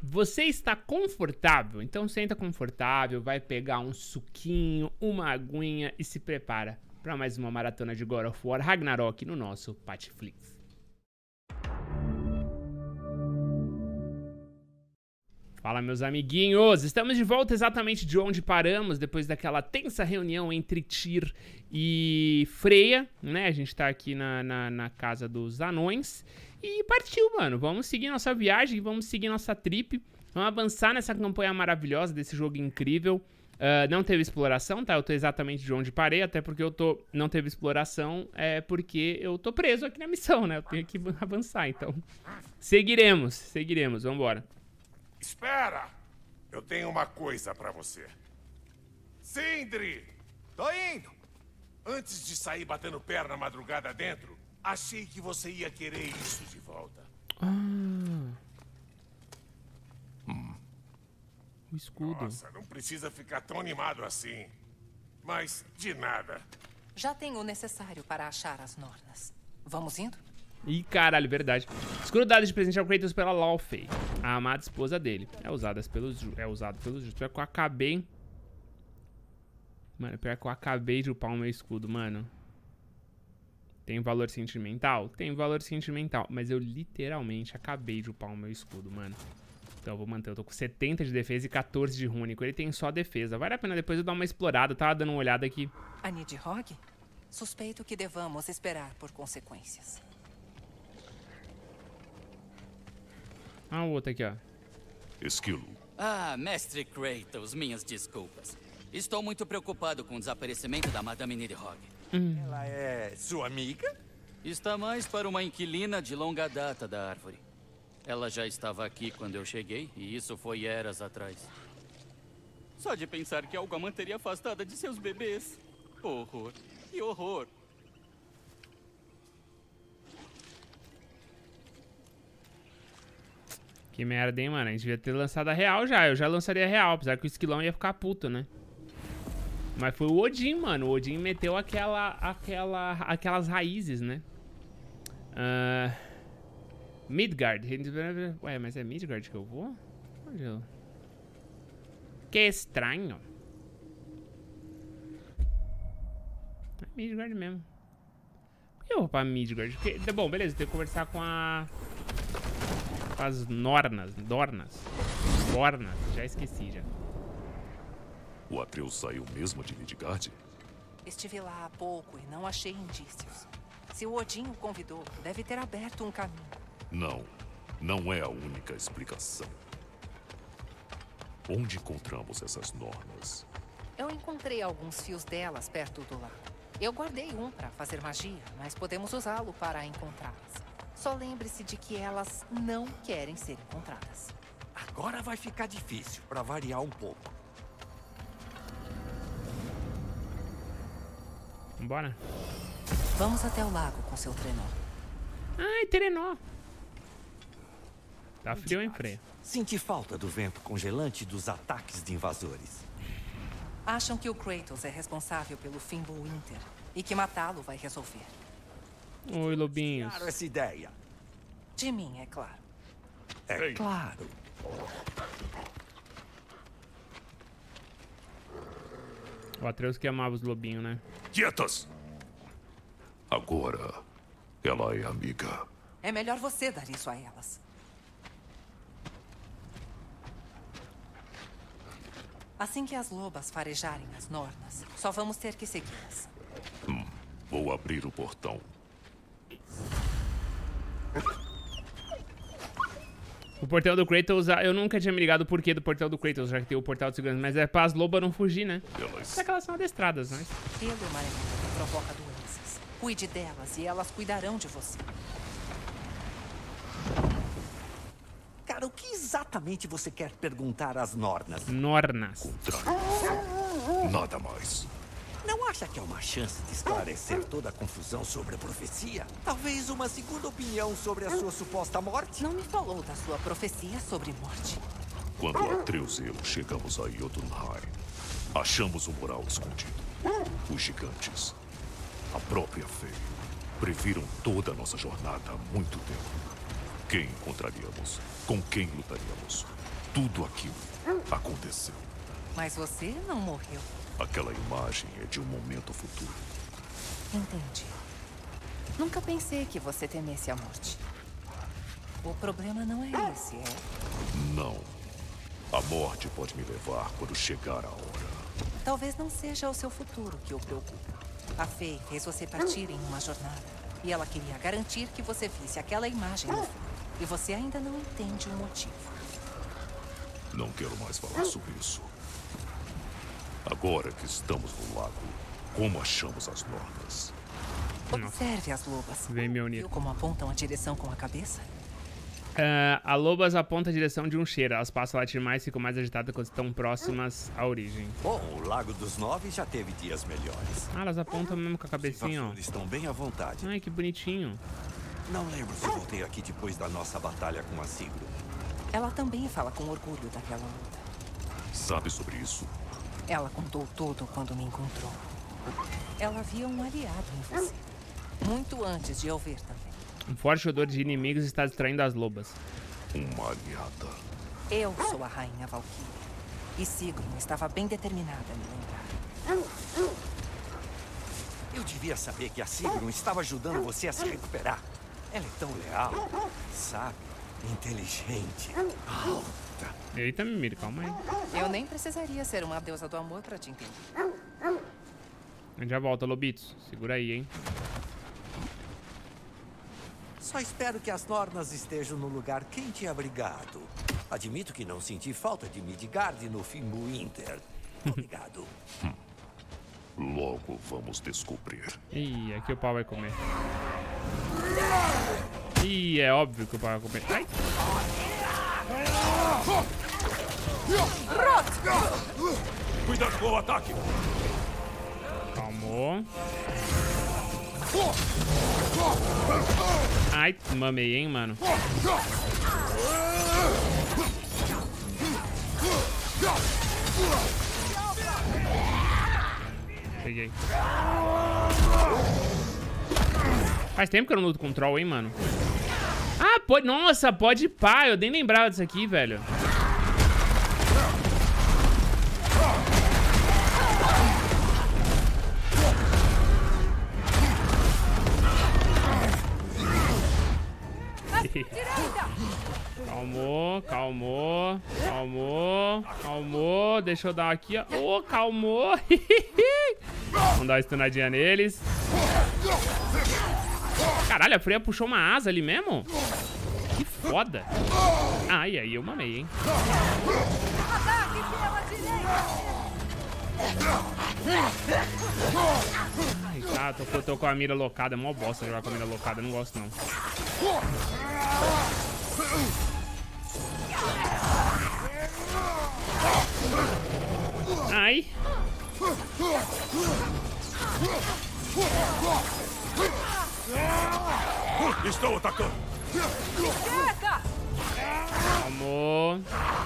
Você está confortável? Então senta confortável, vai pegar um suquinho, uma aguinha e se prepara para mais uma maratona de God of War Ragnarok no nosso Patiflix. Fala, meus amiguinhos! Estamos de volta exatamente de onde paramos, depois daquela tensa reunião entre Tyr e Freya, né? A gente tá aqui na casa dos anões e partiu, mano. Vamos seguir nossa viagem, vamos seguir nossa trip, vamos avançar nessa campanha maravilhosa desse jogo incrível. Não teve exploração, tá? Eu tô exatamente de onde parei, até porque não teve exploração, porque eu tô preso aqui na missão, né? Eu tenho que avançar, então seguiremos, vambora. Espera! Eu tenho uma coisa pra você. Sindri! Tô indo! Antes de sair batendo perna na madrugada dentro, achei que você ia querer isso de volta. O escudo. Nossa, não precisa ficar tão animado assim. Mas, de nada. Já tenho o necessário para achar as Nornas. Vamos indo? Ih, caralho, verdade. Escudo dado de presente ao Kratos pela Laufey, a amada esposa dele. É usado pelos justos. Pior que eu acabei... Mano, pior que eu acabei de upar o meu escudo, mano. Tem valor sentimental? Tem valor sentimental. Mas eu literalmente acabei de upar o meu escudo, mano. Então eu vou manter. Eu tô com 70 de defesa e 14 de rúnico. Ele tem só defesa. Vale a pena depois eu dar uma explorada. Eu tava dando uma olhada aqui. A Nidhogg? Suspeito que devamos esperar por consequências. Ah, o outro aqui, ó. Esquilo. Ah, mestre Kratos, minhas desculpas. Estou muito preocupado com o desaparecimento da Madame Nidhogg. Ela é sua amiga? Está mais para uma inquilina de longa data da árvore. Ela já estava aqui quando eu cheguei, e isso foi eras atrás. Só de pensar que algo a manteria afastada de seus bebês. Horror. Que horror. Que merda, hein, mano? A gente devia ter lançado a real já. Eu já lançaria a real, apesar que o esquilão ia ficar puto, né? Mas foi o Odin, mano. O Odin meteu aquelas raízes, né? Midgard. Ué, mas é Midgard que eu vou? Onde eu... Que estranho. É Midgard mesmo. Por que eu vou pra Midgard? Porque... Bom, beleza. Tem que conversar com as Dornas, já esqueci já. O Atreus saiu mesmo de Midgard? Estive lá há pouco e não achei indícios. Se o Odin o convidou, deve ter aberto um caminho. Não é a única explicação. Onde encontramos essas Nornas? Eu encontrei alguns fios delas perto do lago. Eu guardei um para fazer magia, mas podemos usá-lo para encontrá-las. Só lembre-se de que elas não querem ser encontradas. Agora vai ficar difícil, para variar um pouco. Bora. Vamos até o lago com seu trenó. Ai, trenó. Tá frio, hein, Freya? Senti falta do vento congelante dos ataques de invasores. Acham que o Kratos é responsável pelo Fimbulwinter e que matá-lo vai resolver. Oi, lobinhos. Claro, essa ideia. De mim, é claro. É claro. O Atreus que amava os lobinhos, né? Quietas! Agora, ela é amiga. É melhor você dar isso a elas. Assim que as lobas farejarem as Nornas, só vamos ter que segui-las. Vou abrir o portão. O portal do Kratos, eu nunca tinha me ligado o porquê do portal do Kratos, já que tem o portal de segurança, mas é pra as lobas não fugir, né? Só que elas são adestradas, mas... Pelo emaranhado que provoca doenças. Cuide delas e elas cuidarão de você. Cara, o que exatamente você quer perguntar às Nornas? Nornas. Nada mais. Não acha que é uma chance de esclarecer toda a confusão sobre a profecia? Talvez uma segunda opinião sobre a sua suposta morte? Não me falou da sua profecia sobre morte. Quando Atreus e eu chegamos a Jotunheim, achamos um mural escondido. Os gigantes, a própria Fei, previram toda a nossa jornada há muito tempo. Quem encontraríamos? Com quem lutaríamos? Tudo aquilo aconteceu. Mas você não morreu. Aquela imagem é de um momento futuro. Entendi. Nunca pensei que você temesse a morte. O problema não é esse, é? Não. A morte pode me levar quando chegar a hora. Talvez não seja o seu futuro que o preocupa. A Fei fez você partir em uma jornada. E ela queria garantir que você visse aquela imagem no fim. E você ainda não entende o motivo. Não quero mais falar sobre isso. Agora que estamos no lago, como achamos as nornas? Observe as lobas. Vem me unir. Viu como apontam a direção com a cabeça? A lobas aponta a direção de um cheiro. Elas passam a latir mais e ficam mais agitadas quando estão próximas à origem. Bom, o Lago dos Nove já teve dias melhores. Ah, elas apontam mesmo com a cabecinha, ó. Os estão bem à vontade. Ai, que bonitinho. Não lembro se voltei aqui depois da nossa batalha com a Sigro. Ela também fala com orgulho daquela luta. Sabe sobre isso? Ela contou tudo quando me encontrou. Ela via um aliado em você. Muito antes de eu ver também. Um forte odor de inimigos está distraindo as lobas. Uma aliada. Eu sou a Rainha Valkyrie. E Sigrun estava bem determinada a me lembrar. Eu devia saber que a Sigrun estava ajudando você a se recuperar. Ela é tão leal, sabe? Inteligente, alta. Eita, Mimir, calma aí. Eu nem precisaria ser uma deusa do amor pra te entender. A gente já volta, lobitos. Segura aí, hein. Só espero que as Nornas estejam no lugar quente e abrigado. Admito que não senti falta de Midgard no Fimbulwinter. Obrigado. Logo vamos descobrir. Ih, aqui o pau vai comer. Ih, é óbvio que o pau vai comer. Ai. Cuidado com o ataque! Calmou. Ai, mamei, hein, mano. Peguei. Faz tempo que eu não luto com troll, hein, mano. Ah, pode... Nossa, pode pá. Eu nem lembrava disso aqui, velho. Calmou, calmou, calmou, calmou. Deixa eu dar aqui, ó. Ô, calmou. Vamos dar uma stunadinha neles. Caralho, a Freya puxou uma asa ali mesmo? Que foda. Ai, aí eu mamei, hein. Ai, tá, tô com a mira locada. É mó bosta jogar com a mira locada. Eu não gosto, não. Ai. Estão atacando! Calmou.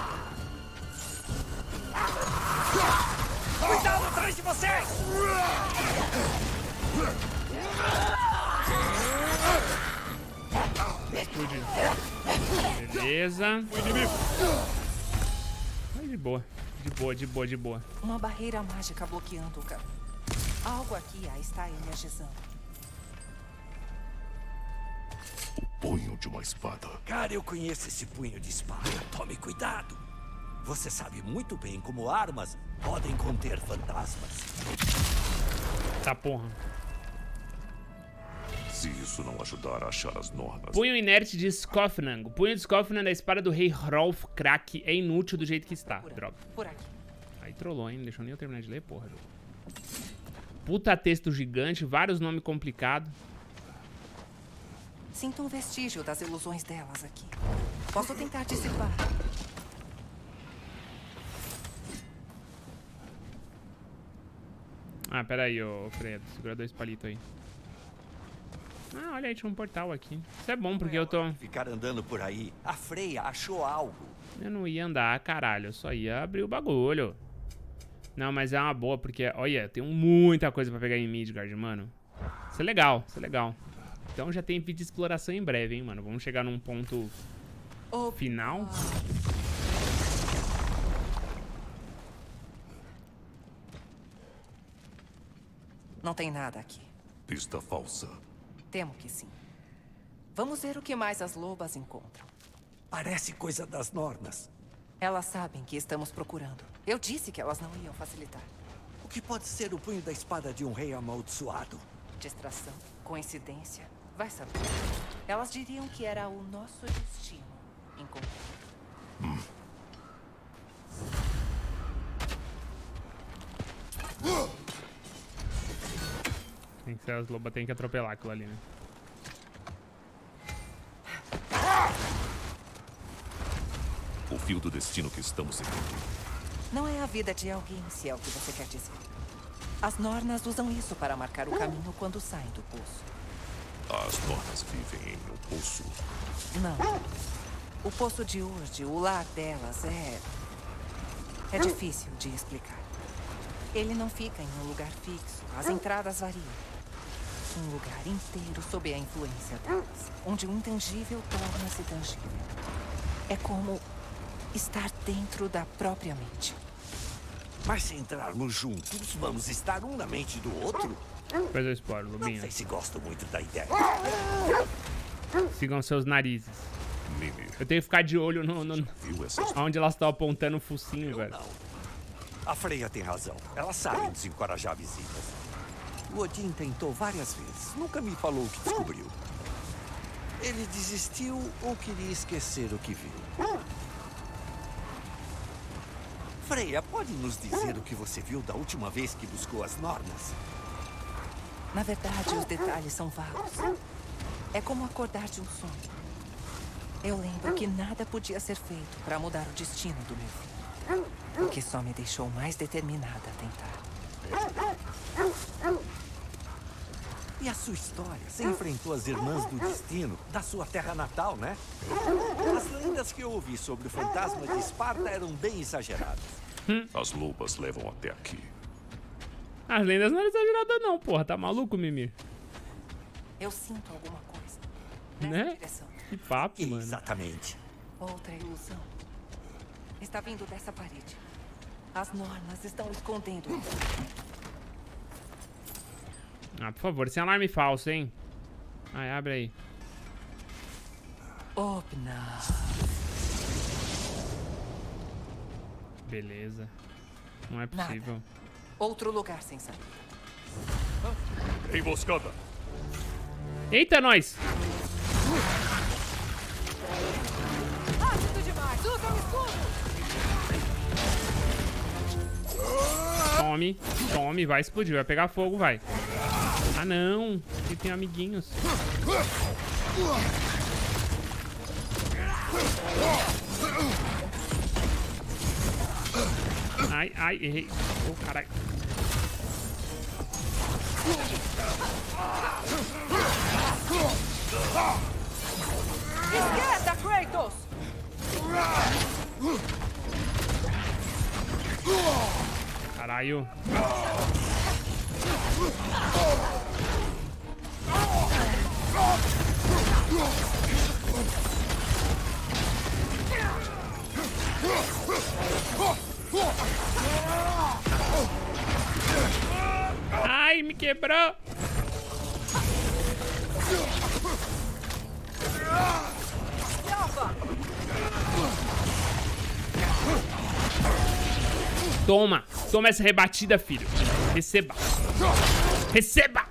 Cuidado atrás de vocês! Explodiu. Beleza. O inimigo! Ai, de boa. De boa, de boa, de boa. Uma barreira mágica bloqueando o campo. Algo aqui a está energizando. O punho de uma espada. Cara, eu conheço esse punho de espada. Tome cuidado. Você sabe muito bem como armas podem conter fantasmas. Tá, porra. Se isso não ajudar a achar as nornas... Punho inerte de Skofnang. O punho de Skofnang da espada do rei Hrolf Krak é inútil do jeito que está. Droga. Por aqui. Aí trollou, hein? Não deixou nem eu terminar de ler, porra. Puta texto gigante, vários nomes complicados. Sinto um vestígio das ilusões delas aqui. Posso tentar dissipar. Ah, pera aí, ô Fredo. Segura 2 palitos aí. Ah, olha aí, tinha um portal aqui. Isso é bom, porque eu tô... Ficar andando por aí, a Freya achou algo. Eu não ia andar, caralho. Eu só ia abrir o bagulho. Não, mas é uma boa, porque... Olha, tem muita coisa pra pegar em Midgard, mano. Isso é legal, isso é legal. Então já tem vídeo de exploração em breve, hein, mano. Vamos chegar num ponto final. Não tem nada aqui. Pista falsa. Temo que sim. Vamos ver o que mais as lobas encontram. Parece coisa das Nornas. Elas sabem que estamos procurando. Eu disse que elas não iam facilitar. O que pode ser o punho da espada de um rei amaldiçoado? Distração, coincidência, vai saber. Elas diriam que era o nosso destino encontrar. Tem que ser as lobas, tem que atropelar aquilo ali, né? O fio do destino que estamos seguindo. Não é a vida de alguém, se é o que você quer dizer. As Nornas usam isso para marcar o caminho quando saem do poço. As Nornas vivem em um poço. Não. O poço de Urd, o lar delas, é difícil de explicar. Ele não fica em um lugar fixo. As entradas variam. Um lugar inteiro sob a influência delas, onde o intangível torna-se tangível. É como estar dentro da própria mente. Mas se entrarmos juntos, vamos estar um na mente do outro? Depois eu exploro, Não lobinha. sei se gosto muito da ideia. Sigam seus narizes. Mimi, Eu tenho que ficar de olho viu essas... onde elas estão apontando o focinho, velho. Não. A Freya tem razão. Elas sabem desencorajar visitas. O Odin tentou várias vezes. Nunca me falou o que descobriu. Ele desistiu ou queria esquecer o que viu. Freya, pode nos dizer o que você viu da última vez que buscou as Nornas? Na verdade, os detalhes são vagos. É como acordar de um sonho. Eu lembro que nada podia ser feito para mudar o destino do meu filho. O que só me deixou mais determinada a tentar. E a sua história? Você enfrentou as irmãs do destino da sua terra natal, né? As lendas que eu ouvi sobre o fantasma de Esparta eram bem exageradas. As lobas levam até aqui. As lendas não eram exageradas não, porra. Tá maluco, Mimi? Eu sinto alguma coisa. Né? Nessa direção. Que papo, mano. Exatamente. Outra ilusão. Está vindo dessa parede. As Nornas estão escondendo isso. Ah, por favor, sem alarme falso, hein? Ai, abre aí. Opna. Beleza. Não é possível. Nada. Outro lugar sem saída. Emboscada. Eita, nós! Rápido demais! Usa o escudo! Tome, tome, vai explodir, vai pegar fogo, vai. Ah, não. Aqui tem amiguinhos. Ai, ai, errei. Oh, caralho. Esquerda, Kratos! Caralho. Ai, me quebrou. Toma, toma essa rebatida, filho. Receba. Receba.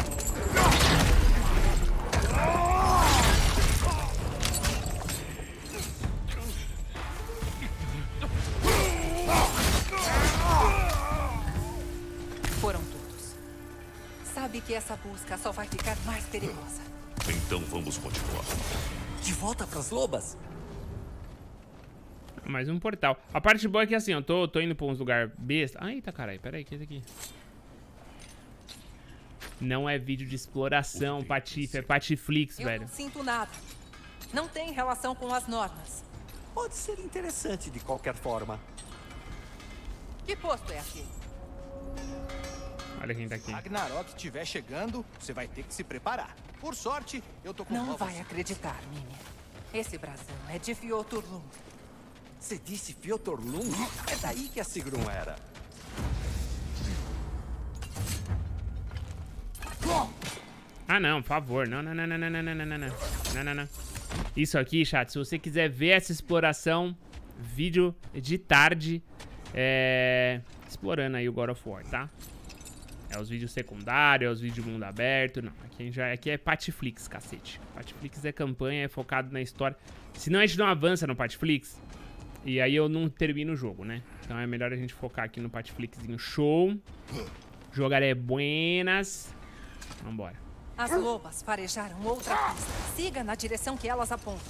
Foram todos. Sabe que essa busca só vai ficar mais perigosa. Então vamos continuar. De volta pras lobas? Mais um portal. A parte boa é que assim, eu tô indo pra uns lugares besta. Ai, eita, caralho. Pera aí, que é isso aqui? Não é vídeo de exploração, Patife. É Patiflix, Eu velho. não sinto nada. Não tem relação com as Nornas. Pode ser interessante de qualquer forma. Que posto é aquele? Olha quem tá aqui. Ragnarok estiver chegando, você vai ter que se preparar. Por sorte, eu tô com Não novas- vai acreditar, Mimi. Esse brasão é de Fioturlund. Você disse Fioturlund? É daí que a Sigrun era. Ah, não, por favor. Não. Isso aqui, chat, se você quiser ver essa exploração, vídeo de tarde, explorando aí o God of War, tá? É os vídeos secundários, é os vídeos de mundo aberto. Não, aqui é Patiflix, cacete. Patiflix é campanha, é focado na história. Senão a gente não avança no Patiflix. E aí eu não termino o jogo, né? Então é melhor a gente focar aqui no Patiflixzinho show. Jogaré buenas. Vambora. As lobas farejaram outra pista. Siga na direção que elas apontam.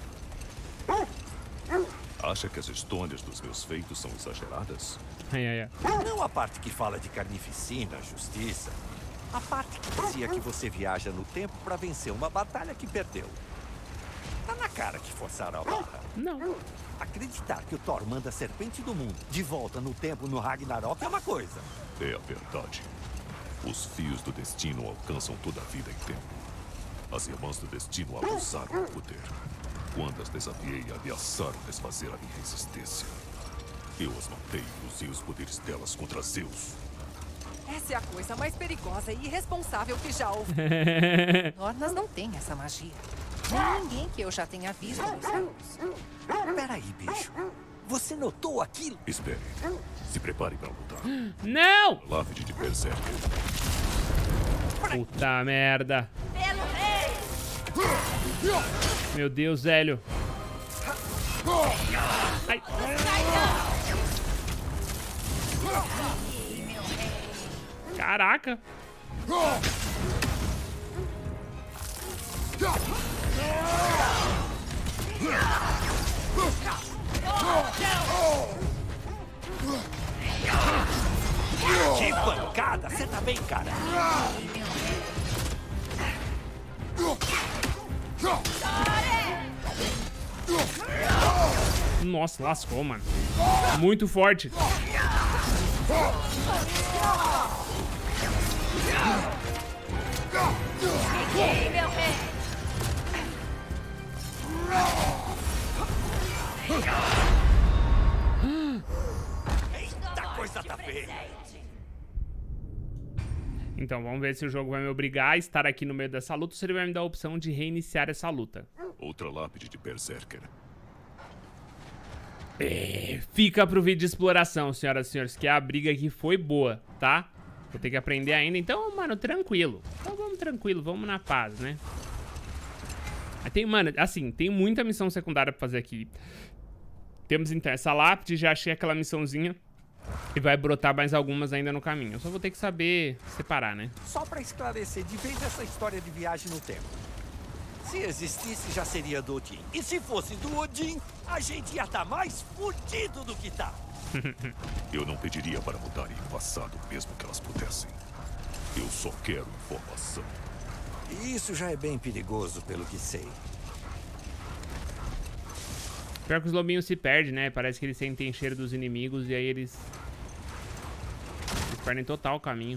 Acha que as histórias dos meus feitos são exageradas? Não a parte que fala de carnificina, justiça. A parte que dizia que você viaja no tempo pra vencer uma batalha que perdeu. Tá na cara que forçaram a barra. Não. Acreditar que o Thor manda a serpente do mundo de volta no tempo no Ragnarok é uma coisa. É a verdade. Os fios do destino alcançam toda a vida em tempo. As irmãs do destino abusaram do poder. Quando as desafiei, ameaçaram desfazer a minha resistência. Eu as matei e usei os poderes delas contra Zeus. Essa é a coisa mais perigosa e irresponsável que já houve. Nornas não têm essa magia. Nem ninguém que eu já tenha visto nos anos. Peraí, bicho. Você notou aquilo? Espere. Se prepare para lutar. Não! Lápide de Berserker. Puta merda. Meu Deus, velho. Ai. Caraca. Que pancada! Você tá bem, cara? Nossa, lascou, mano. Muito forte. Meu rei. Eita, coisa tá feia. Então, vamos ver se o jogo vai me obrigar a estar aqui no meio dessa luta ou se ele vai me dar a opção de reiniciar essa luta. Outra lápide de Berserker. Fica pro vídeo de exploração, senhoras e senhores, que a briga aqui foi boa, tá? Vou ter que aprender ainda, então, mano, tranquilo. Então vamos tranquilo, vamos na paz, né? Tem, mano, assim, tem muita missão secundária pra fazer aqui. Temos, então, essa lápide, já achei aquela missãozinha. E vai brotar mais algumas ainda no caminho. Eu só vou ter que saber separar, né? Só pra esclarecer de vez essa história de viagem no tempo. Se existisse, já seria do Odin. E se fosse do Odin, a gente ia estar mais fudido do que tá. Eu não pediria para mudarem o passado, mesmo que elas pudessem. Eu só quero informação. E isso já é bem perigoso, pelo que sei. Pior que os lobinhos se perdem, né? Parece que eles sentem cheiro dos inimigos e aí eles perdem total o caminho.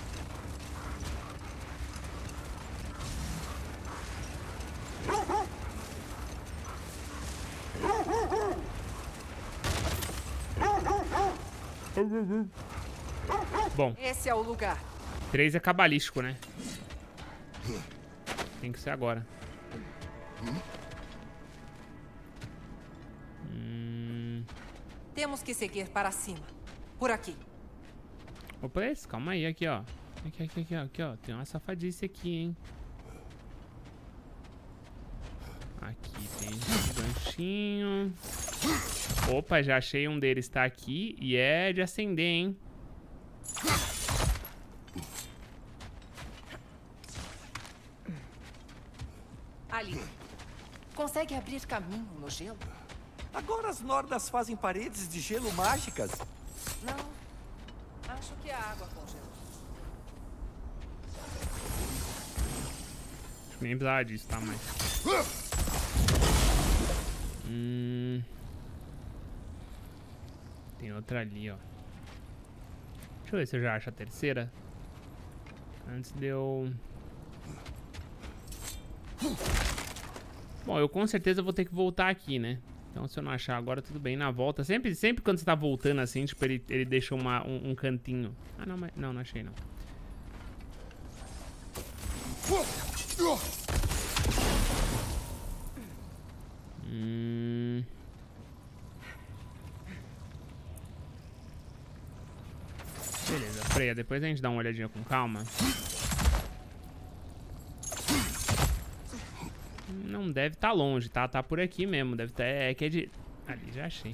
Bom, Esse é o lugar. 3 é cabalístico, né? Tem que ser agora. Temos que seguir para cima. Por aqui. Opa, esse, calma aí, aqui, ó. Aqui, ó. Tem uma safadice aqui, hein? Aqui tem um ganchinho. Opa, já achei um deles, tá aqui. E é de acender, hein? Ali. Consegue abrir caminho no gelo? Agora as Nordas fazem paredes de gelo mágicas. Não. Acho que a água congelou. Acho que nem precisava disso, tá? Mas... Tem outra ali, ó. Deixa eu ver se eu já acho a terceira. Antes de eu... Bom, eu com certeza vou ter que voltar aqui, né? Então se eu não achar agora, tudo bem. Na volta, sempre quando você tá voltando assim, tipo, ele deixa um cantinho. Ah, não, mas... Não achei, não. Beleza, Freya, depois a gente dá uma olhadinha com calma. Não deve estar longe, tá? Tá por aqui mesmo. Deve estar... É que é de... Ali, já achei.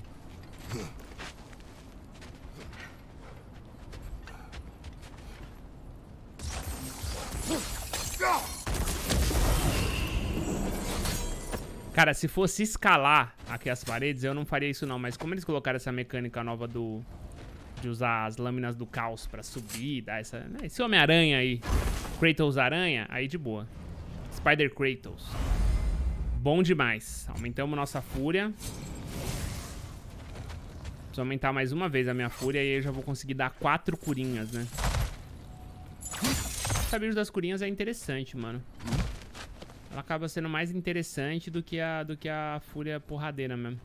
Cara, se fosse escalar aqui as paredes, eu não faria isso não. Mas como eles colocaram essa mecânica nova de usar as lâminas do caos pra subir, dar essa... Esse Homem-Aranha aí, Kratos Aranha, aí de boa. Spider Kratos. Bom demais. Aumentamos nossa fúria. Preciso aumentar mais uma vez a minha fúria e aí eu já vou conseguir dar 4 curinhas, né? Essa bicho das curinhas é interessante, mano. Ela acaba sendo mais interessante do que a fúria porradeira mesmo.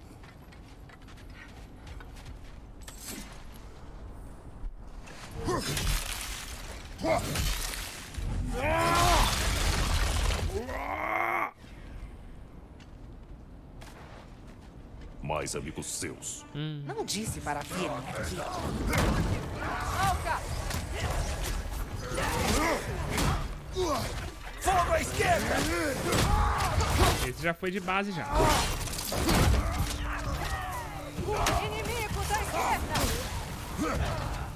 Mais amigos seus. Não disse para vir aqui. Fogo à esquerda! Esse já foi de base já. Inimigos à esquerda!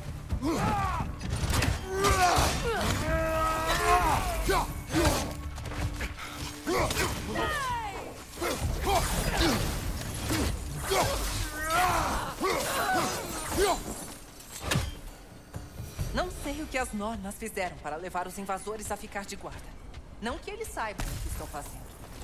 Não sei o que as normas fizeram para levar os invasores a ficar de guarda. Não que eles saibam o que estão fazendo.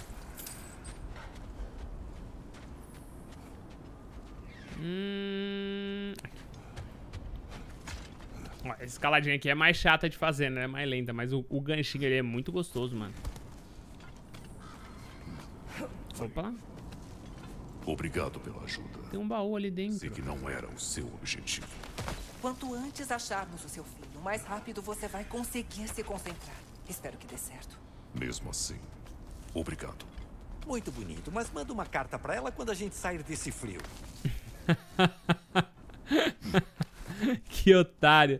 Ó, essa escaladinha aqui é mais chata de fazer, né? É mais lenta, mas o ganchinho ali é muito gostoso, mano. Opa. Obrigado pela ajuda. Tem um baú ali dentro. Sei que não era o seu objetivo. Quanto antes acharmos o seu filho, mais rápido você vai conseguir se concentrar. Espero que dê certo. Mesmo assim, obrigado. Muito bonito, mas manda uma carta pra ela quando a gente sair desse frio. Que otário.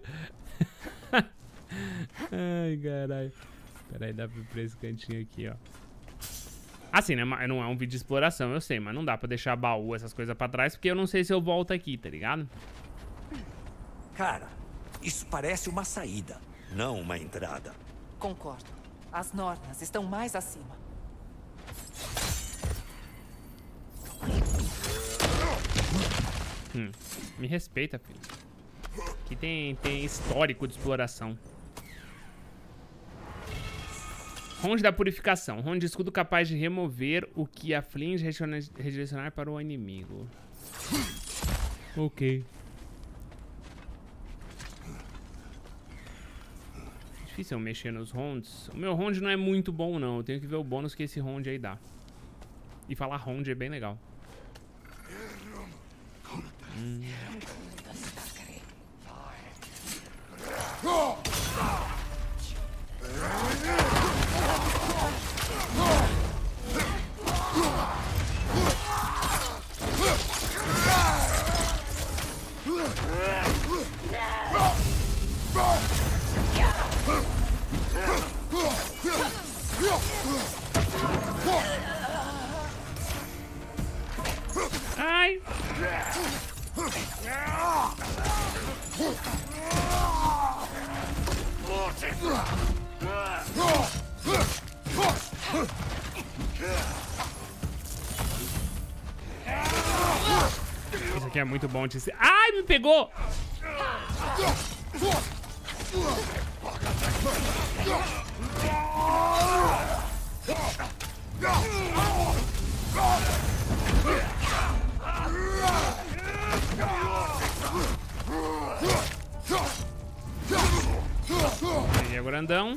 Ai, caralho. Pera aí, dá pra ir pra esse cantinho aqui, ó. Assim, né? Não é um vídeo de exploração, eu sei, mas não dá pra deixar baú, essas coisas pra trás, porque eu não sei se eu volto aqui, tá ligado? Cara, isso parece uma saída, não uma entrada. Concordo. As normas estão mais acima. Me respeita, filho. Aqui tem histórico de exploração. Ronde da purificação. Ronde de escudo capaz de remover o que aflige e redirecionar para o inimigo. Ok. Difícil eu mexer nos rondes. O meu ronde não é muito bom, não. Eu tenho que ver o bônus que esse ronde aí dá. E falar ronde é bem legal. Ai! Isso aqui é muito bom de ser... Ai, me pegou! Peguei o grandão.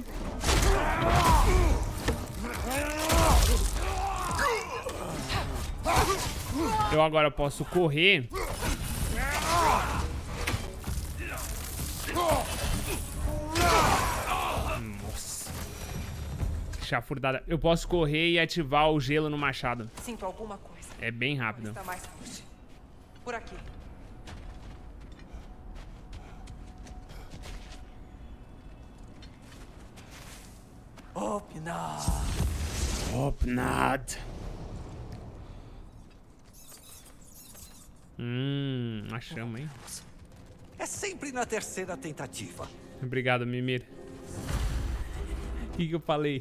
Eu agora posso correr. Nossa. chafurdada. Eu posso correr e ativar o gelo no machado. Sinto alguma coisa. É bem rápido. Está mais forte. Por aqui. Opnad. Opnad. Achamos, hein? É sempre na terceira tentativa. Obrigado, Mimir. O que eu falei?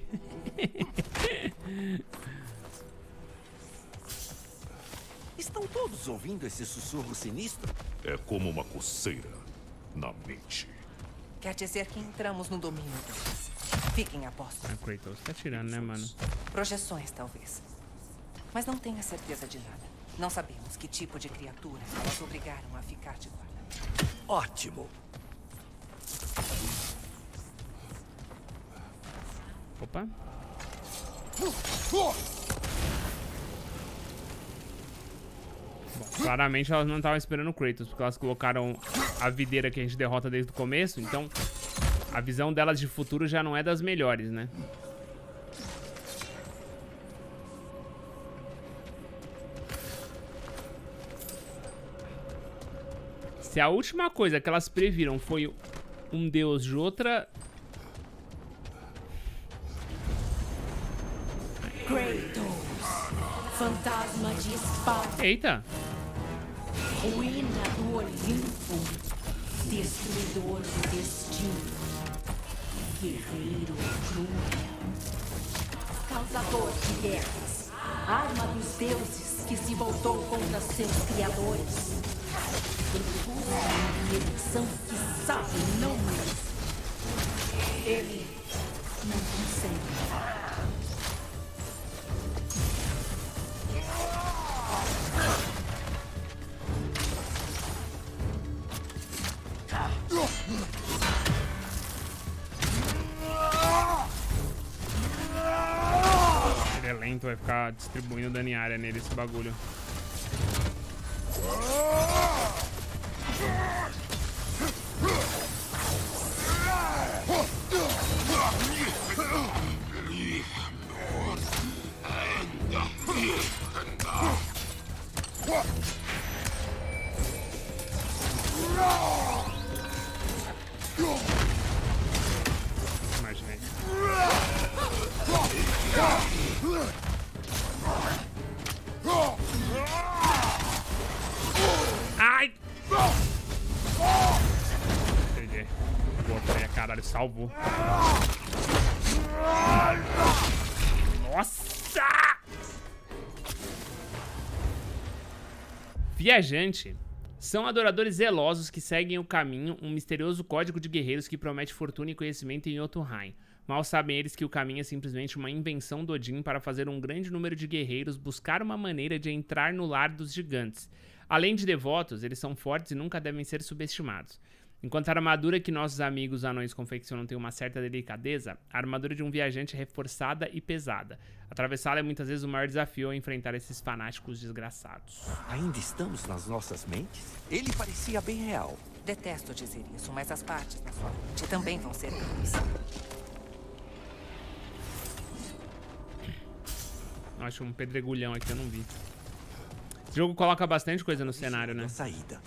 Estão todos ouvindo esse sussurro sinistro? É como uma coceira na mente. Quer dizer que entramos no domínio deles. Fiquem a postos. A Kratos tá tirando, né, mano? Projeções, talvez. Mas não tenho certeza de nada. Não sabemos que tipo de criatura elas obrigaram a ficar de guarda. Ótimo. Opa. Bom, claramente elas não estavam esperando o Kratos, porque elas colocaram a videira que a gente derrota desde o começo, então a visão delas de futuro já não é das melhores, né? Se a última coisa que elas previram foi um deus de outra... Kratos, fantasma de espada. Eita! Ruína do Olimpo, destruidor do destino, guerreiro cruel, causador de guerras, arma dos deuses que se voltou contra seus criadores. Uma eleição que sabe não merece. Ele não consegue. Ele é lento, vai ficar distribuindo dano em área nele, esse bagulho. Imaginei. Ai! Peguei. Botei, caralho, salvou. Nossa! Viajante. São adoradores zelosos que seguem o caminho, um misterioso código de guerreiros que promete fortuna e conhecimento em Jotunheim. Mal sabem eles que o caminho é simplesmente uma invenção do Odin para fazer um grande número de guerreiros buscar uma maneira de entrar no lar dos gigantes. Além de devotos, eles são fortes e nunca devem ser subestimados. Enquanto a armadura que nossos amigos anões confeccionam tem uma certa delicadeza, a armadura de um viajante é reforçada e pesada. Atravessá-la é muitas vezes o maior desafio ao enfrentar esses fanáticos desgraçados. Ainda estamos nas nossas mentes? Ele parecia bem real. Detesto dizer isso, mas as partes da sua mente também vão ser reais. Acho um pedregulhão aqui, eu não vi. Esse jogo coloca bastante coisa no cenário, né? Saída.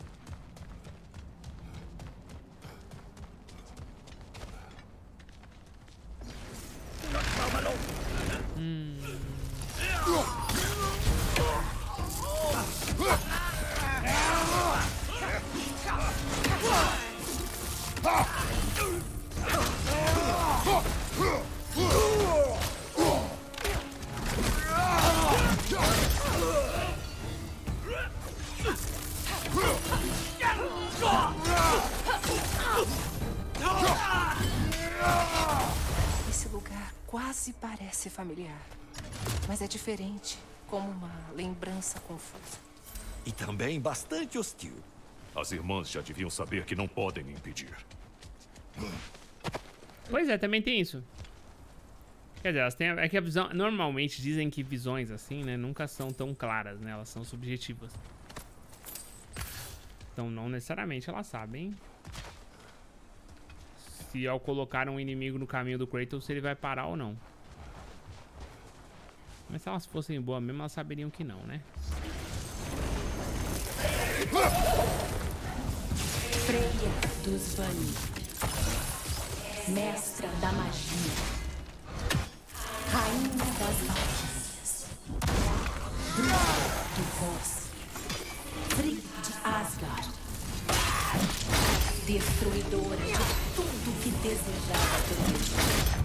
Esse lugar quase parece familiar, mas é diferente, como uma lembrança confusa. E também bastante hostil. As irmãs já deviam saber que não podem me impedir. Pois é, também tem isso. Quer dizer, elas têm, é que a visão... Normalmente dizem que visões assim, né, nunca são tão claras, né? Elas são subjetivas. Então não necessariamente elas sabem se ao colocar um inimigo no caminho do Kratos, se ele vai parar ou não. Mas se elas fossem boas mesmo, elas saberiam que não, né? Freya dos Vani, mestra da magia, rainha das valquírias, druida do Voss, Frigg de Asgard, destruidora de tudo que desejava ter.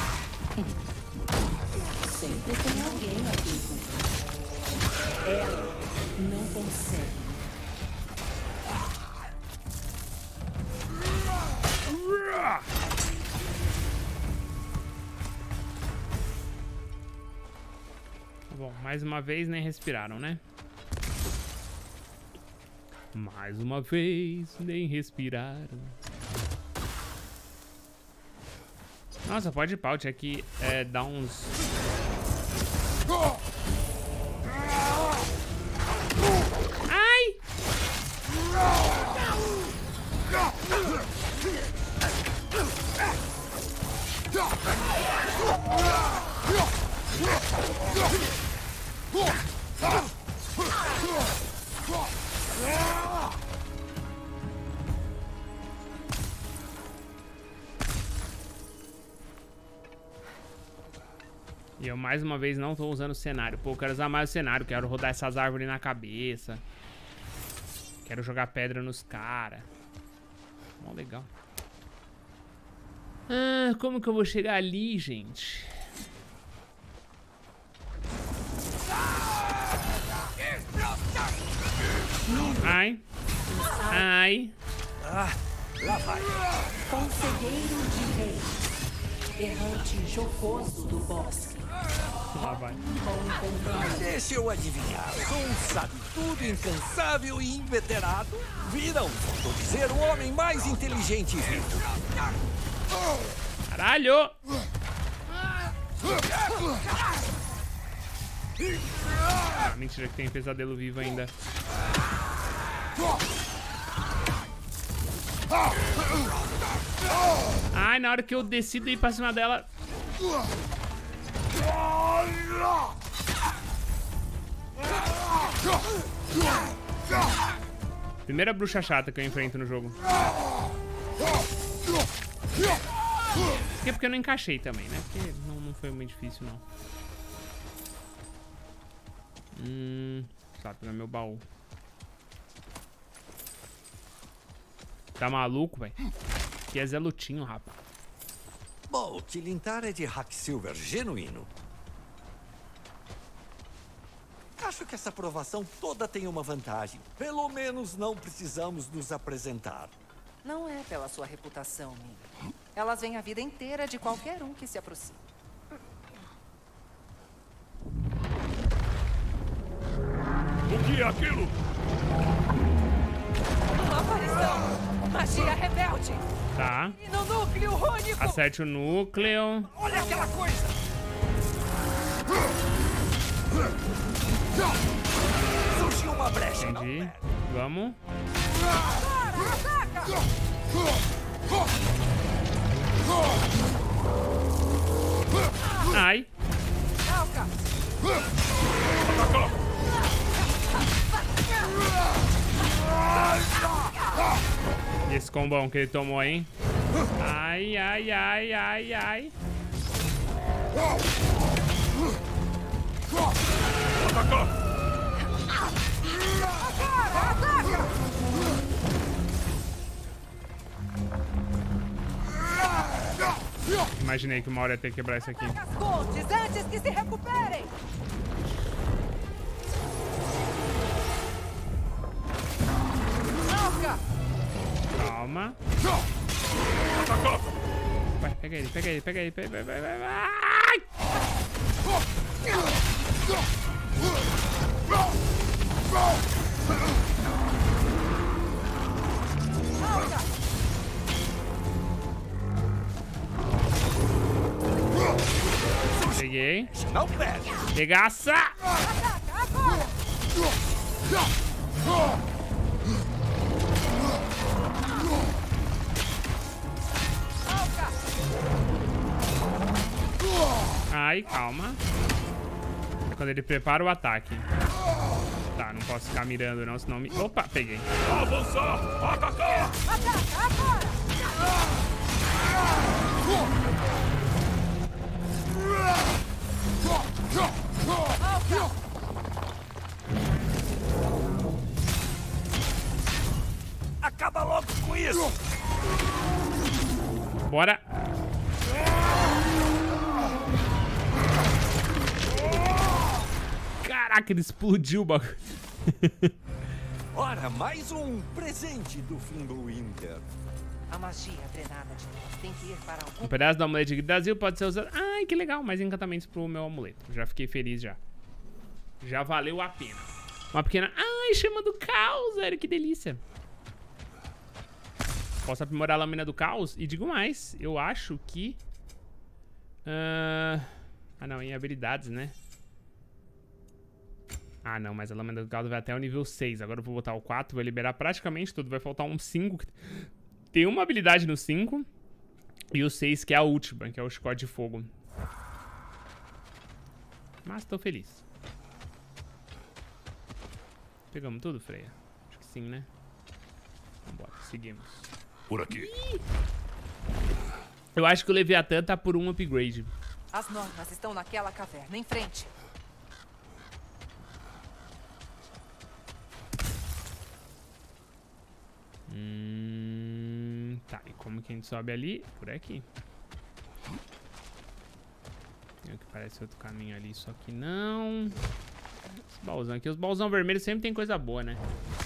Sempre tem alguém aqui com ela. Não consegue. Bom, mais uma vez nem respiraram, né? Mais uma vez nem respiraram. Nossa, pode ir pau, tinha que dar uns... Ai! E eu mais uma vez não tô usando o cenário. Pô, eu quero usar mais o cenário. Quero rodar essas árvores na cabeça. Quero jogar pedra nos caras. Mó legal. Ah, como que eu vou chegar ali, gente? Ai. Ai. Ah, lá vai. Conselheiro de rei, errante jocoso do bosque. Lá vai. Deixa eu adivinhar. Sou um sabe-tudo, incansável e inveterado. Viram? Vou dizer o homem mais inteligente vivo. Caralho! Ah, mentira que tem pesadelo vivo ainda. Ai, na hora que eu decido ir pra cima dela... Primeira bruxa chata que eu enfrento no jogo. Isso aqui é porque eu não encaixei também, né? Porque não foi muito difícil, não. Tá, pegar meu baú. Tá maluco, velho? Que é Zé Lutinho, rapaz. Bom, Tilintar é de Hacksilver genuíno. Acho que essa provação toda tem uma vantagem. Pelo menos não precisamos nos apresentar. Não é pela sua reputação, Ming. Elas vêm a vida inteira de qualquer um que se aproxime. O que é aquilo? Uma aparição! Magia rebelde! Tá. E no núcleo único! Acerte o núcleo. Olha aquela coisa! Surgiu uma brecha. Entendi. Vamos. Ai. E esse combão que ele tomou, hein? Ai, ai, ai, ai, ai. Imaginei que uma hora ia ter que quebrar isso aqui. As pontes antes que se recuperem! Calma. Vai, pega ele, pega ele, pega ele, pega ele, vai. Ai! Peguei. Não perde. Regaça! Ai, calma. quando ele prepara o ataque. Tá, não posso ficar mirando não, senão me... Opa, peguei. Avançar! Atacar! Ataca agora! Acaba logo com isso! Bora! Caraca, ele explodiu o bagulho. Ora, mais um presente do Fimbulwinter. A magia drenada de nós tem que ir para algum... Um pedaço do amuleto de Brasil pode ser usado... Ai, que legal, mais encantamentos pro meu amuleto. Já fiquei feliz já. Já valeu a pena. Uma pequena... Ai, chama do caos, velho, que delícia. Posso aprimorar a lâmina do caos? E digo mais, eu acho que... Ah, não, em habilidades, né? Ah, não, mas a lâmina do caos vai até o nível 6. Agora eu vou botar o 4, vai liberar praticamente tudo. Vai faltar um 5. Tem uma habilidade no 5. E o 6, que é a última, que é o chicote de fogo. Mas tô feliz. Pegamos tudo, Freya? Acho que sim, né? Vambora, seguimos. Por aqui. Eu acho que o Leviatã tá por um upgrade. As normas estão naquela caverna, em frente. Tá, e como que a gente sobe ali? Por aqui. Tem o que parece outro caminho ali, só que não. Os baúzão aqui. Os baúzão vermelhos sempre tem coisa boa, né?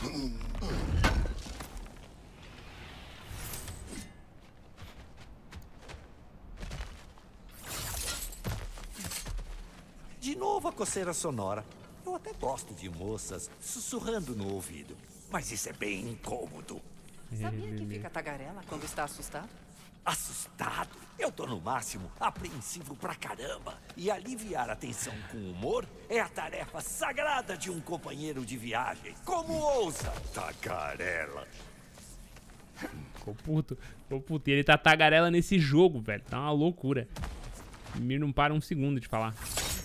De novo a coceira sonora. Eu até gosto de moças sussurrando no ouvido. Mas isso é bem incômodo. Sabia que fica tagarela quando está assustado? Assustado? Eu tô no máximo apreensivo pra caramba. E aliviar a tensão com humor é a tarefa sagrada de um companheiro de viagem. Como ousa, tagarela? Ficou puto. Ficou puto. E ele tá tagarela nesse jogo, velho. Tá uma loucura. O Mir não para um segundo de falar.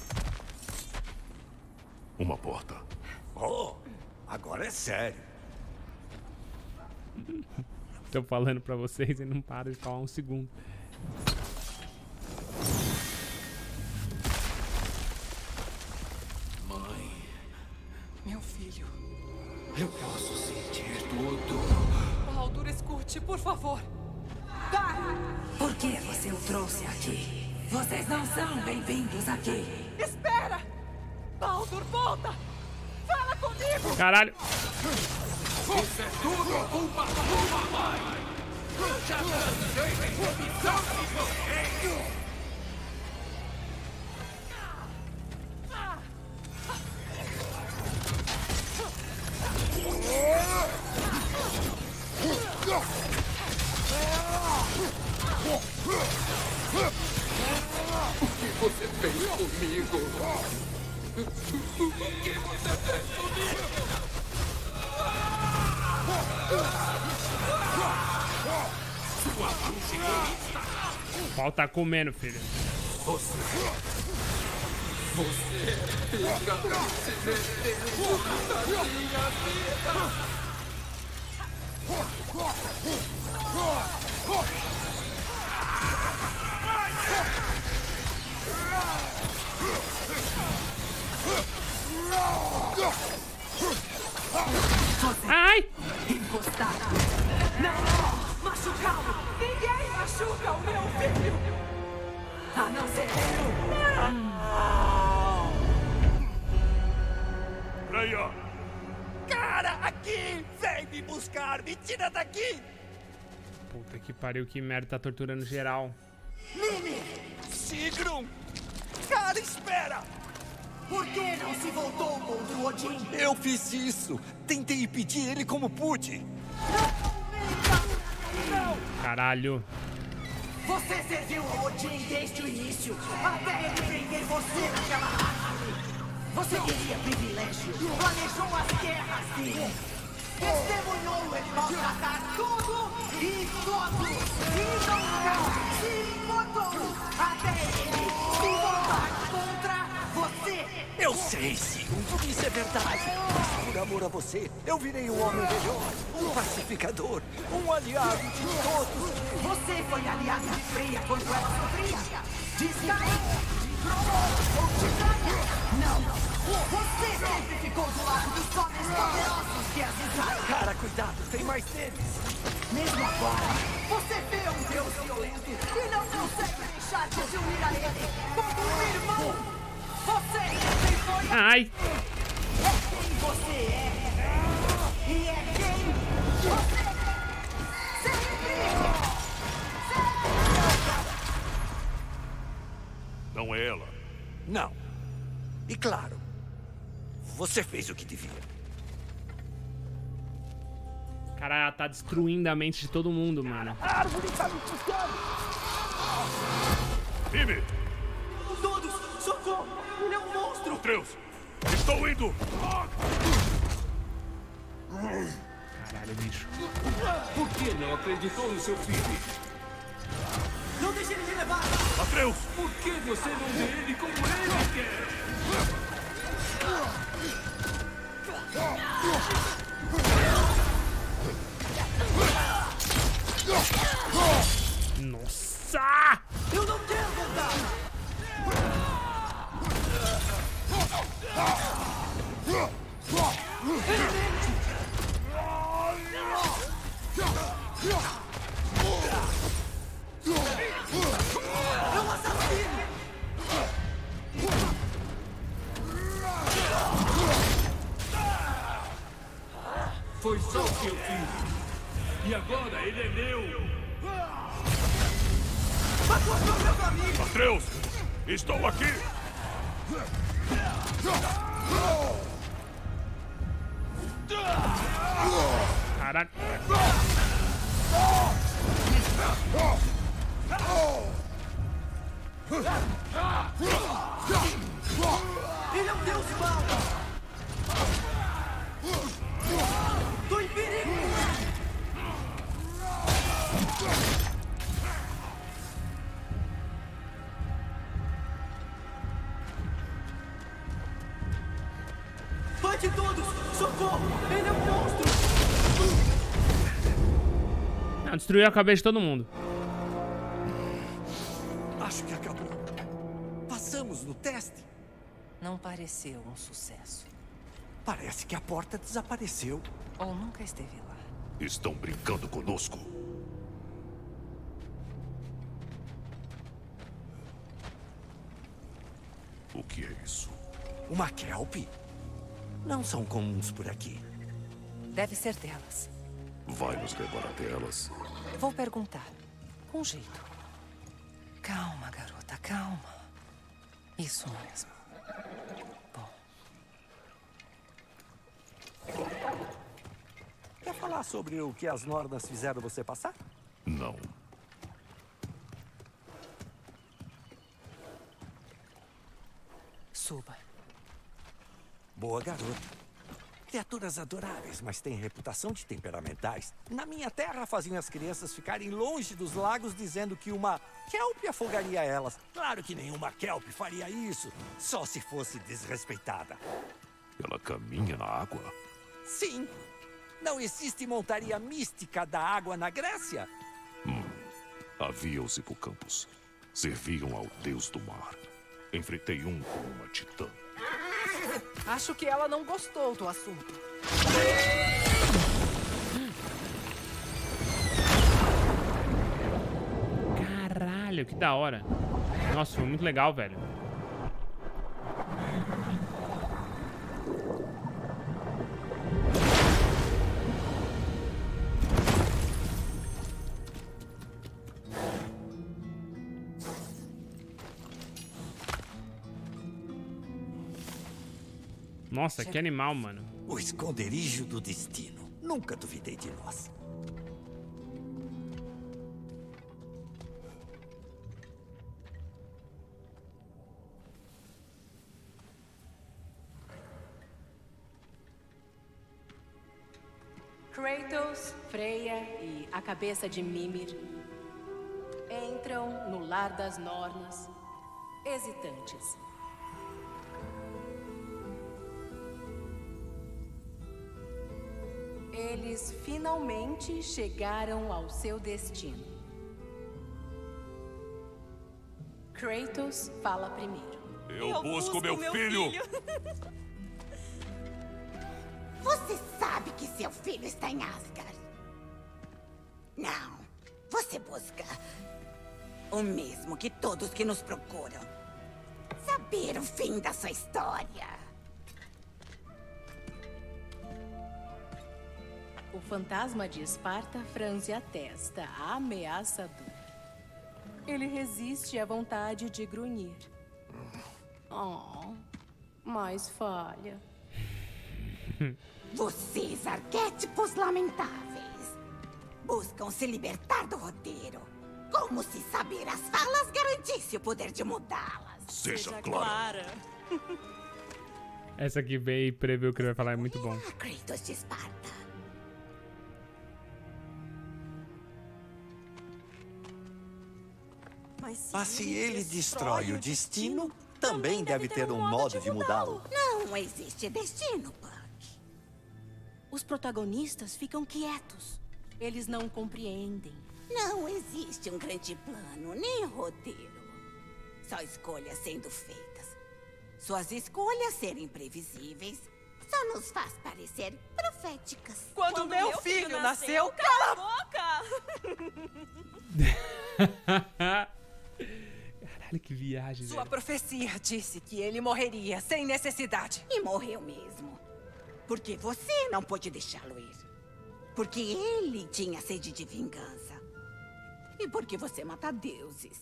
Uma porta. Oh, agora é sério. Tô falando pra vocês e não para de falar um segundo. Mãe, meu filho, eu posso sentir tudo. Baldur, escute, por favor. Por que você o trouxe aqui? Vocês não são bem-vindos aqui. Espera! Baldur, volta! Fala comigo! Caralho! Isso é tudo culpa da sua mãe! Já cansei de comissão de vocês! O que você fez comigo? O que você fez comigo? O pau tá comendo, filho. Você fica se metendo na minha vida. Ai! Encostado. Não, machucá-lo. Ninguém machuca o meu filho! A não ser eu. Freya! Cara, aqui! Vem me buscar! Me tira daqui! Puta que pariu, que merda, tá torturando geral. Sigrun! Cara, espera! Por que não se voltou contra o Odin? Eu fiz isso! Tentei impedir ele como pude! Caralho. Você serviu ao Odin desde o início, até ele prender você naquela árvore. Você queria privilégio, planejou as guerras dele. Testemunhou ele maltratar tudo e todos. E nunca se importou até ele se voltar contra você. Eu sei, Sion, tudo isso é verdade. Mas por amor a você, eu virei um homem melhor, um pacificador, um aliado de todos. Você foi aliado de Freya quando ela sofria? De Skyrim? De Droll ou de Gaia? Não. Você sempre ficou do lado dos homens poderosos que as usaram. Cara, cuidado, tem mais deles. Mesmo agora, você vê um deus violento e não consegue deixar de se unir a ele como um irmão. Você sempre foi... Ai. É quem você é. E é quem você sempre... Não é ela. Não. E claro, você fez o que devia. Cara, ela tá destruindo a mente de todo mundo, mano. A árvore está me puxando. Mimi! Todos, socorro! Ele é um monstro! Atreus! Estou indo! Caralho, bicho. Por que não acreditou no seu filho? Não deixe ele me levar! Atreus! Por que você não vê ele como ele quer? Nossa! Eu não quero voltar! É um assassino! Foi só o que eu fiz. E agora ele é meu. Atreus! Estou aqui! Caraca. Ele é um deus mau! Tô em perigo! Vai de todos! Socorro! Ele é um monstro! Não, destruiu a cabeça de todo mundo. Acho que acabou. Passamos no teste. Não pareceu um sucesso. Parece que a porta desapareceu. Ou nunca esteve lá. Estão brincando conosco. O que é isso? Uma kelp? Não são comuns por aqui. Deve ser delas. Vai nos levar até elas? Vou perguntar. Com jeito. Calma, garota, calma. Isso mesmo. Bom. Quer falar sobre o que as Nornas fizeram você passar? Não. Suba. Boa garota. Criaturas adoráveis, mas têm reputação de temperamentais. Na minha terra faziam as crianças ficarem longe dos lagos dizendo que uma kelp afogaria elas. Claro que nenhuma kelp faria isso, só se fosse desrespeitada. Ela caminha na água? Sim. Não existe montaria mística da água na Grécia? Havia os hipocampos. Serviam ao deus do mar. Enfrentei um com uma titã. Acho que ela não gostou do assunto. Caralho, que da hora. Nossa, foi muito legal, velho. Nossa, que animal, mano. O esconderijo do destino. Nunca duvidei de nós. Kratos, Freya e a cabeça de Mimir entram no lar das Nornas, hesitantes. Eles finalmente chegaram ao seu destino. Kratos fala primeiro. Eu busco meu filho! Você sabe que seu filho está em Asgard. Não. Você busca o mesmo que todos que nos procuram. Saber o fim da sua história. O fantasma de Esparta franze a testa, ameaçador. Ele resiste à vontade de grunhir. Oh, mas falha. Vocês, arquétipos lamentáveis, buscam se libertar do roteiro. Como se saber as falas garantisse o poder de mudá-las. Seja clara. Essa aqui veio e prevê o que ele vai falar, é muito bom. Kratos de Esparta. Mas se ele destrói o destino, também deve ter um modo de mudá-lo. Não existe destino, Puck. Os protagonistas ficam quietos. Eles não compreendem. Não existe um grande plano, nem roteiro. Só escolhas sendo feitas. Suas escolhas serem previsíveis só nos faz parecer proféticas. Quando meu filho nasceu, cala a boca! Caralho, que viagem, Sua velho. profecia disse que ele morreria sem necessidade. E morreu mesmo. Porque você não pôde deixá-lo ir. Porque ele tinha sede de vingança. E porque você mata deuses.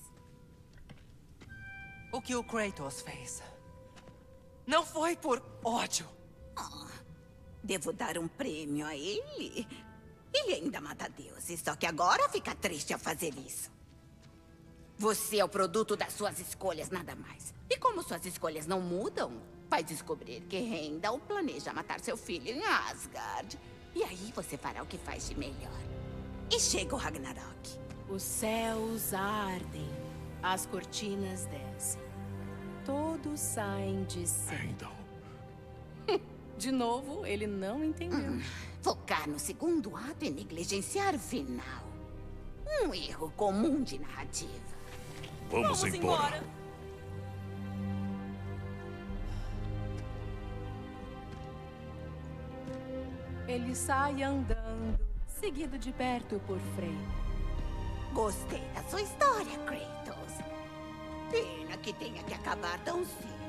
O que o Kratos fez não foi por ódio. Devo dar um prêmio a ele. Ele ainda mata deuses, só que agora fica triste ao fazer isso. Você é o produto das suas escolhas, nada mais. E como suas escolhas não mudam, vai descobrir que Heimdall planeja matar seu filho em Asgard. E aí você fará o que faz de melhor. E chega o Ragnarok. Os céus ardem, as cortinas descem. Todos saem de cena. Heimdall. De novo, ele não entendeu. Focar no segundo ato e negligenciar o final. Um erro comum de narrativa. Vamos embora. Ele sai andando, seguido de perto por Freya. Gostei da sua história, Kratos. Pena que tenha que acabar tão cedo.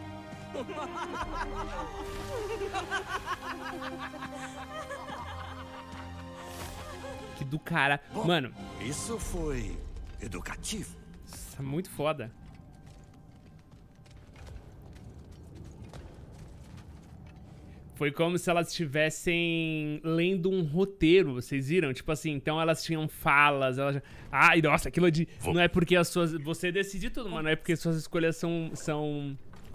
Que do cara. Mano, Isso foi educativo. isso é muito foda. Foi como se elas estivessem lendo um roteiro, vocês viram? Tipo assim, então elas tinham falas, elas... Ai, nossa, aquilo de... Não é porque as suas... Você decide tudo, mas não é porque suas escolhas são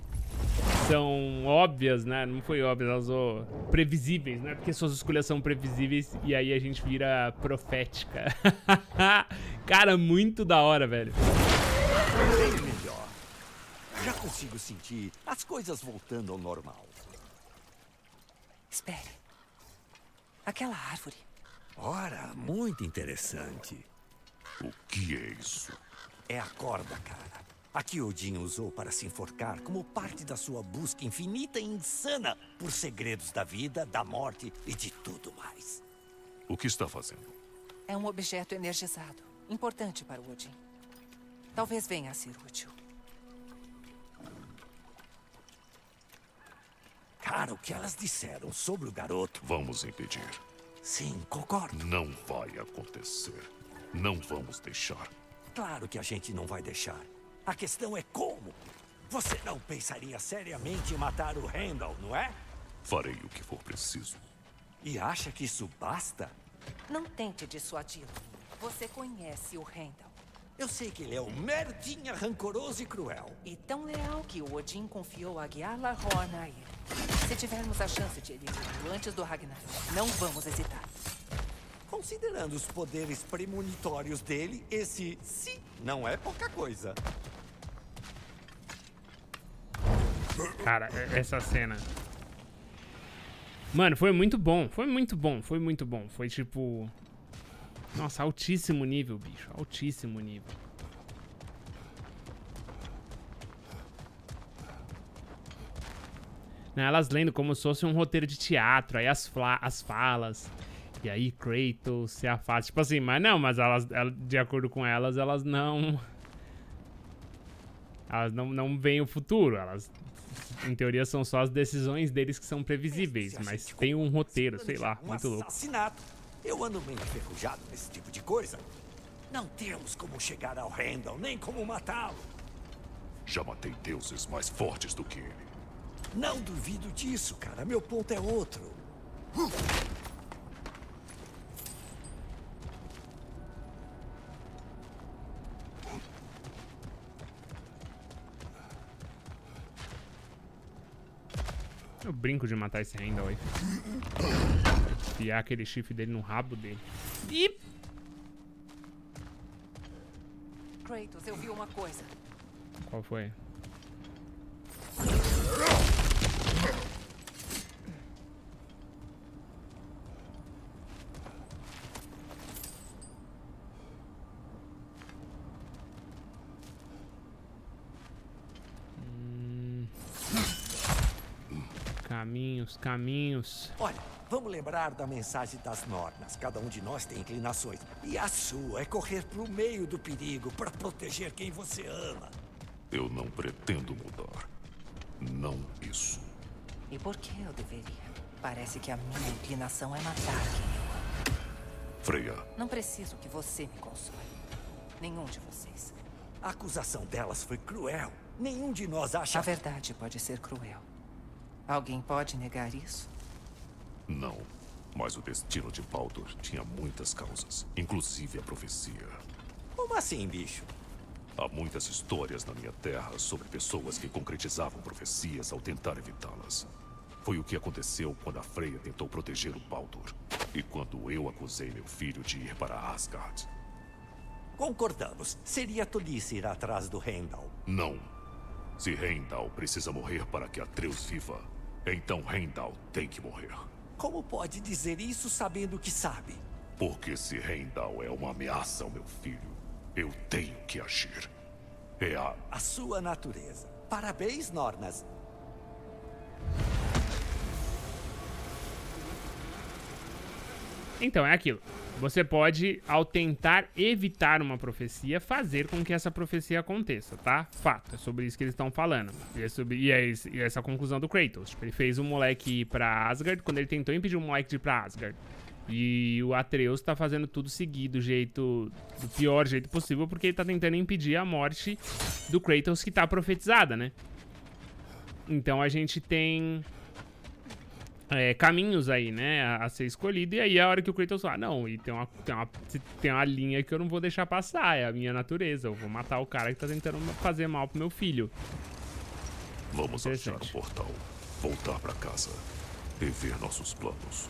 óbvias, né? Não foi óbvio, ela usou previsíveis, não é porque suas escolhas são previsíveis e aí a gente vira profética. Cara, muito da hora, velho. Bem melhor. Já consigo sentir as coisas voltando ao normal. Espere. Aquela árvore. Ora, muito interessante. O que é isso? É a corda, cara. A que Odin usou para se enforcar como parte da sua busca infinita e insana por segredos da vida, da morte e de tudo mais. O que está fazendo? É um objeto energizado. Importante para o Odin. Talvez venha a ser útil. Cara, o que elas disseram sobre o garoto? Vamos impedir. Sim, concordo. Não vai acontecer. Não vamos deixar. Claro que a gente não vai deixar. A questão é como. Você não pensaria seriamente em matar o Heimdall, não é? Farei o que for preciso. E acha que isso basta? Não tente dissuadi-lo. Você conhece o Heimdall. Eu sei que ele é um merdinha rancoroso e cruel. E tão leal que o Odin confiou a Gjallarhorn a ele. Se tivermos a chance de eliminá-lo antes do Ragnarok, não vamos hesitar. Considerando os poderes premonitórios dele, esse sim não é pouca coisa. Cara, essa cena. Mano, foi muito bom. Foi muito bom. Foi muito bom. Foi tipo... Nossa, altíssimo nível, bicho. Altíssimo nível. Elas lendo como se fosse um roteiro de teatro. Aí as falas. E aí Kratos se afasta. Tipo assim, mas não, mas elas, de acordo com elas, elas não veem o futuro. Elas, em teoria, são só as decisões deles que são previsíveis. Mas tem um roteiro, sei lá, muito louco. Assassinato. Eu ando meio enferrujado nesse tipo de coisa. Não temos como chegar ao Heimdall, nem como matá-lo. Já matei deuses mais fortes do que ele. Não duvido disso, cara. Meu ponto é outro. Eu brinco de matar esse Heimdall aí. Enfiar aquele chifre dele no rabo dele. E... Kratos, eu vi uma coisa. Qual foi? Caminhos. Olha, vamos lembrar da mensagem das Nornas. Cada um de nós tem inclinações. E a sua é correr pro meio do perigo para proteger quem você ama. Eu não pretendo mudar. Não isso. E por que eu deveria? Parece que a minha inclinação é matar quem eu amo. Freya. Não preciso que você me console. Nenhum de vocês. A acusação delas foi cruel. Nenhum de nós acha... A verdade pode ser cruel. Alguém pode negar isso? Não. Mas o destino de Baldur tinha muitas causas, inclusive a profecia. Como assim, bicho? Há muitas histórias na minha terra sobre pessoas que concretizavam profecias ao tentar evitá-las. Foi o que aconteceu quando a Freya tentou proteger o Baldur. E quando eu acusei meu filho de ir para Asgard. Concordamos. Seria tolice ir atrás do Heimdall. Não. Se Heimdall precisa morrer para que Atreus viva, então Heimdall tem que morrer. Como pode dizer isso sabendo que sabe? Porque se Heimdall é uma ameaça ao meu filho, eu tenho que agir. É a sua natureza. Parabéns, Nornas. Então, é aquilo. Você pode, ao tentar evitar uma profecia, fazer com que essa profecia aconteça, tá? Fato, é sobre isso que eles estão falando. E é essa a conclusão do Kratos. Tipo, ele fez o moleque ir pra Asgard quando ele tentou impedir o moleque de ir pra Asgard. E o Atreus tá fazendo tudo seguir do pior jeito possível, porque ele tá tentando impedir a morte do Kratos que tá profetizada, né? Então a gente tem... caminhos aí, né, a ser escolhido. E aí é a hora que o Kratos fala, não, e tem uma linha que eu não vou deixar passar, é a minha natureza, eu vou matar o cara que tá tentando fazer mal pro meu filho. Vamos achar o portal, voltar pra casa, rever nossos planos.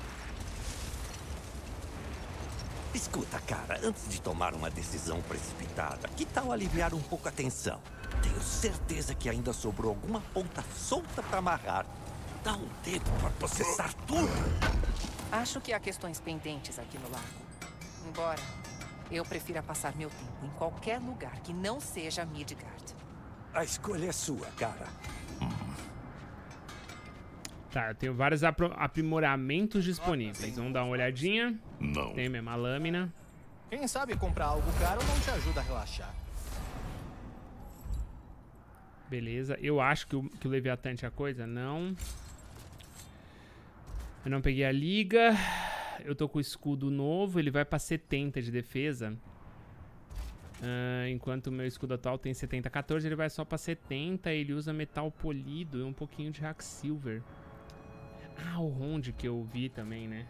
Escuta, cara, antes de tomar uma decisão precipitada, que tal aliviar um pouco a tensão? Tenho certeza que ainda sobrou alguma ponta solta pra amarrar. Dá um tempo para processar tudo. Acho que há questões pendentes aqui no lago. Embora eu prefira passar meu tempo em qualquer lugar que não seja Midgard. A escolha é sua, cara. Tá, eu tenho vários aprimoramentos disponíveis. Vamos dar uma olhadinha. Não. Tem mesmo a lâmina. Quem sabe comprar algo caro não te ajuda a relaxar. Beleza. Eu acho que o Leviatã tinha coisa. Não. Eu não peguei a liga. Eu tô com o escudo novo. Ele vai pra 70 de defesa. Enquanto o meu escudo atual tem 70. 14, ele vai só pra 70. Ele usa metal polido e um pouquinho de hack silver. Ah, o Ronde que eu vi também, né?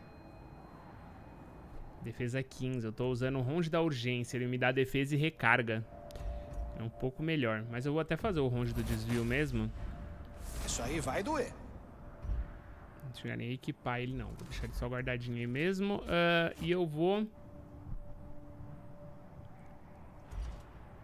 Defesa 15. Eu tô usando o Ronde da urgência. Ele me dá defesa e recarga. É um pouco melhor. Mas eu vou até fazer o Ronde do desvio mesmo. Isso aí vai doer. Não chegar nem a equipar ele, não. Vou deixar ele só guardadinho aí mesmo. E eu vou...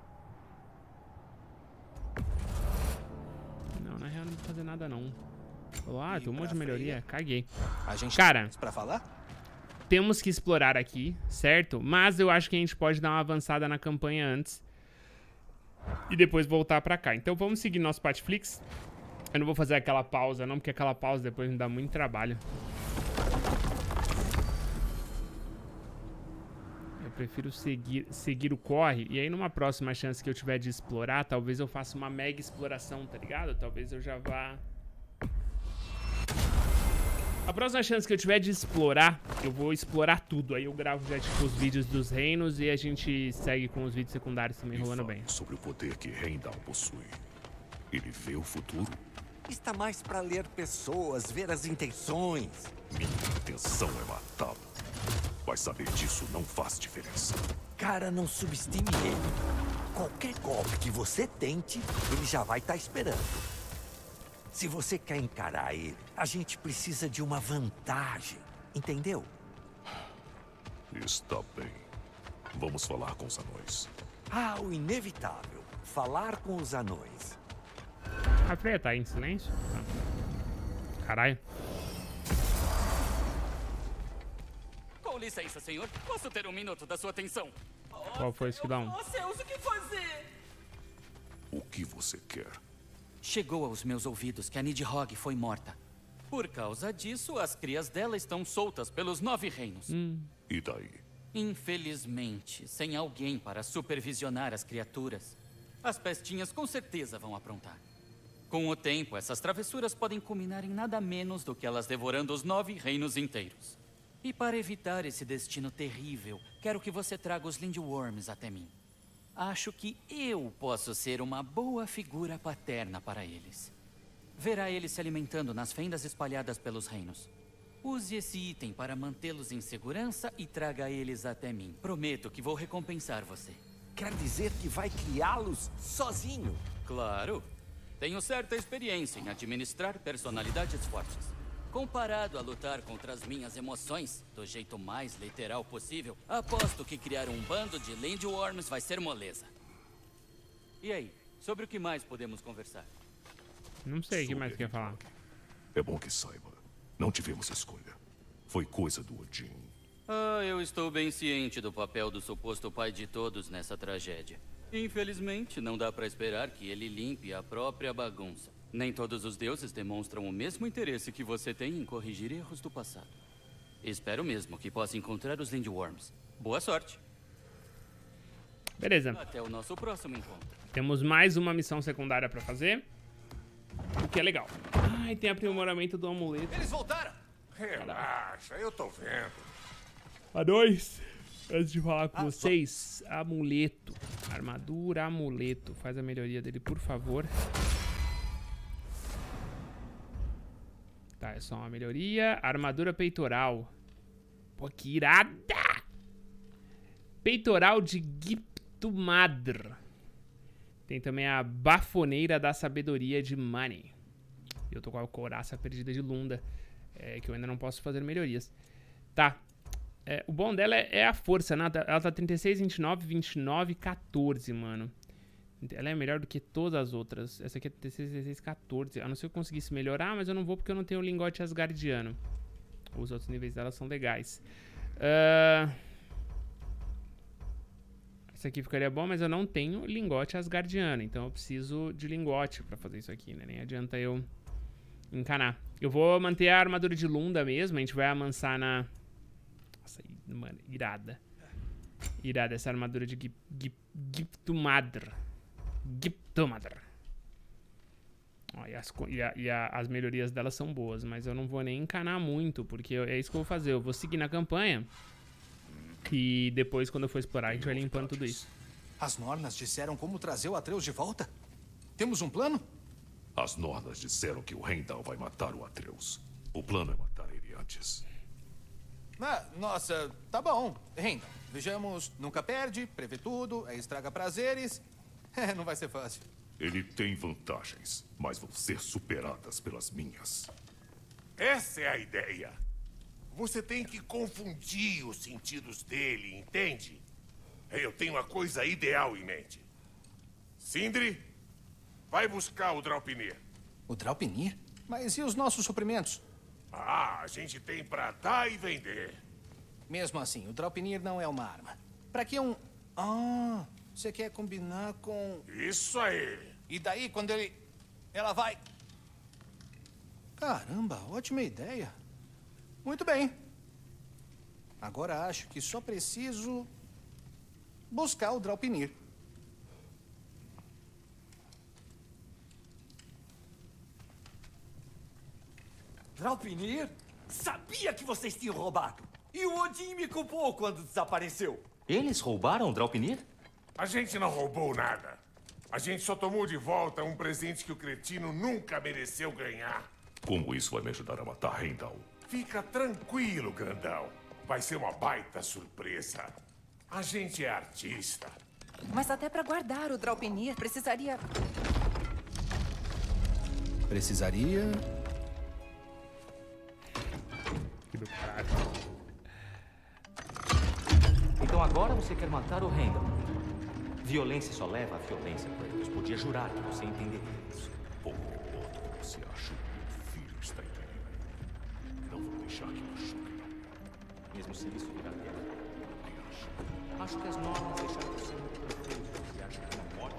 Não, na real não vou fazer nada, não. Olá, tem um monte de melhoria. Caguei. A gente Cara, pra falar? temos que explorar aqui, certo? Mas eu acho que a gente pode dar uma avançada na campanha antes. E depois voltar pra cá. Então vamos seguir nosso Patflix. Eu não vou fazer aquela pausa não, porque aquela pausa depois me dá muito trabalho. Eu prefiro seguir o corre. E aí numa próxima chance que eu tiver de explorar, talvez eu faça uma mega exploração, tá ligado? Talvez eu já vá... A próxima chance que eu tiver de explorar, eu vou explorar tudo. Aí eu gravo já tipo os vídeos dos reinos e a gente segue com os vídeos secundários também rolando bem. Sobre o poder que Heimdall possui. Ele vê o futuro? Está mais para ler pessoas, ver as intenções. Minha intenção é matá-lo. Mas saber disso não faz diferença. Cara, não subestime ele. Qualquer golpe que você tente, ele já vai estar esperando. Se você quer encarar ele, a gente precisa de uma vantagem. Entendeu? Está bem. Vamos falar com os anões. Ah, o inevitável. Falar com os anões. A Freya tá em silêncio? Caralho. Com licença, senhor. Posso ter um minuto da sua atenção? Qual foi esse que dá um? Oh, céus, o que fazer? O que você quer? Chegou aos meus ouvidos que a Nidhogg foi morta. Por causa disso, as crias dela estão soltas pelos 9 reinos. E daí? Infelizmente, sem alguém para supervisionar as criaturas, as pestinhas com certeza vão aprontar. Com o tempo, essas travessuras podem culminar em nada menos do que elas devorando os 9 reinos inteiros. E para evitar esse destino terrível, quero que você traga os Lindworms até mim. Acho que eu posso ser uma boa figura paterna para eles. Verá eles se alimentando nas fendas espalhadas pelos reinos. Use esse item para mantê-los em segurança e traga eles até mim. Prometo que vou recompensar você. Quer dizer que vai criá-los sozinho? Claro. Tenho certa experiência em administrar personalidades fortes. Comparado a lutar contra as minhas emoções, do jeito mais literal possível, aposto que criar um bando de Lindworms vai ser moleza. E aí, sobre o que mais podemos conversar? Não sei o que mais quer falar. É bom que saiba. Não tivemos escolha. Foi coisa do Odin. Ah, eu estou bem ciente do papel do suposto pai de todos nessa tragédia. Infelizmente, não dá para esperar que ele limpe a própria bagunça. Nem todos os deuses demonstram o mesmo interesse que você tem em corrigir erros do passado. Espero mesmo que possa encontrar os Lindworms. Boa sorte. Beleza. Até o nosso próximo encontro. Temos mais uma missão secundária pra fazer. O que é legal. Ai, tem aprimoramento do amuleto. Eles voltaram! Relaxa, eu tô vendo. A2. Antes de falar com vocês, amuleto. Armadura, amuleto. Faz a melhoria dele, por favor. Tá, é só uma melhoria. Armadura peitoral. Pô, que irada! Peitoral de Giptumadr. Tem também a bafoneira da sabedoria de Mani. Eu tô com a couraça perdida de Lunda. Que eu ainda não posso fazer melhorias. Tá. O bom dela é a força, né? Ela tá 36, 29, 29, 14, mano. Ela é melhor do que todas as outras. Essa aqui é 36, 16, 14. A não ser que eu conseguisse melhorar, mas eu não vou porque eu não tenho o lingote asgardiano. Os outros níveis dela são legais. Essa aqui ficaria bom, mas eu não tenho lingote asgardiano. Então eu preciso de lingote pra fazer isso aqui, né? Nem adianta eu encanar. Eu vou manter a armadura de Lunda mesmo. A gente vai amansar na... Nossa, mano, irada. Irada essa armadura de Giptumadr. Giptumadr. Ó, e as melhorias dela são boas, mas eu não vou nem encanar muito, porque é isso que eu vou fazer. Eu vou seguir na campanha e depois, quando eu for explorar, a gente vai limpando tudo isso. As Nornas disseram como trazer o Atreus de volta? Temos um plano? As Nornas disseram que o Heimdall vai matar o Atreus. O plano é matar ele antes. Nossa, tá bom. Heimdall, vejamos, nunca perde, prevê tudo, estraga prazeres. Não vai ser fácil. Ele tem vantagens, mas vão ser superadas pelas minhas. Essa é a ideia. Você tem que confundir os sentidos dele, entende? Eu tenho a coisa ideal em mente. Sindri, vai buscar o Draupnir. O Draupnir? Mas e os nossos suprimentos? Ah, a gente tem pra dar e vender. Mesmo assim, o Draupnir não é uma arma. Pra que um... Ah, você quer combinar com... Isso aí. E daí, quando ela vai... Caramba, ótima ideia. Muito bem. Agora acho que só preciso... buscar o Draupnir. Draupnir? Sabia que vocês tinham roubado. E o Odin me culpou quando desapareceu. Eles roubaram o Draupnir? A gente não roubou nada. A gente só tomou de volta um presente que o cretino nunca mereceu ganhar. Como isso vai me ajudar a matar Heimdall? Fica tranquilo, grandão. Vai ser uma baita surpresa. A gente é artista. Mas até pra guardar o Draupnir, precisaria... Precisaria... Então agora você quer matar o Heimdall. Violência só leva a violência, Kratos. Podia jurar que você entenderia isso. Pô, você acha que meu filho está em perigo? Não vou deixar que machuque, não. Mesmo se isso virar guerra. O que acha? Acho que as normas deixaram você muito confuso. Você acha que não pode?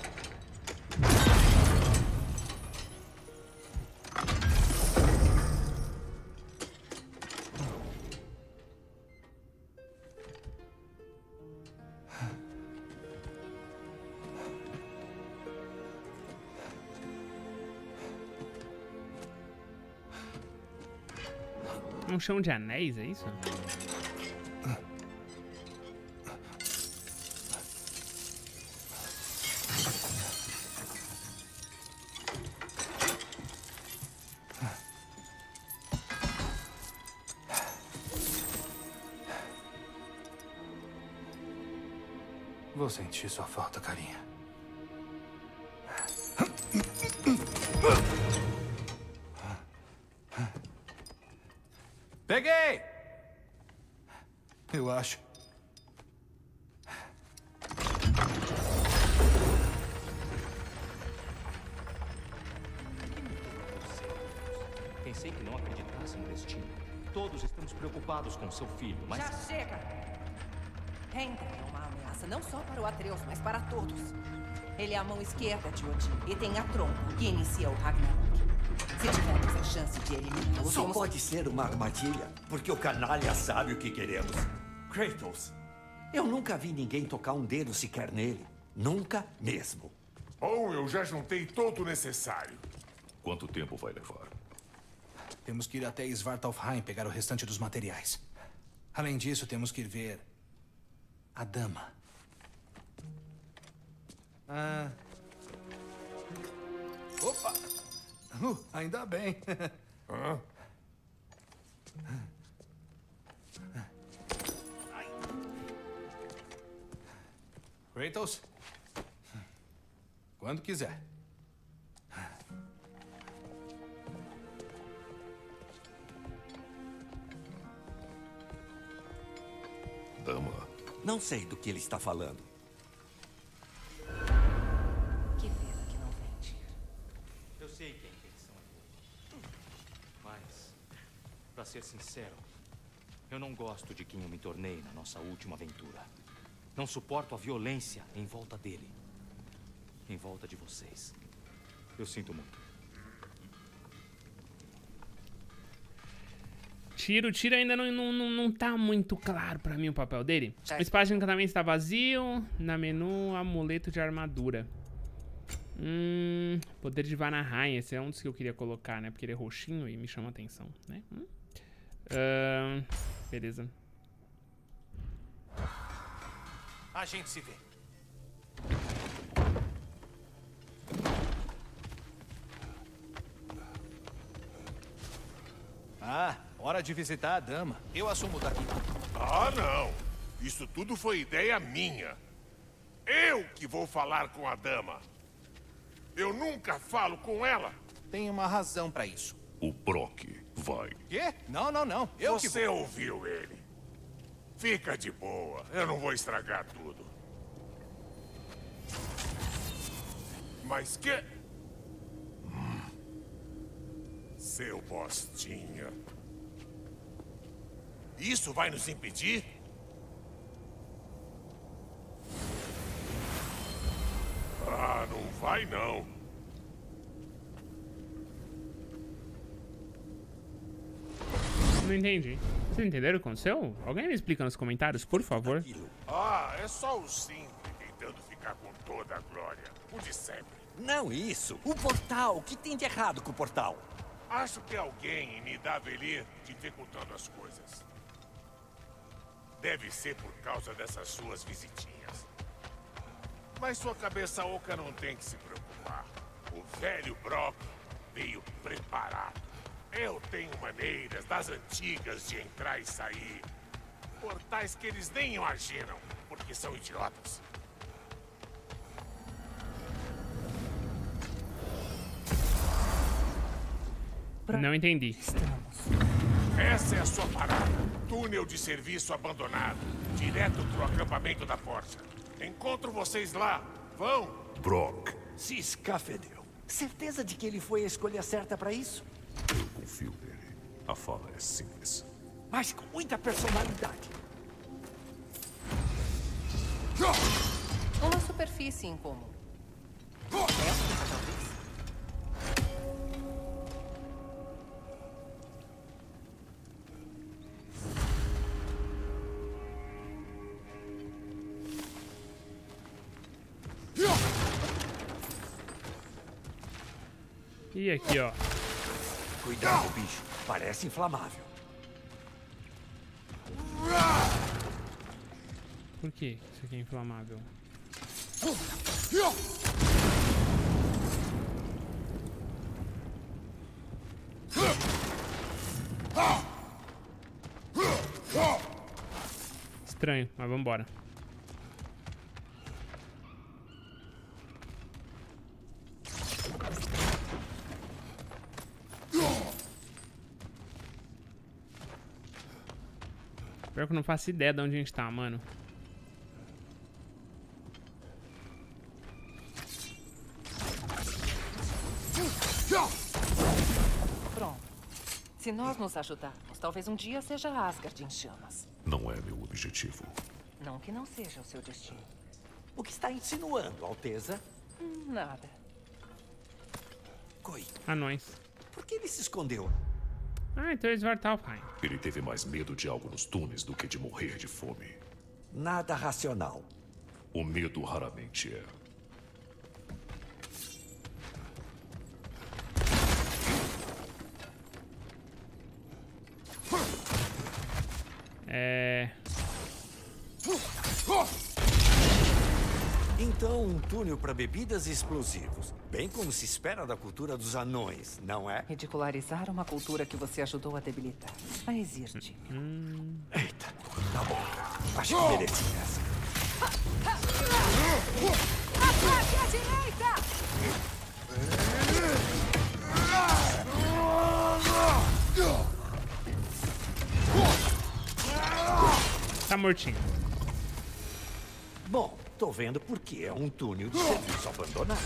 Um chão de anéis, é isso? Vou sentir sua falta, carinha. Peguei! Eu acho. Pensei que não acreditasse no destino. Todos estamos preocupados com seu filho, mas... Já chega! Heimdall é uma ameaça não só para o Atreus, mas para todos. Ele é a mão esquerda de Odin e tem a trompa que inicia o Ragnarok. Se tivermos a chance de eliminá-lo... Só pode ser uma armadilha, porque o canalha sabe o que queremos. Kratos, eu nunca vi ninguém tocar um dedo sequer nele. Nunca mesmo. Bom, eu já juntei todo o necessário. Quanto tempo vai levar? Temos que ir até Svartalfheim pegar o restante dos materiais. Além disso, temos que ir ver... a dama. Opa! Ainda bem. Hã? Kratos? Quando quiser. Dama. Não sei do que ele está falando. Que pena que não vem, Tyr. Eu sei que a intenção é boa. Mas, pra ser sincero, eu não gosto de quem eu me tornei na nossa última aventura. Não suporto a violência em volta dele. Em volta de vocês. Eu sinto muito. O Tyr ainda não tá muito claro pra mim o papel dele. O espaço de encantamento está vazio. Na menu, amuleto de armadura. Poder de Vanaheim. Esse é um dos que eu queria colocar, né? Porque ele é roxinho e me chama a atenção, né? Beleza. A gente se vê. Hora de visitar a dama. Eu assumo daqui. Ah, não. Isso tudo foi ideia minha. Eu que vou falar com a dama. Eu nunca falo com ela. Tem uma razão pra isso. O Brock vai. Quê? Não. Você ouviu ele. Fica de boa. Eu não vou estragar tudo. Mas que... Seu bostinha. Isso vai nos impedir? Ah, não vai não. Não entendi. Vocês entenderam o que aconteceu? Alguém me explica nos comentários, por favor? Ah, é só o Sindri tentando ficar com toda a glória. O de sempre. Não isso. O portal. O que tem de errado com o portal? Acho que alguém em Nidavellir dificultando as coisas. Deve ser por causa dessas suas visitinhas. Mas sua cabeça oca não tem que se preocupar. O velho Brock veio preparado. Eu tenho maneiras das antigas de entrar e sair. Portais que eles nem imaginam, porque são idiotas. Não entendi. Essa é a sua parada. Túnel de serviço abandonado. Direto pro acampamento da Forja. Encontro vocês lá. Vão! Brock. Se escafedeu. Certeza de que ele foi a escolha certa para isso? Eu confio nele. A fala é simples. Mas com muita personalidade. Uma superfície em comum. Essa, talvez. E aqui, ó. Cuidado, bicho. Parece inflamável. Por que isso aqui é inflamável? Estranho, mas vambora. Pior que eu não faço ideia de onde a gente tá, mano. Pronto. Se nós nos ajudarmos, talvez um dia seja Asgard em chamas. Não é meu objetivo. Não que não seja o seu destino. O que está insinuando, Alteza? Nada. Coi. Anões. Por que ele se escondeu? Ah, então é Svartalfheim. Ele teve mais medo de algo nos túneis do que de morrer de fome. Nada racional. O medo raramente é. Então, um túnel para bebidas e explosivos. Bem como se espera da cultura dos anões, não é? Ridicularizar uma cultura que você ajudou a debilitar. Vai existe. Eita, tá bom. Acho que mereci essa. Ataque à direita! Tá mortinho. Bom, tô vendo por que é um túnel de serviço abandonado.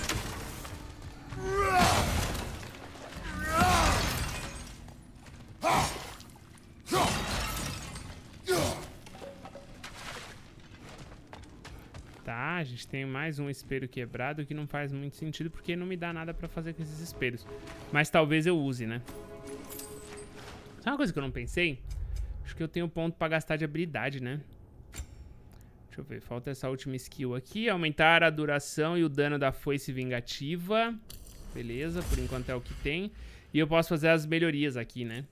Tá, a gente tem mais um espelho quebrado que não faz muito sentido porque não me dá nada pra fazer com esses espelhos. Mas talvez eu use, né? Sabe uma coisa que eu não pensei? Acho que eu tenho ponto pra gastar de habilidade, né? Deixa eu ver, falta essa última skill aqui. Aumentar a duração e o dano da foice vingativa. Beleza, por enquanto é o que tem. E eu posso fazer as melhorias aqui, né?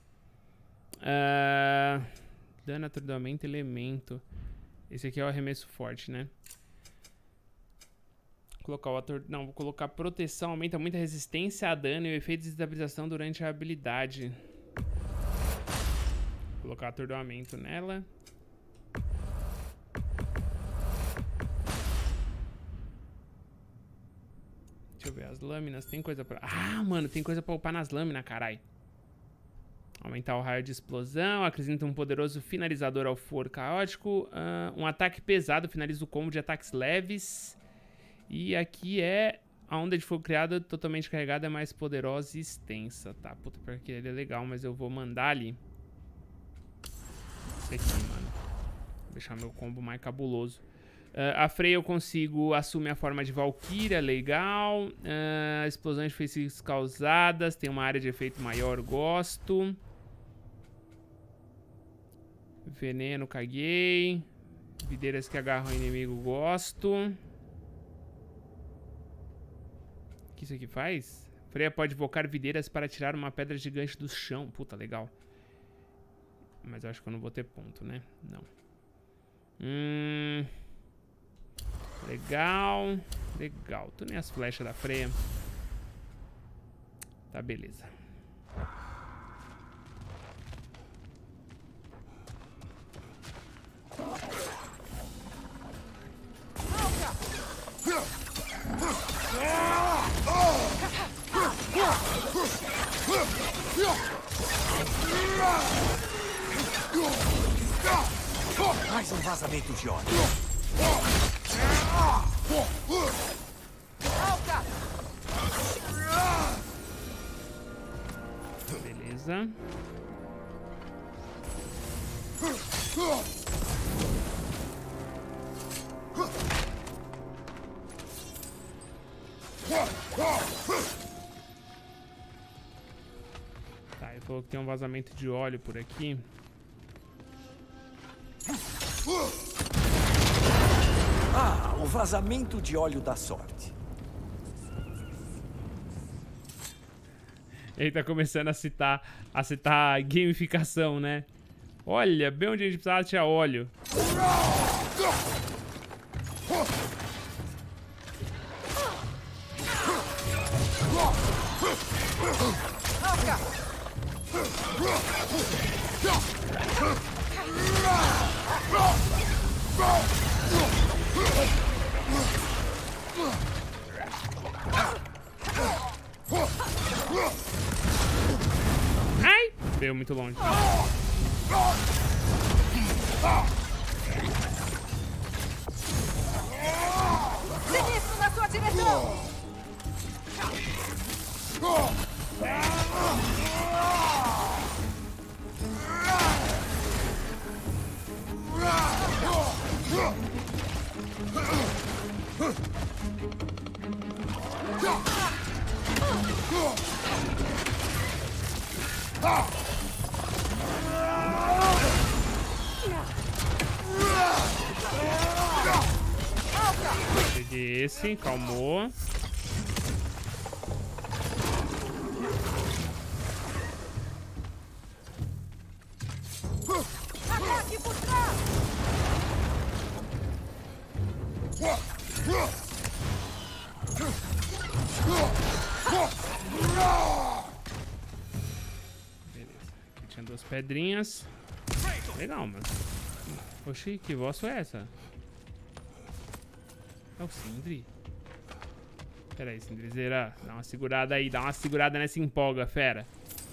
Dano, atordoamento, elemento. Esse aqui é o arremesso forte, né? Colocar o Não, vou colocar proteção. Aumenta muito a resistência a dano e o efeito de estabilização durante a habilidade. Vou colocar atordoamento nela. Deixa eu ver, as lâminas, tem coisa pra... Ah, mano, tem coisa pra upar nas lâminas, carai. Aumentar o raio de explosão, acrescenta um poderoso finalizador ao foro caótico. Um ataque pesado, finaliza o combo de ataques leves. E aqui é A onda de fogo criada totalmente carregada é mais poderosa e extensa. Tá, puta, porque ele é legal, mas eu vou mandar ali. Esse aqui, mano. Vou deixar meu combo mais cabuloso. A Freya eu consigo assumir a forma de Valkyria, legal. Explosões de feitiços causadas, tem uma área de efeito maior, gosto. Veneno, caguei. Videiras que agarram o inimigo, gosto. O que isso aqui faz? Freya pode invocar videiras para tirar uma pedra gigante do chão. Puta, legal. Mas eu acho que eu não vou ter ponto, né? Não. Legal. Legal. Tu nem as flechas da Freya. Tá, beleza. Mais um vazamento de óleo. Beleza. Tá, ele falou que tem um vazamento de óleo por aqui. Ah, o vazamento de óleo da sorte. Ele tá começando a citar gamificação, né? Olha, bem onde a gente precisava tinha óleo. Ai! Veio muito longe. Sinistro na sua direção! Peguei esse, calmou. Ataque por trás! Beleza, aqui tinha 2 pedrinhas. Legal, mano. Oxi, que voz foi essa? É o Sindri. Pera aí, Sindrizeira. Dá uma segurada aí, dá uma segurada nessa empolga, fera.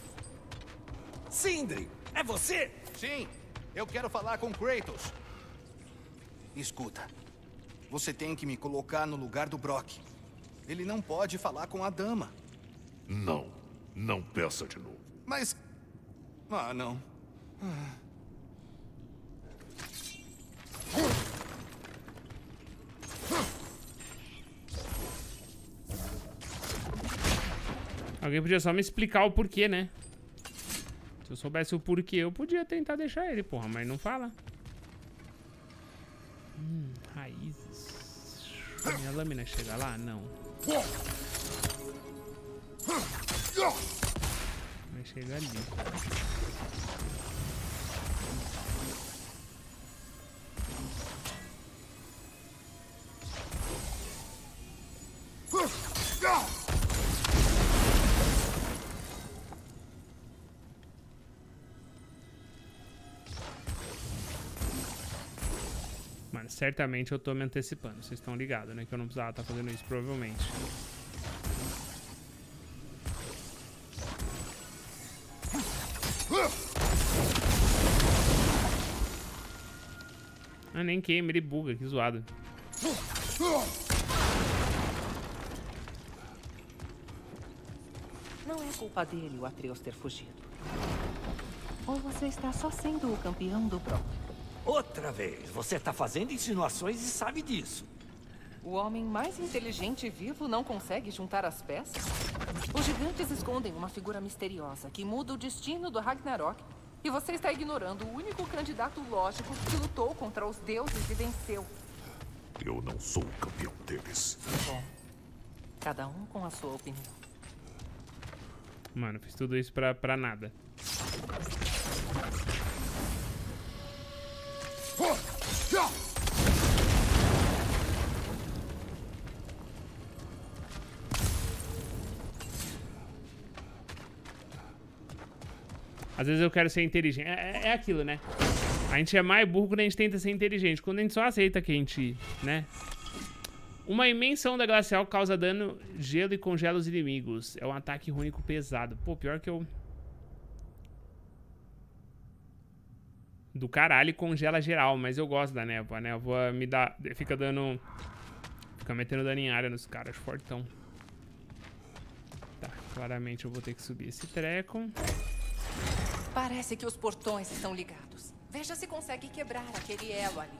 Sindri, é você? Sim, eu quero falar com Kratos. Escuta, você tem que me colocar no lugar do Brock. Ele não pode falar com a dama. Não, não peça de novo. Mas... Ah, não. Alguém podia só me explicar o porquê, né? Se eu soubesse o porquê, eu podia tentar deixar ele, porra, mas não fala. Raízes. A minha lâmina chega lá? Não. Mas chega ali. Mano, certamente eu tô me antecipando. Vocês estão ligados, né? Que eu não precisava estar fazendo isso, provavelmente. Ah, nem queima, ele buga, que zoado. Não é culpa dele o Atreus ter fugido. Ou você está só sendo o campeão do Brock? Outra vez, você tá fazendo insinuações e sabe disso. O homem mais inteligente vivo não consegue juntar as peças? Os gigantes escondem uma figura misteriosa que muda o destino do Ragnarok. E você está ignorando o único candidato lógico que lutou contra os deuses e venceu. Eu não sou o campeão deles. Bom, cada um com a sua opinião. Mano, fiz tudo isso pra nada. Às vezes eu quero ser inteligente. É aquilo, né? A gente é mais burro quando a gente tenta ser inteligente. Quando a gente só aceita que a gente, né? Uma imensa onda glacial causa dano, gelo e congela os inimigos. É um ataque único pesado. Pô, pior que eu... Do caralho, congela geral. Mas eu gosto da névoa. A névoa me dá... Fica dando... Fica metendo dano em área nos caras. Fortão. Tá, claramente eu vou ter que subir esse treco. Parece que os portões estão ligados. Veja se consegue quebrar aquele elo ali.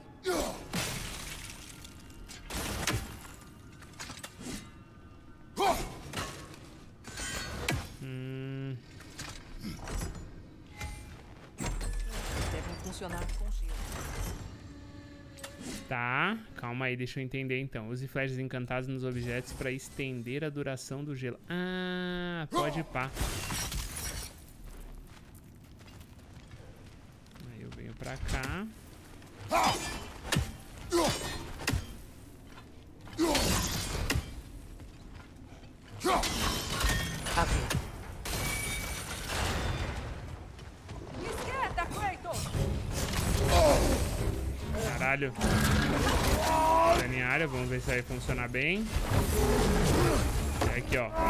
Devem funcionar com gelo. Tá, calma aí, deixa eu entender então. Use flechas encantadas nos objetos pra estender a duração do gelo. Ah, pode pá. Aí eu venho pra cá. Esquerda, Kratos! Caralho. Dano em área, vamos ver se vai funcionar bem. É aqui, ó.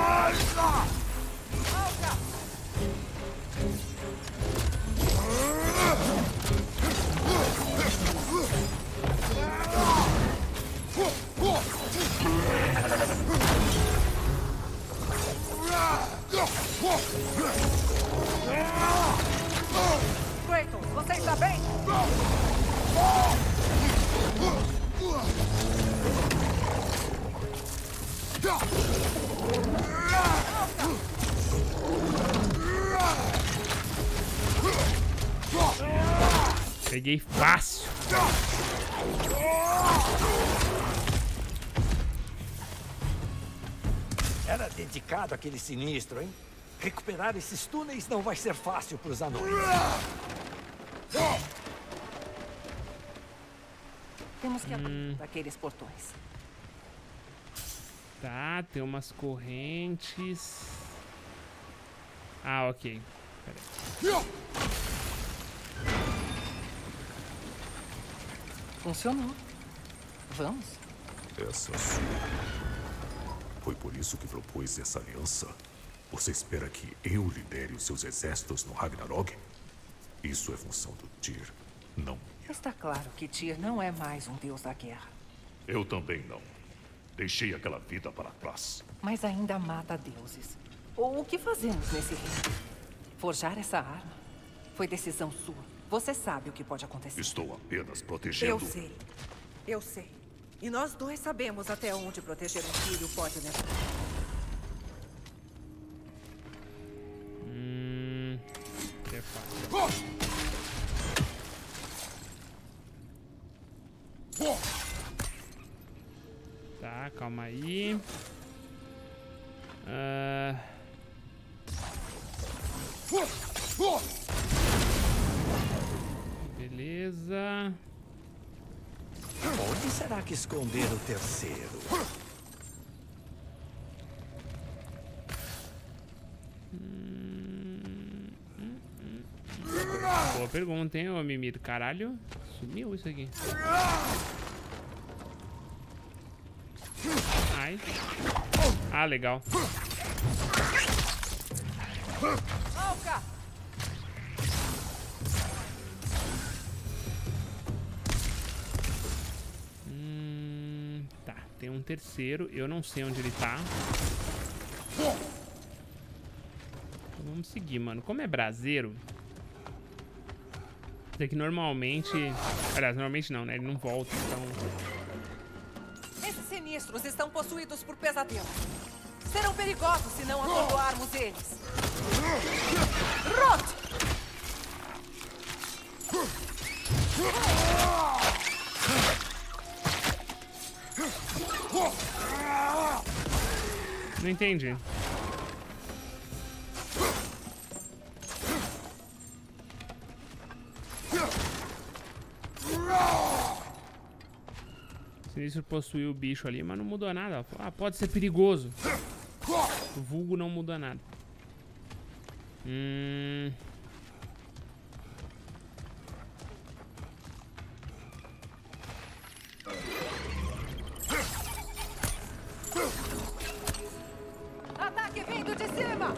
Kratos, você está bem? Peguei fácil. Era dedicado àquele sinistro, hein? Recuperar esses túneis não vai ser fácil para os anões. Temos que abrir daqueles portões. Tá, tem umas correntes. Ah, ok. Pera aí. Funcionou. Vamos? Essa sua. Foi por isso que propôs essa aliança? Você espera que eu lidere os seus exércitos no Ragnarok? Isso é função do Tyr, não minha. Está claro que Tyr não é mais um deus da guerra. Eu também não. Deixei aquela vida para trás. Mas ainda mata deuses. O que fazemos nesse reino? Forjar essa arma? Foi decisão sua. Você sabe o que pode acontecer. Estou apenas protegendo... Eu sei. Eu sei. E nós dois sabemos até onde proteger um filho pode levar. É fácil. Tá, calma aí. Beleza. Onde será que esconder o terceiro? Boa pergunta, hein, ô Mimir. Caralho, sumiu isso aqui. Ai. Ah, legal. Tá, tem um terceiro. Eu não sei onde ele tá. Vamos seguir, mano. Como é braseiro... Isso aqui normalmente... Aliás, normalmente não, né? Ele não volta, então... Esses sinistros estão possuídos por pesadelos. Serão perigosos se não atordoarmos eles. Rot! Não entendi. O sinistro possuiu o bicho ali, mas não mudou nada. Ah, pode ser perigoso. O vulgo não muda nada. Ataque vindo de cima!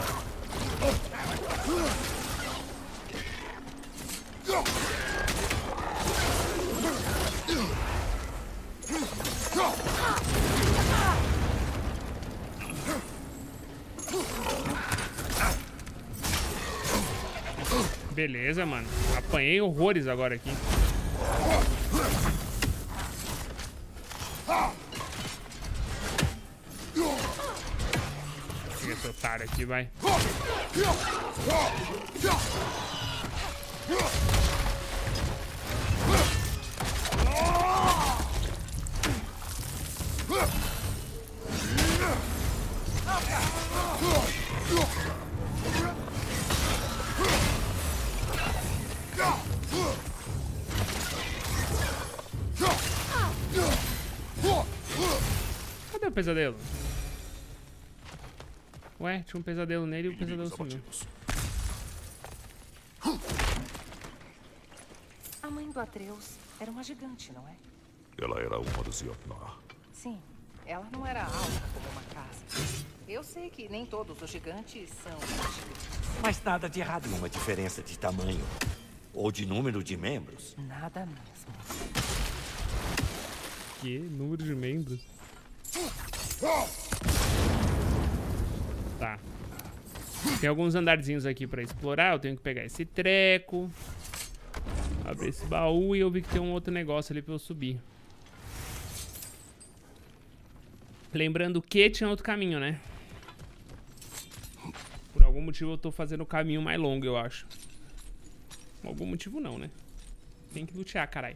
Beleza, mano. Apanhei horrores agora aqui. Pega esse otário aqui, vai. Cadê o pesadelo? Ué, tinha um pesadelo nele e o pesadelo sumiu. A mãe do Atreus era uma gigante, não é? Ela era uma dos Jotnar. Sim, ela não era alta como uma casa. Eu sei que nem todos os gigantes são gigantes. Mas nada de errado em uma diferença de tamanho. Ou de número de membros. Nada mesmo. Que número de membros? Tá. Tem alguns andarzinhos aqui pra explorar. Eu tenho que pegar esse treco. Abrir esse baú e eu vi que tem um outro negócio ali pra eu subir. Lembrando que tinha outro caminho, né? Por algum motivo eu tô fazendo o caminho mais longo, eu acho. Por algum motivo não, né? Tem que lutear, caralho.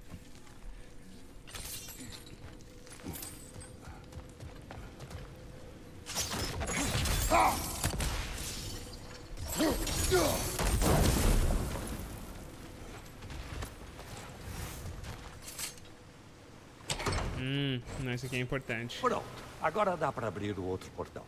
Não, isso aqui é importante. Pronto, agora dá pra abrir o outro portão.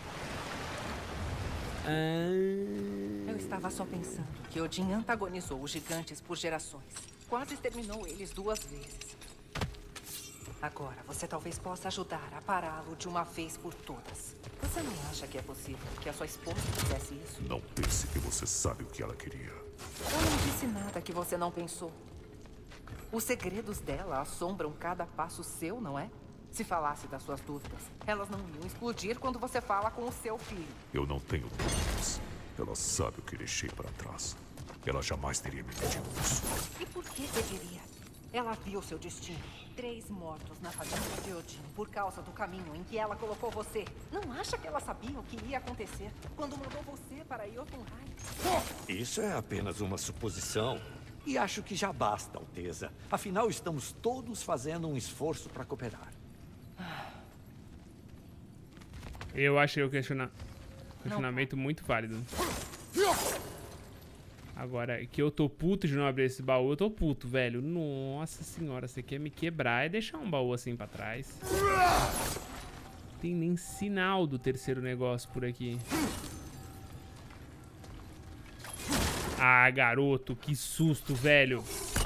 Eu estava só pensando que Odin antagonizou os gigantes por gerações. Quase exterminou eles 2 vezes. Agora, você talvez possa ajudar a pará-lo de uma vez por todas. Você não acha que é possível que a sua esposa fizesse isso? Não pense que você sabe o que ela queria. Eu não disse nada que você não pensou. Os segredos dela assombram cada passo seu, não é? Se falasse das suas dúvidas, elas não iam explodir quando você fala com o seu filho. Eu não tenho dúvidas. Ela sabe o que deixei para trás. Ela jamais teria me pedido isso. E por que deveria? Ela viu seu destino. 3 mortos na família de Odin por causa do caminho em que ela colocou você. Não acha que ela sabia o que ia acontecer quando mandou você para Jotunheim? Isso é apenas uma suposição. E acho que já basta, Alteza. Afinal, estamos todos fazendo um esforço para cooperar. Eu achei o questionamento muito válido. Agora, que eu tô puto de não abrir esse baú, eu tô puto, velho. Nossa senhora, você quer me quebrar e deixar um baú assim pra trás. Não tem nem sinal do terceiro negócio por aqui. Ah, garoto, que susto, velho.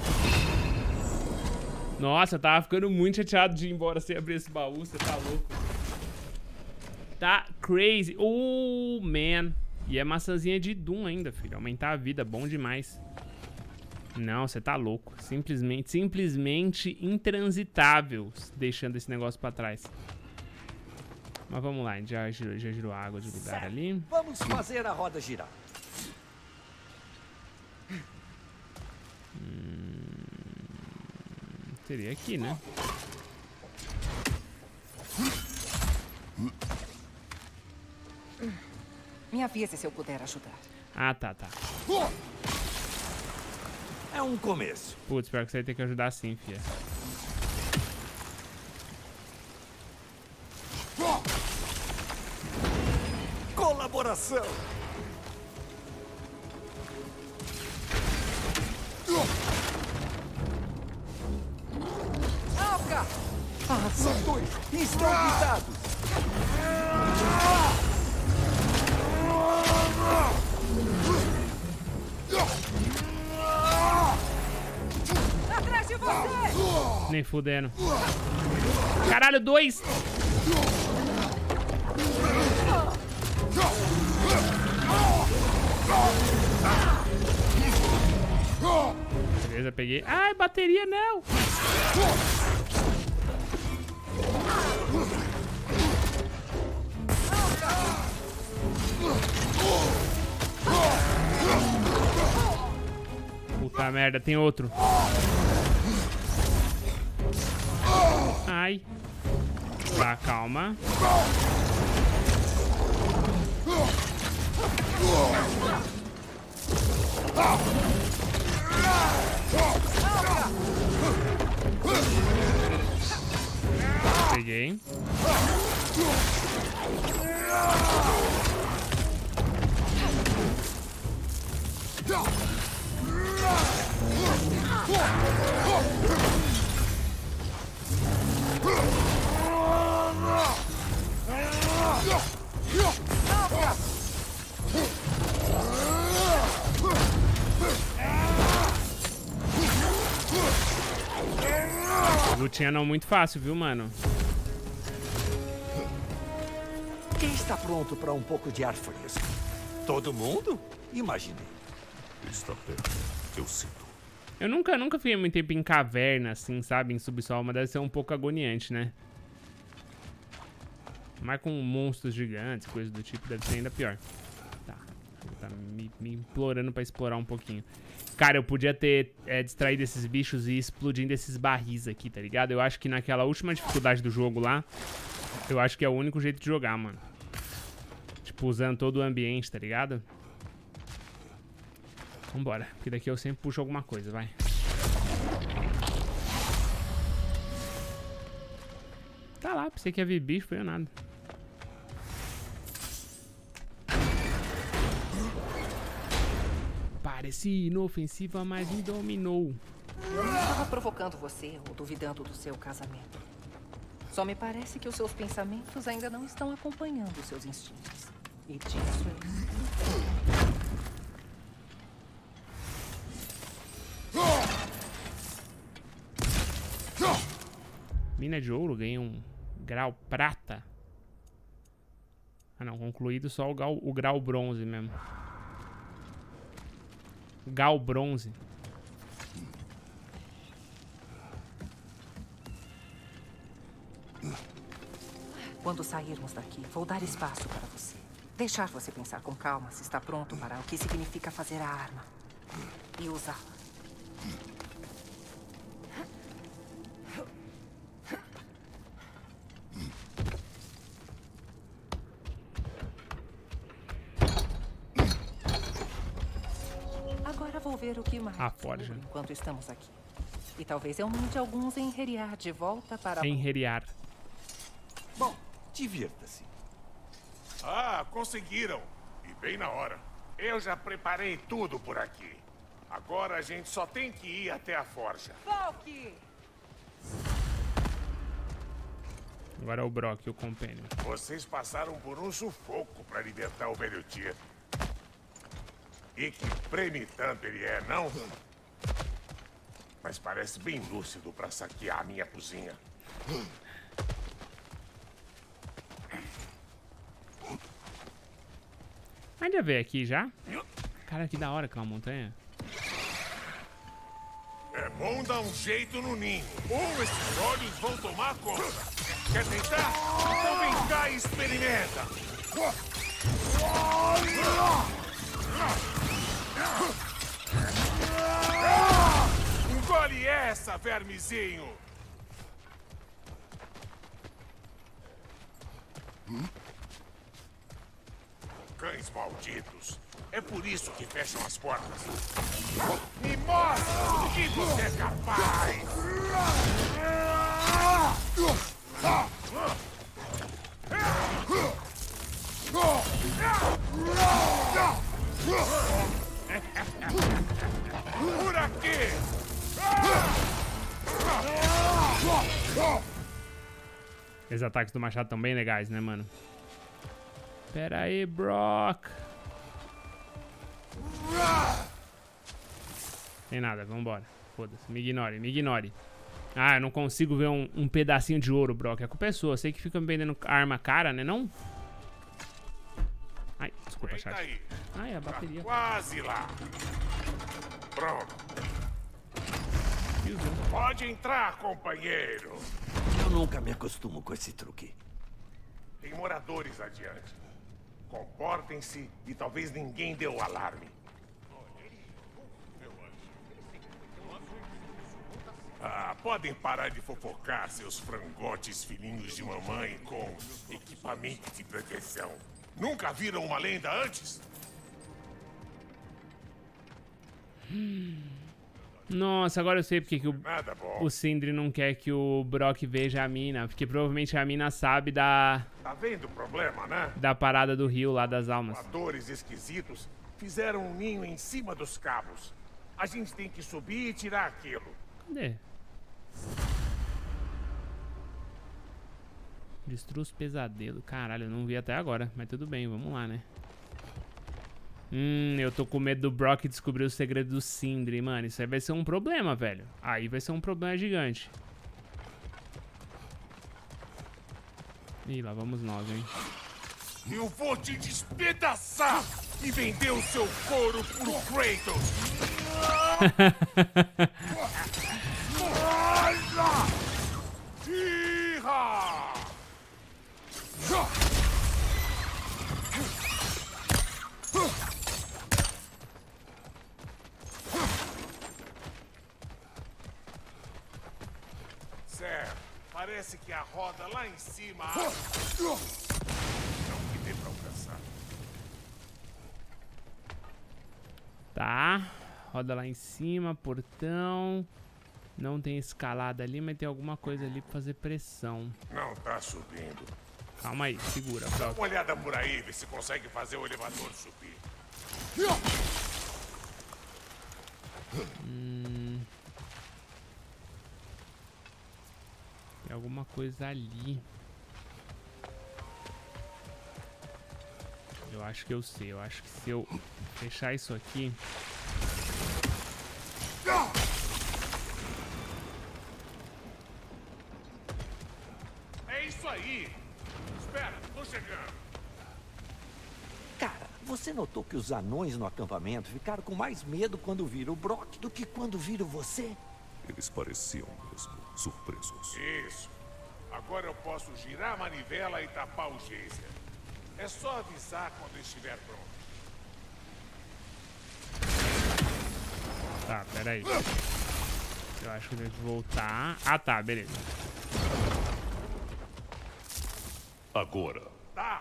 Nossa, eu tava ficando muito chateado de ir embora sem abrir esse baú, você tá louco. Tá crazy. Oh, man. E é maçãzinha de Doom ainda, filho. Aumentar a vida, bom demais. Não, você tá louco. Simplesmente intransitável, deixando esse negócio pra trás. Mas vamos lá, a gente já girou a água de lugar ali. Vamos fazer a roda girar. Seria aqui, né? Me avise se eu puder ajudar. Ah, tá. É um começo. Putz, pior que você vai ter que ajudar sim, fia. Colaboração. Alca! Ah, são dois. Estão pisados. Atrás de você! Nem fudendo. Caralho, 2! Beleza, peguei. Ai, bateria não! Puta merda, tem outro. Ai. Tá, calma. Peguei. Lutinha não muito fácil, viu, mano? Quem está pronto para um pouco de ar fresco? Todo mundo? Imaginei. Está perto. Eu sinto. Eu nunca fiquei muito tempo em caverna, assim, sabe? Em subsolo, mas deve ser um pouco agoniante, né? Mas com monstros gigantes, coisas do tipo, deve ser ainda pior. Tá. Tá me implorando pra explorar um pouquinho. Cara, eu podia ter distraído esses bichos e ir explodindo esses barris aqui, tá ligado? Eu acho que naquela última dificuldade do jogo lá, eu acho que é o único jeito de jogar, mano. Tipo, usando todo o ambiente, tá ligado? Vambora, porque daqui eu sempre puxo alguma coisa, vai. Tá lá, pensei que ia vir bicho, foi nada. Parecia inofensiva, mas me dominou. Eu não estava provocando você ou duvidando do seu casamento. Só me parece que os seus pensamentos ainda não estão acompanhando os seus instintos. E disso Mina de ouro, ganhei um grau prata. Ah não, concluído só o grau bronze mesmo. Gal bronze. Quando sairmos daqui, vou dar espaço para você. Deixar você pensar com calma se está pronto para o que significa fazer a arma. E usá-la. Agora vou ver o que mais. A forja. Enquanto estamos aqui. E talvez eu mande alguns enreriar de volta para... Enreriar. Bom, divirta-se. Ah, conseguiram. E bem na hora. Eu já preparei tudo por aqui. Agora a gente só tem que ir até a forja. Falk! Agora é o Brock, o companion. Vocês passaram por um sufoco para libertar o velho Tyr. E que prêmio tanto ele é, não? Mas parece bem lúcido para saquear a minha cozinha. Ainda veio aqui já? Cara, que da hora aquela montanha. É bom dar um jeito no ninho. Ou esses olhos vão tomar conta. Quer tentar? Então vem cá e experimenta. Engole essa, vermezinho. Cães malditos. É por isso que fecham as portas. Me mostra do que você é capaz! Por aqui! Esses ataques do machado estão bem legais, né, mano? Pera aí, Brock. Tem nada, vambora. Foda-se, me ignore, me ignore. Ah, eu não consigo ver um pedacinho de ouro, Brock. A culpa é sua, eu sei que fica me vendendo arma cara, né, não? Ai, desculpa, chat. Ai, a bateria. Quase lá. Pronto. Pode entrar, companheiro. Eu nunca me acostumo com esse truque. Tem moradores adiante. Comportem-se e talvez ninguém dê o alarme. Ah, podem parar de fofocar, seus frangotes filhinhos de mamãe com equipamento de proteção. Nunca viram uma lenda antes? Nossa, agora eu sei porque que o Sindri não quer que o Brock veja a mina. Porque provavelmente a mina sabe da... Tá vendo o problema, né? Da parada do rio lá das almas. Voadores esquisitos fizeram um ninho em cima dos cabos. A gente tem que subir e tirar aquilo. Cadê? Destrua os pesadelos. Caralho, eu não vi até agora. Mas tudo bem, vamos lá, né? Eu tô com medo do Brock descobrir o segredo do Sindri, mano. Isso aí vai ser um problema, velho. Aí vai ser um problema gigante. Ih, lá vamos nós, hein? Eu vou te despedaçar e vender o seu couro pro Kratos. Certo. Parece que a roda lá em cima... Não que dê pra alcançar. Tá. Roda lá em cima, portão. Não tem escalada ali, mas tem alguma coisa ali pra fazer pressão. Não tá subindo. Calma aí, segura. Dá uma olhada por aí, vê se consegue fazer o elevador subir. Tem alguma coisa ali. Eu acho que eu sei. Eu acho que se eu fechar isso aqui... É isso aí! Espera, tô chegando. Cara, você notou que os anões no acampamento ficaram com mais medo quando viram o Brock do que quando viram você? Eles pareciam mesmo surpresos. Isso. Agora eu posso girar a manivela e tapar o geyser. É só avisar quando estiver pronto. Tá, peraí. Eu acho que eu tenho que voltar. Ah, tá, beleza. Agora. Tá.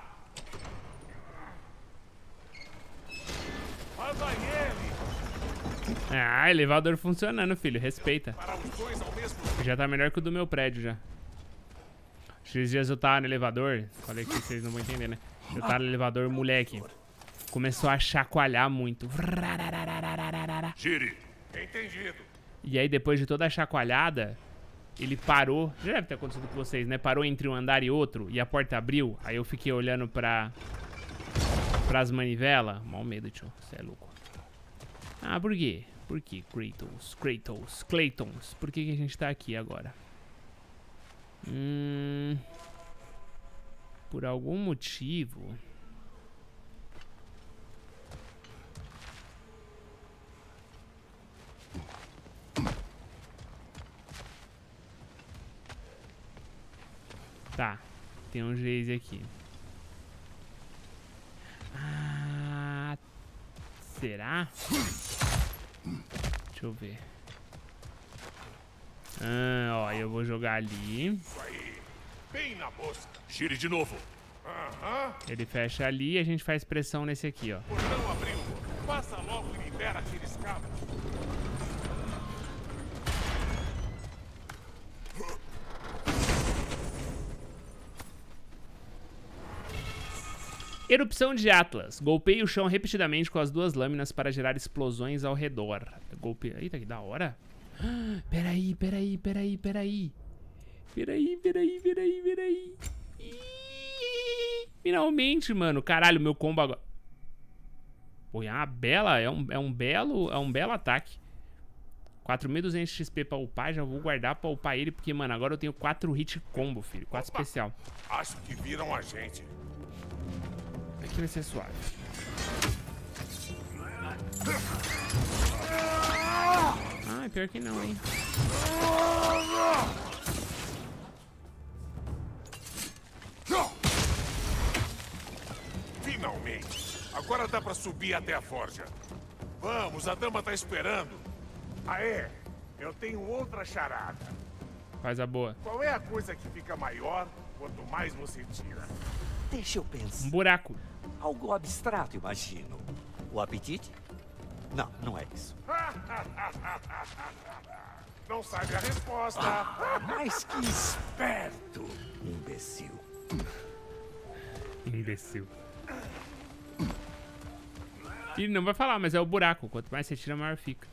Lá vai ele. Ah, elevador funcionando, filho. Respeita. Para os dois ao mesmo tempo. Já tá melhor que o do meu prédio, já. Esses dias eu tava no elevador. Falei que vocês não vão entender, né? Eu tava no elevador, moleque. Começou a chacoalhar muito. Gire. Entendido. E aí, depois de toda a chacoalhada, ele parou. Já deve ter acontecido com vocês, né? Parou entre um andar e outro e a porta abriu. Aí eu fiquei olhando pras manivelas. Mal medo, tio. Você é louco. Ah, por quê? Por que Claytons? Por que a gente tá aqui agora? Por algum motivo... Tá. Tem um Geise aqui. Ah, será? Deixa eu ver. Ó, eu vou jogar ali. Isso aí. Bem na mosca. Gire de novo. Ele fecha ali e a gente faz pressão nesse aqui, ó. Portão abriu. Passa logo e libera aqueles cabos. Erupção de Atlas. Golpeie o chão repetidamente com as duas lâminas para gerar explosões ao redor. Golpeia... Eita, que da hora. Peraí. Finalmente, mano. Caralho, meu combo agora... Pô, é uma bela... É um belo ataque. 4.200 XP pra upar. Já vou guardar pra upar ele, porque, mano, agora eu tenho 4 hit combo, filho. 4 especial. Acho que viram a gente. Aqui vai ser suave. Ah, pior que não, hein. Finalmente. Agora dá pra subir até a forja. Vamos, a dama tá esperando. Ah, é? Eu tenho outra charada. Faz a boa. Qual é a coisa que fica maior quanto mais você tira? Deixa eu pensar. Um buraco. Algo abstrato, imagino. O apetite? Não, não é isso. Não sabe a resposta. Mas que esperto, imbecil. Imbecil. Ele não vai falar, mas é o buraco. Quanto mais você tira, maior fica.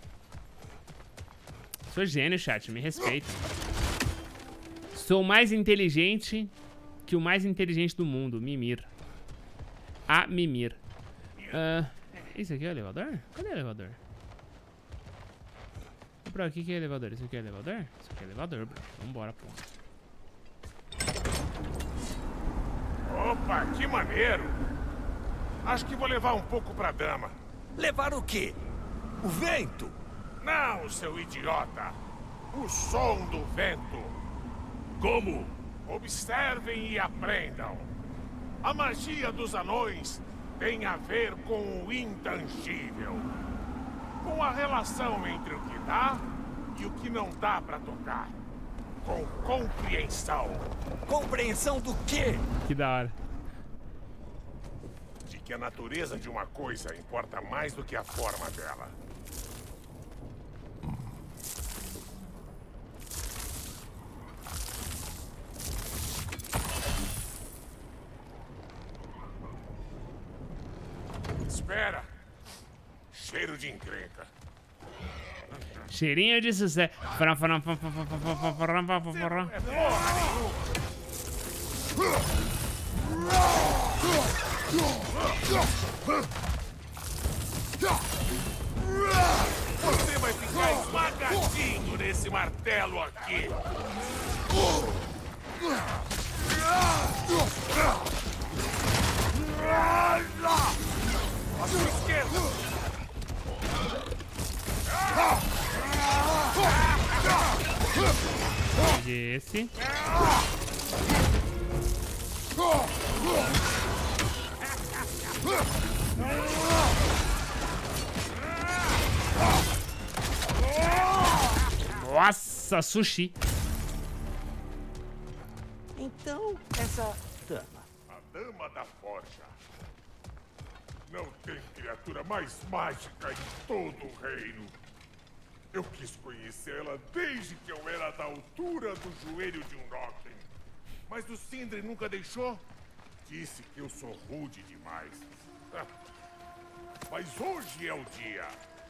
Sou gênio, chat. Me respeita. Sou mais inteligente que o mais inteligente do mundo. Mimir. A mimir. Isso aqui é o elevador? Cadê o elevador? Bro, o que é elevador? Isso aqui é elevador? Isso aqui é elevador, bro. Vambora, pô. Opa, que maneiro. Acho que vou levar um pouco pra dama. Levar o quê? O vento? Não, seu idiota. O som do vento. Como? Observem e aprendam. A magia dos anões tem a ver com o intangível. Com a relação entre o que dá e o que não dá pra tocar. Com compreensão. Compreensão do quê? Que da hora. De que a natureza de uma coisa importa mais do que a forma dela. Espera. Cheiro de encrenca. Cheirinho de sucesso. Você vai ficar esmagadinho nesse martelo aqui. À sua esquerda. Esse. Nossa, sushi. Então, essa dama. A dama da forja. Não tem criatura mais mágica em todo o reino. Eu quis conhecê-la desde que eu era da altura do joelho de um Nokken. Mas o Sindri nunca deixou. Disse que eu sou rude demais. Mas hoje é o dia.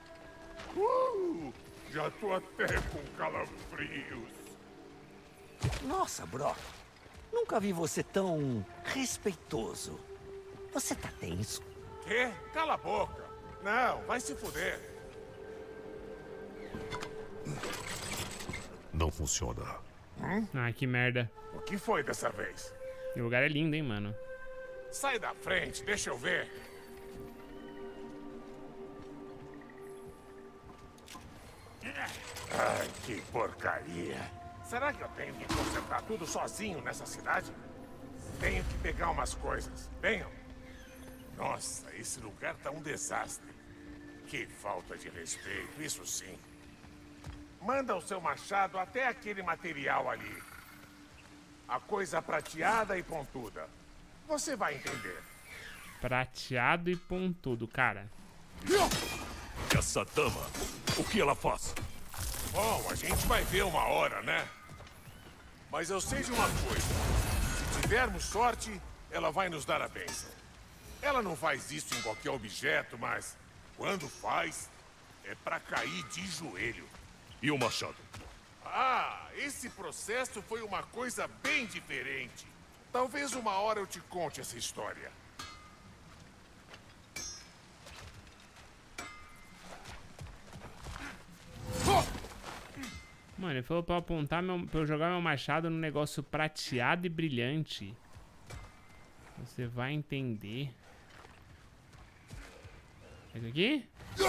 Já tô até com calafrios. Nossa, Brock. Nunca vi você tão respeitoso. Você tá tenso? Quê? Cala a boca. Não, vai se fuder. Não funciona. Ah, que merda. O que foi dessa vez? O lugar é lindo, hein, mano. Sai da frente, deixa eu ver. Ai, que porcaria. será que eu tenho que consertar tudo sozinho nessa cidade? Tenho que pegar umas coisas. Venham. Nossa, esse lugar tá um desastre. Que falta de respeito, isso sim. Manda o seu machado até aquele material ali. A coisa prateada e pontuda. Você vai entender. Prateado e pontudo, cara. Essa dama, o que ela faz? Bom, a gente vai ver uma hora, né? Mas eu sei de uma coisa. Se tivermos sorte, ela vai nos dar a bênção. Ela não faz isso em qualquer objeto, mas quando faz, é pra cair de joelho. E o machado? Ah, esse processo foi uma coisa bem diferente. Talvez uma hora eu te conte essa história. Mano, ele falou pra eu apontar, pra eu jogar meu machado num negócio prateado e brilhante. Você vai entender. Pega aqui.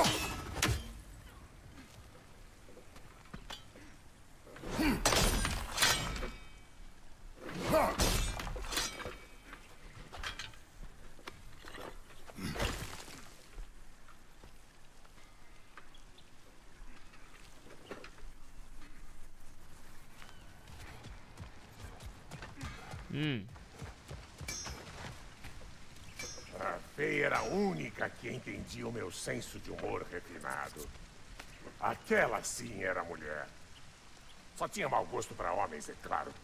A Fei era a única que entendia o meu senso de humor refinado. Aquela sim era mulher. Só tinha mau gosto para homens, é claro.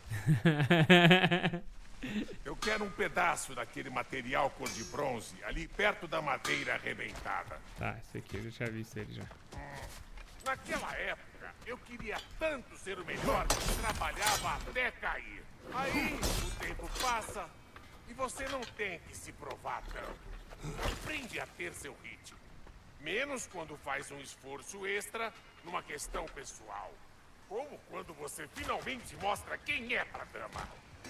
Eu quero um pedaço daquele material cor de bronze ali perto da madeira arrebentada. Tá, esse aqui eu já tinha visto ele já. Naquela época, eu queria tanto ser o melhor que trabalhava até cair. Aí, o tempo passa e você não tem que se provar tanto. Aprende a ter seu ritmo. Menos quando faz um esforço extra numa questão pessoal. Como quando você finalmente mostra quem é pra dama.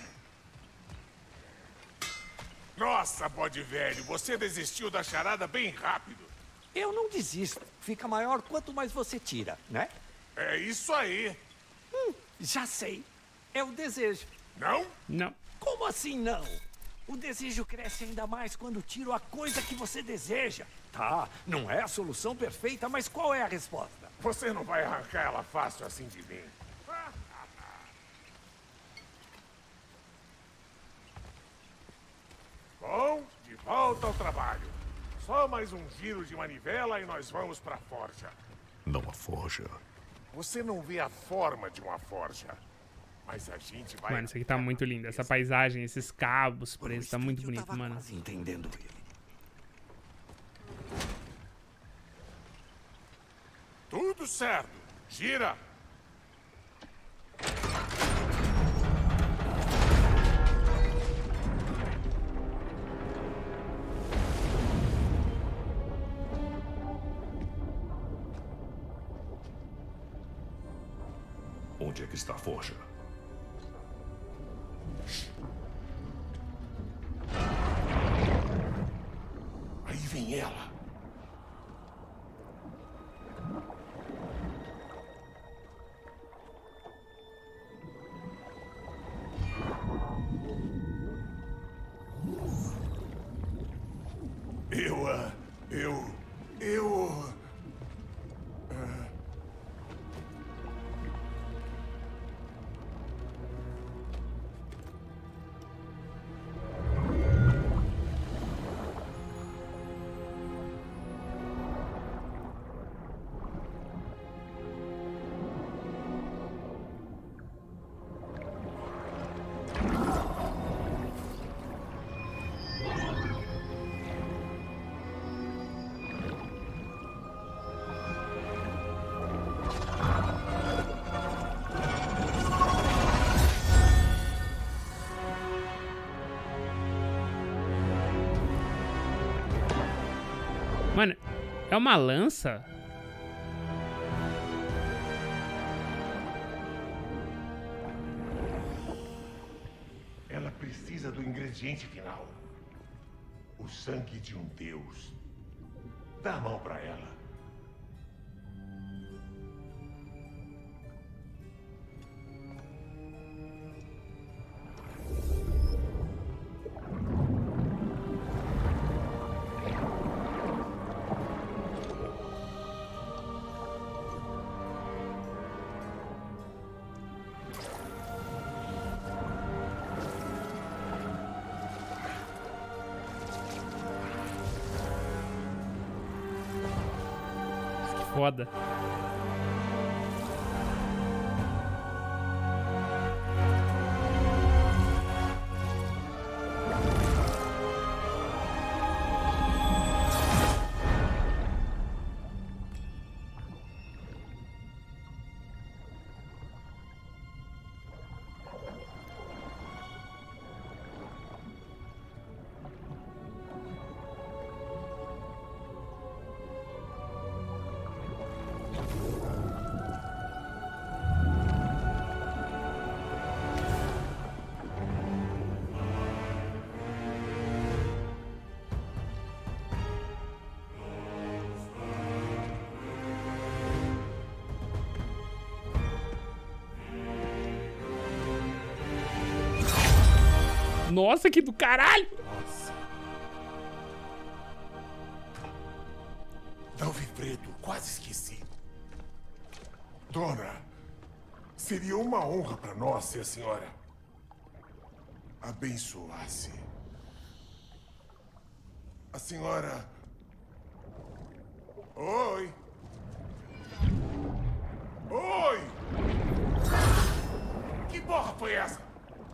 Nossa, bode velho, você desistiu da charada bem rápido. Eu não desisto. Fica maior quanto mais você tira, né? É isso aí. Já sei. É o desejo. Não? Não. Como assim não? O desejo cresce ainda mais quando tiro a coisa que você deseja. Tá, não é a solução perfeita, mas qual é a resposta? Você não vai arrancar ela fácil assim de mim. Bom, de volta ao trabalho. Só mais um giro de manivela e nós vamos pra forja. Não a forja. Você não vê a forma de uma forja. Mas a gente vai... Mano, isso aqui tá muito lindo. Essa paisagem, esses cabos presos, tá muito bonito, mano. Quase entendendo ele. Tudo certo. Gira. Onde é que está a forja? Aí vem ela. Mano, é uma lança? Ela precisa do ingrediente final. O sangue de um deus. Dá a mão pra ela. foda. Nossa, que do caralho! Nossa. Delvim-Preto, quase esqueci. Dona, seria uma honra para nós se a senhora abençoasse. A senhora... Oi! Oi! Que porra foi essa?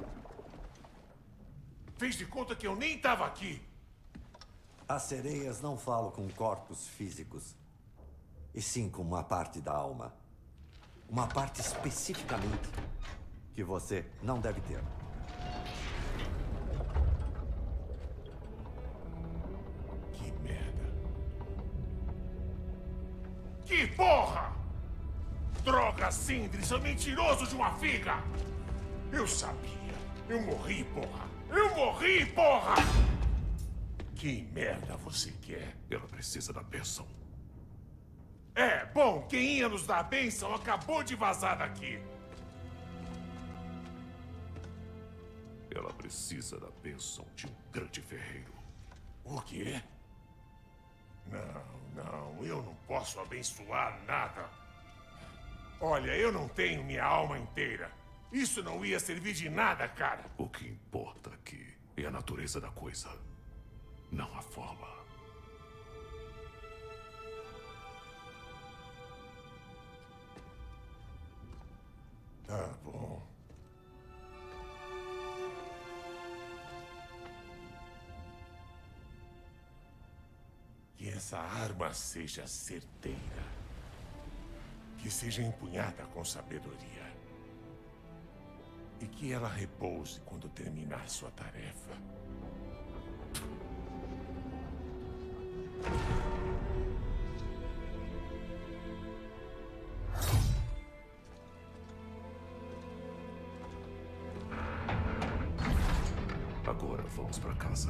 Fez de conta que eu nem estava aqui. As sereias não falam com corpos físicos, e sim com uma parte da alma. Uma parte especificamente que você não deve ter. Que merda. Que porra! Droga, Sindri, seu mentiroso de uma figa! Eu sabia. Eu morri, porra. Eu morri, porra! Que merda você quer? Ela precisa da bênção. É, bom, quem ia nos dar a bênção acabou de vazar daqui. Ela precisa da bênção de um grande ferreiro. O quê? Não, eu não posso abençoar nada. Olha, eu não tenho minha alma inteira. Isso não ia servir de nada, cara. O que importa aqui é a natureza da coisa, não a forma. Tá bom. Que essa arma seja certeira. Que seja empunhada com sabedoria. E que ela repouse quando terminar sua tarefa. Agora vamos para casa.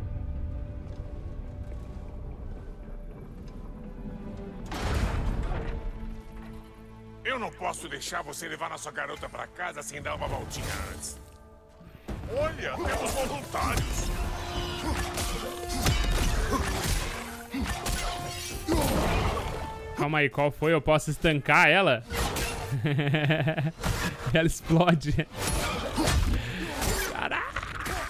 Eu não posso deixar você levar nossa garota pra casa sem dar uma voltinha antes. Olha, temos voluntários. Calma aí, qual foi? Eu posso estancar ela? Ela explode. Caralho!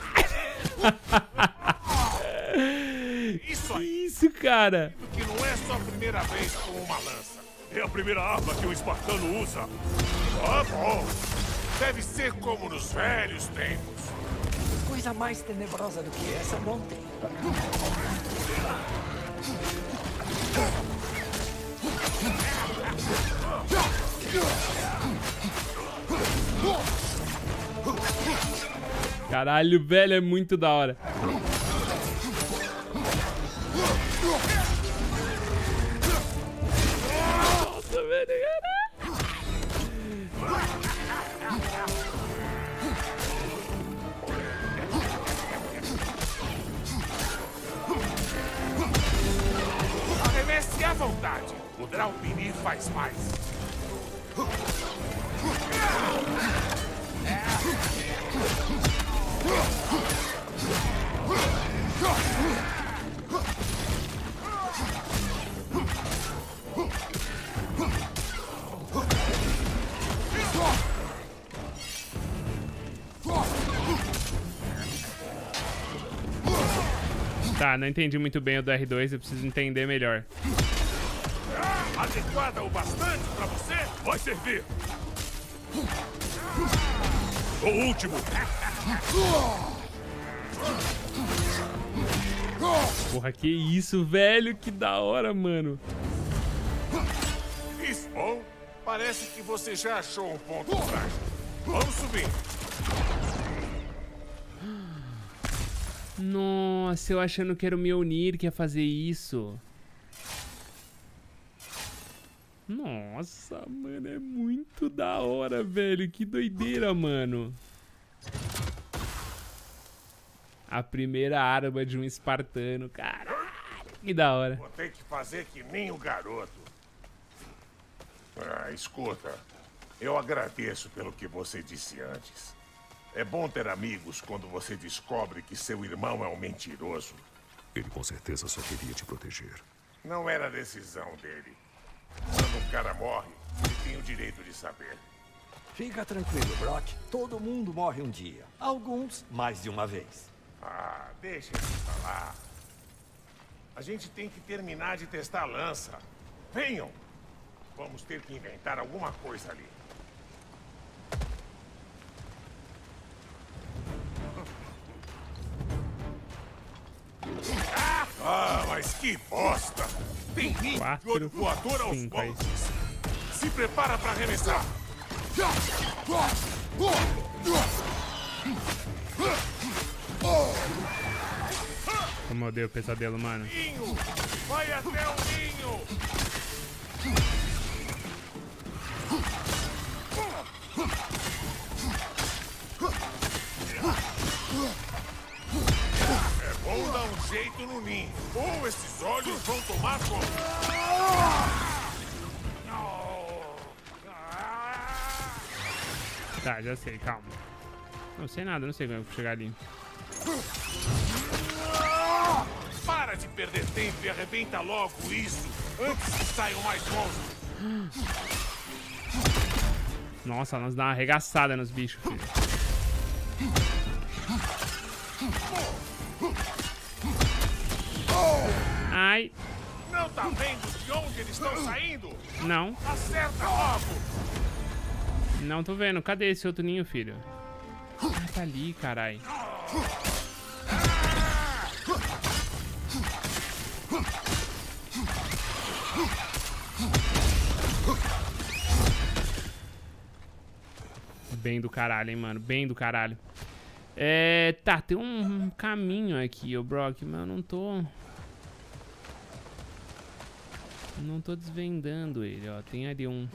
Isso, cara! Que não é só a primeira vez com uma lança. É a primeira arma que um espartano usa. Ah, bom. Deve ser como nos velhos tempos. Coisa mais tenebrosa do que essa não tem. Caralho, velho, é muito da hora. Nossa, velho, Arremesse à vontade. O Draupnir faz mais. Tá, não entendi muito bem o do R2, eu preciso entender melhor. A adequada o bastante pra você? Vai servir! O último! Porra, que isso, velho. Que da hora, mano. Isso, bom. Parece que você já achou um ponto frágil. Vamos subir. Nossa, eu achando que era o Mjolnir que ia fazer isso. Nossa, mano, é muito da hora, velho. Que doideira, mano. A primeira arma de um espartano, caralho. Que da hora. Vou ter que fazer que nem o garoto. Escuta. Eu agradeço pelo que você disse antes. É bom ter amigos quando você descobre que seu irmão é um mentiroso. Ele com certeza só queria te proteger. Não era decisão dele. Quando um cara morre, ele tem o direito de saber. Fica tranquilo, Brock. Todo mundo morre um dia. Alguns, mais de uma vez. Ah, deixa ele falar. A gente tem que terminar de testar a lança. Venham! Vamos ter que inventar alguma coisa ali. Ah, mas que bosta! Tem ninho de olho voador aos montes. Se prepara pra arremessar. Como eu odeio o pesadelo, mano. Ninho! Vai até o ninho! É bom dar um jeito no ninho, ou esses olhos vão tomar conta. Tá, já sei, calma. Não sei nada, não sei como eu vou chegar ali. Para de perder tempo e arrebenta logo isso, antes que saiam mais monstros. Nossa, nós dá uma arregaçada nos bichos, filho. Ai. Não tá vendo de onde eles estão saindo? Não. Acerta logo! Não tô vendo. Cadê esse outro ninho, filho? Ah, tá ali, carai. Bem do caralho, hein, mano. Bem do caralho. Tá, tem um caminho aqui, ô Brock, mas eu não tô... Não tô desvendando ele, ó. Tem ali um...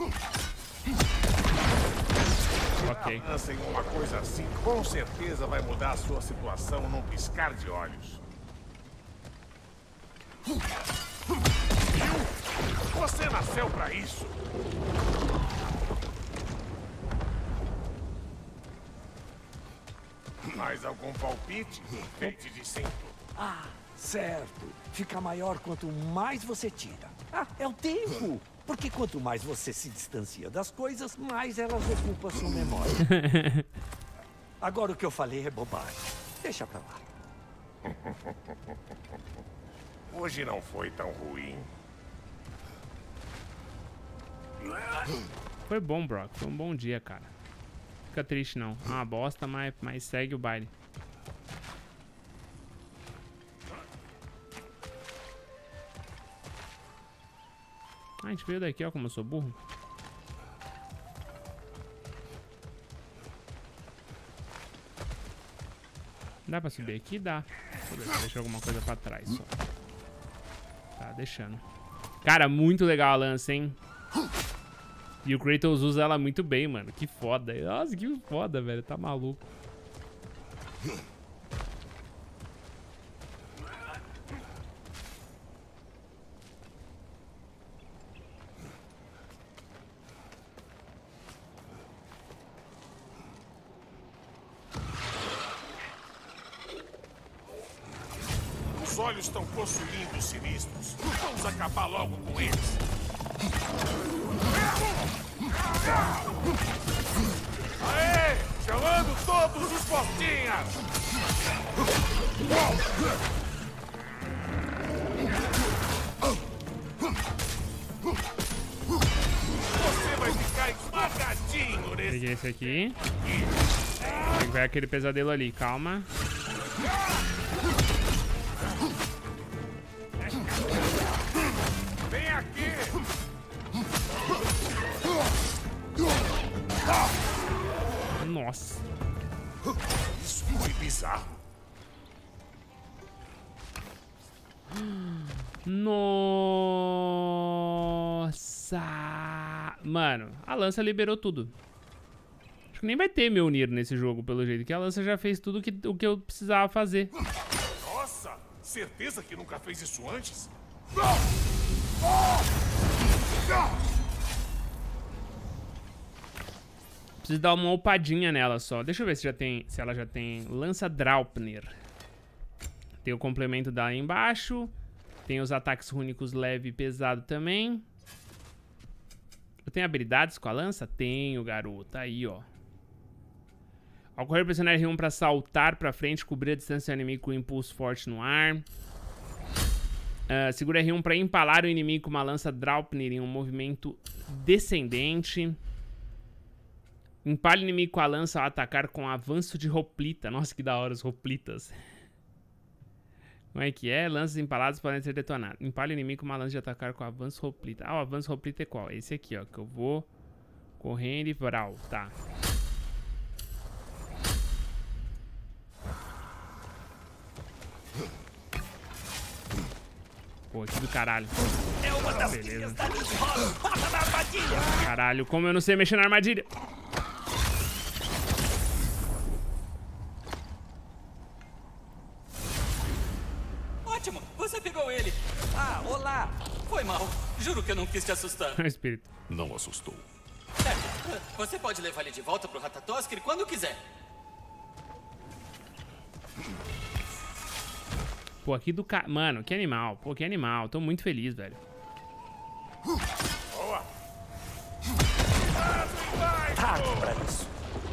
Ok. Lancem uma coisa assim, com certeza vai mudar a sua situação num piscar de olhos. Você nasceu pra isso. Mais algum palpite? Enfeite de cinto. Ah, certo. Fica maior quanto mais você tira. Ah, é o tempo. Porque quanto mais você se distancia das coisas, mais elas ocupam sua memória. Agora o que eu falei é bobagem. Deixa pra lá. Hoje não foi tão ruim. Foi bom, Brock. Foi um bom dia, cara. Fica triste, não. É uma bosta, mas segue o baile. Ah, a gente veio daqui, ó, como eu sou burro. Dá pra subir aqui? Dá. Deixa alguma coisa pra trás só. Tá, deixando. Cara, muito legal a lança, hein? E o Kratos usa ela muito bem, mano. Que foda. Nossa, que foda, velho. Tá maluco. Os olhos estão possuindo os sinistros. Vamos acabar logo com eles. Aê! Chamando todos os postinhas! Peguei esse aqui. Vai aquele pesadelo ali, calma. Vem aqui! Nossa. Isso foi bizarro. Nossa. Mano, a lança liberou tudo. Acho que nem vai ter Mjolnir nesse jogo, pelo jeito. Que a lança já fez tudo o que eu precisava fazer. Nossa, certeza que nunca fez isso antes? Preciso dar uma upadinha nela só. Deixa eu ver se ela já tem lança Draupnir. Tem o complemento dela aí embaixo. Tem os ataques rúnicos leve e pesado também. Eu tenho habilidades com a lança? Tenho, garoto. Aí, ó. Ao correr, pressionar R1 pra saltar pra frente, cobrir a distância do inimigo com um impulso forte no ar. Segura R1 pra empalar o inimigo com uma lança Draupnir em um movimento descendente. Empale o inimigo com a lança ao atacar com avanço de Hoplita. Nossa, que da hora os Hoplitas. Como é que é? Lanças empaladas podem ser detonadas. Empale o inimigo com uma lança de atacar com avanço Hoplita. Ah, o avanço Hoplita é qual? Esse aqui, ó. Que eu vou correndo e vral. Tá. Pô, aqui do caralho. Beleza. Caralho, como eu não sei mexer na armadilha. Ótimo, você pegou ele. Ah, olá. Foi mal. Juro que eu não quis te assustar. O espírito. Não assustou. Certo. Você pode levar ele de volta pro Ratatoskr quando quiser. Pô, aqui do cara... Mano, que animal. Pô, que animal. Tô muito feliz, velho. Boa! Taco pra isso.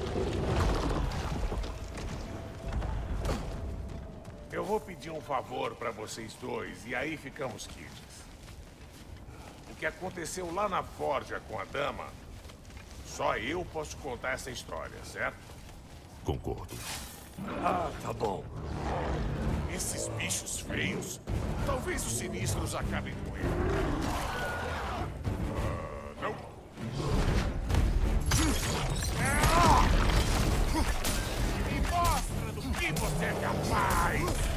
Eu vou pedir um favor pra vocês dois e aí ficamos quites. O que aconteceu lá na forja com a dama, só eu posso contar essa história, certo? Concordo. Ah, tá bom. Esses bichos feios, talvez os sinistros acabem com ele. Não. Me mostra do que você é capaz!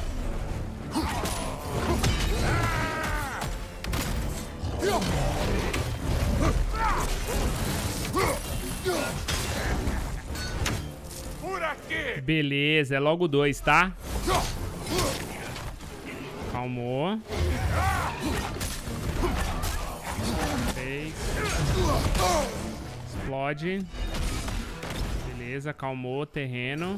Por aqui! Beleza, é logo 2, tá? Calmou. 3. Explode. Beleza, calmou o terreno.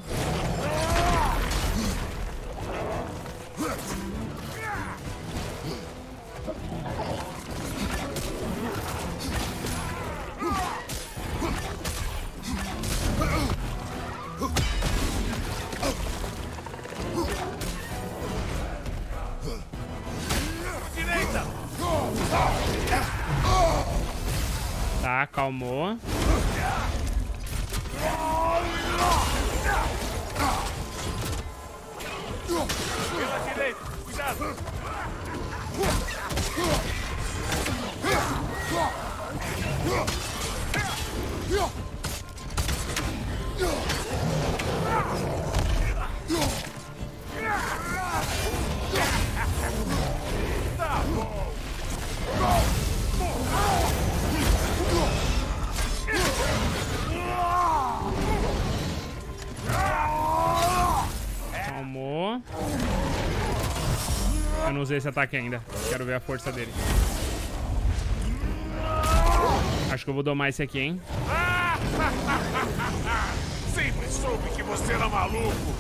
Tá, calmou. Pela direita, cuidado! Tá bom! Calmou. Eu não usei esse ataque ainda. Quero ver a força dele. Acho que eu vou domar esse aqui, hein? Sempre soube que você era maluco!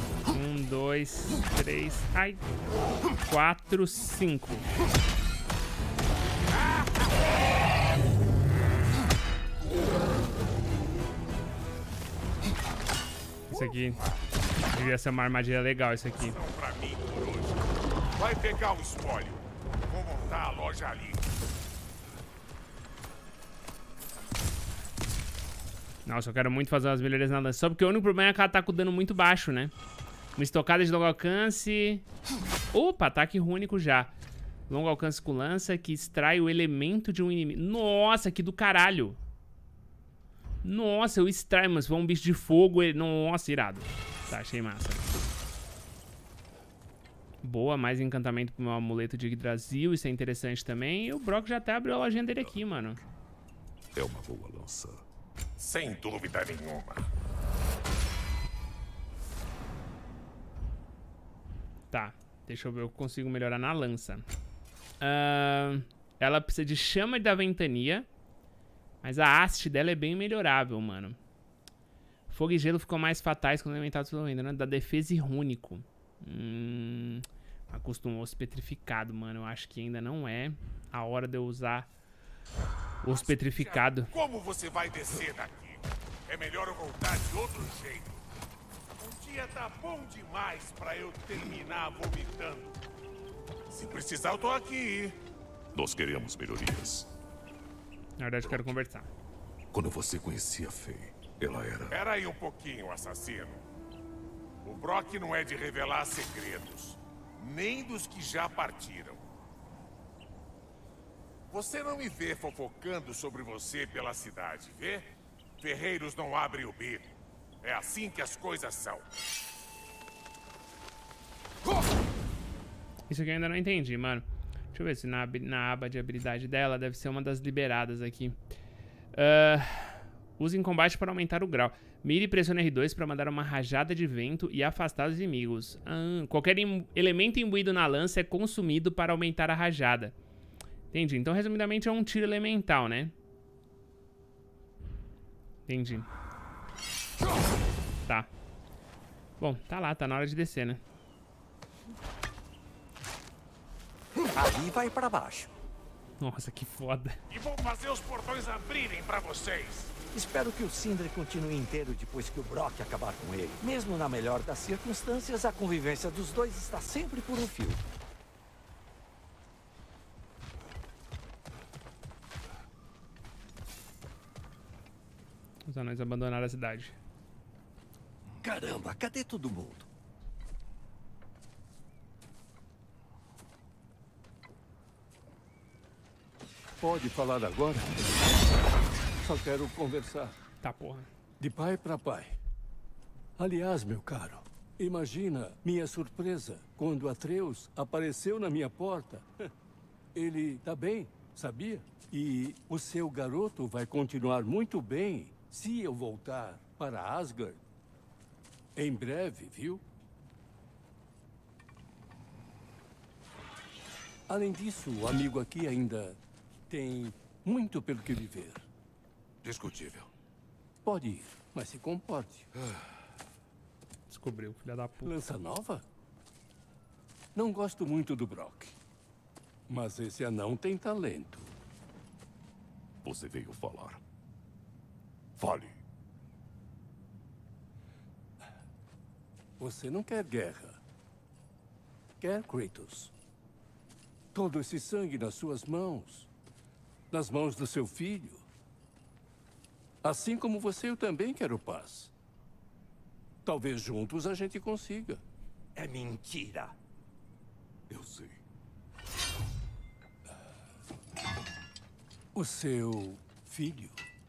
Um, 2, 3, ai, 4, 5. isso aqui devia ser uma armadilha legal, isso aqui. Pra mim por hoje. Vai pegar o espólio. Vou montar a loja ali. Nossa, eu quero muito fazer umas melhorias na lança. Só porque o único problema é que ela tá com dano muito baixo, né? Uma estocada de longo alcance. Opa, ataque rúnico já. Longo alcance com lança que extrai o elemento de um inimigo. Nossa, que do caralho. Nossa, eu extraio, mas foi um bicho de fogo. Nossa, irado. Tá, achei massa. Boa, mais encantamento pro meu amuleto de Yggdrasil. Isso é interessante também. E o Brock já até abriu a lojinha dele aqui, mano. É uma boa lança. Sem dúvida nenhuma. Tá, deixa eu ver o que eu consigo melhorar na lança. Ela precisa de chama da ventania. Mas a haste dela é bem melhorável, mano. Fogo e gelo ficam mais fatais quando alimentados pelo vento, né? Da defesa e rúnico. Acostumou osso petrificado, mano. Eu acho que ainda não é a hora de eu usar osso petrificado. Como você vai descer daqui? É melhor eu voltar de outro jeito. Um dia tá bom demais pra eu terminar vomitando. Se precisar, eu tô aqui. Nós queremos melhorias. Na verdade, eu quero conversar. Quando você conhecia a Faye, ela era... Espera aí um pouquinho, assassino. O Brock não é de revelar segredos. Nem dos que já partiram. Você não me vê fofocando sobre você pela cidade, vê? Ferreiros não abrem o bico. É assim que as coisas são. Isso aqui eu ainda não entendi, mano. Deixa eu ver se na aba de habilidade dela deve ser uma das liberadas aqui. Use em combate para aumentar o grau. Mire e pressione R2 para mandar uma rajada de vento e afastar os inimigos. Qualquer elemento imbuído na lança é consumido para aumentar a rajada. Entendi. Então, resumidamente, é um tiro elemental, né? Entendi. Tá. Bom, tá lá. Tá na hora de descer, né? Ali vai pra baixo. Nossa, que foda. E vou fazer os portões abrirem pra vocês. Espero que o Sindri continue inteiro depois que o Brock acabar com ele. Mesmo na melhor das circunstâncias, a convivência dos dois está sempre por um fio. Os anões abandonaram a cidade. Caramba, cadê todo mundo? Pode falar agora? Só quero conversar. Tá, porra. De pai para pai. Aliás, meu caro, imagina minha surpresa quando Atreus apareceu na minha porta. Ele tá bem, sabia? E o seu garoto vai continuar muito bem se eu voltar para Asgard. Em breve, viu? Além disso, o amigo aqui ainda tem muito pelo que viver. Discutível. Pode ir, mas se comporte. Descobriu, filha da puta. Lança nova? Não gosto muito do Brock. Mas esse anão tem talento. Você veio falar. Fale. Você não quer guerra. Quer Kratos. Todo esse sangue nas suas mãos. Nas mãos do seu filho. Assim como você, eu também quero paz. Talvez juntos a gente consiga. É mentira. Eu sei. O seu filho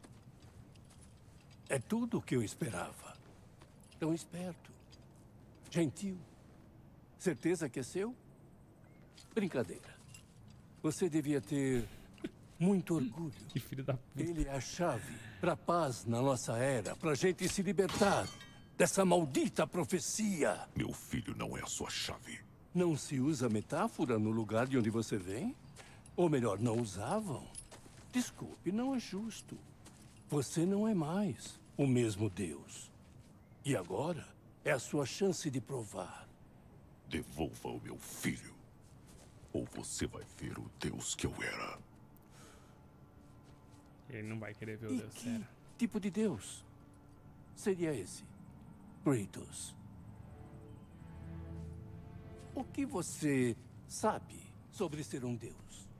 é tudo o que eu esperava. Tão esperto, gentil. Certeza que é seu? Brincadeira. Você devia ter muito orgulho. Que filho da puta. Ele é a chave para a paz na nossa era, para a gente se libertar dessa maldita profecia. Meu filho não é a sua chave. Não se usa metáfora no lugar de onde você vem? Ou melhor, não usavam? Desculpe, não é justo. Você não é mais o mesmo Deus. E agora é a sua chance de provar. Devolva o meu filho. Ou você vai ver o Deus que eu era. Ele não vai querer ver o E Deus, que sério. tipo de Deus seria esse? Kratos, o que você sabe sobre ser um deus?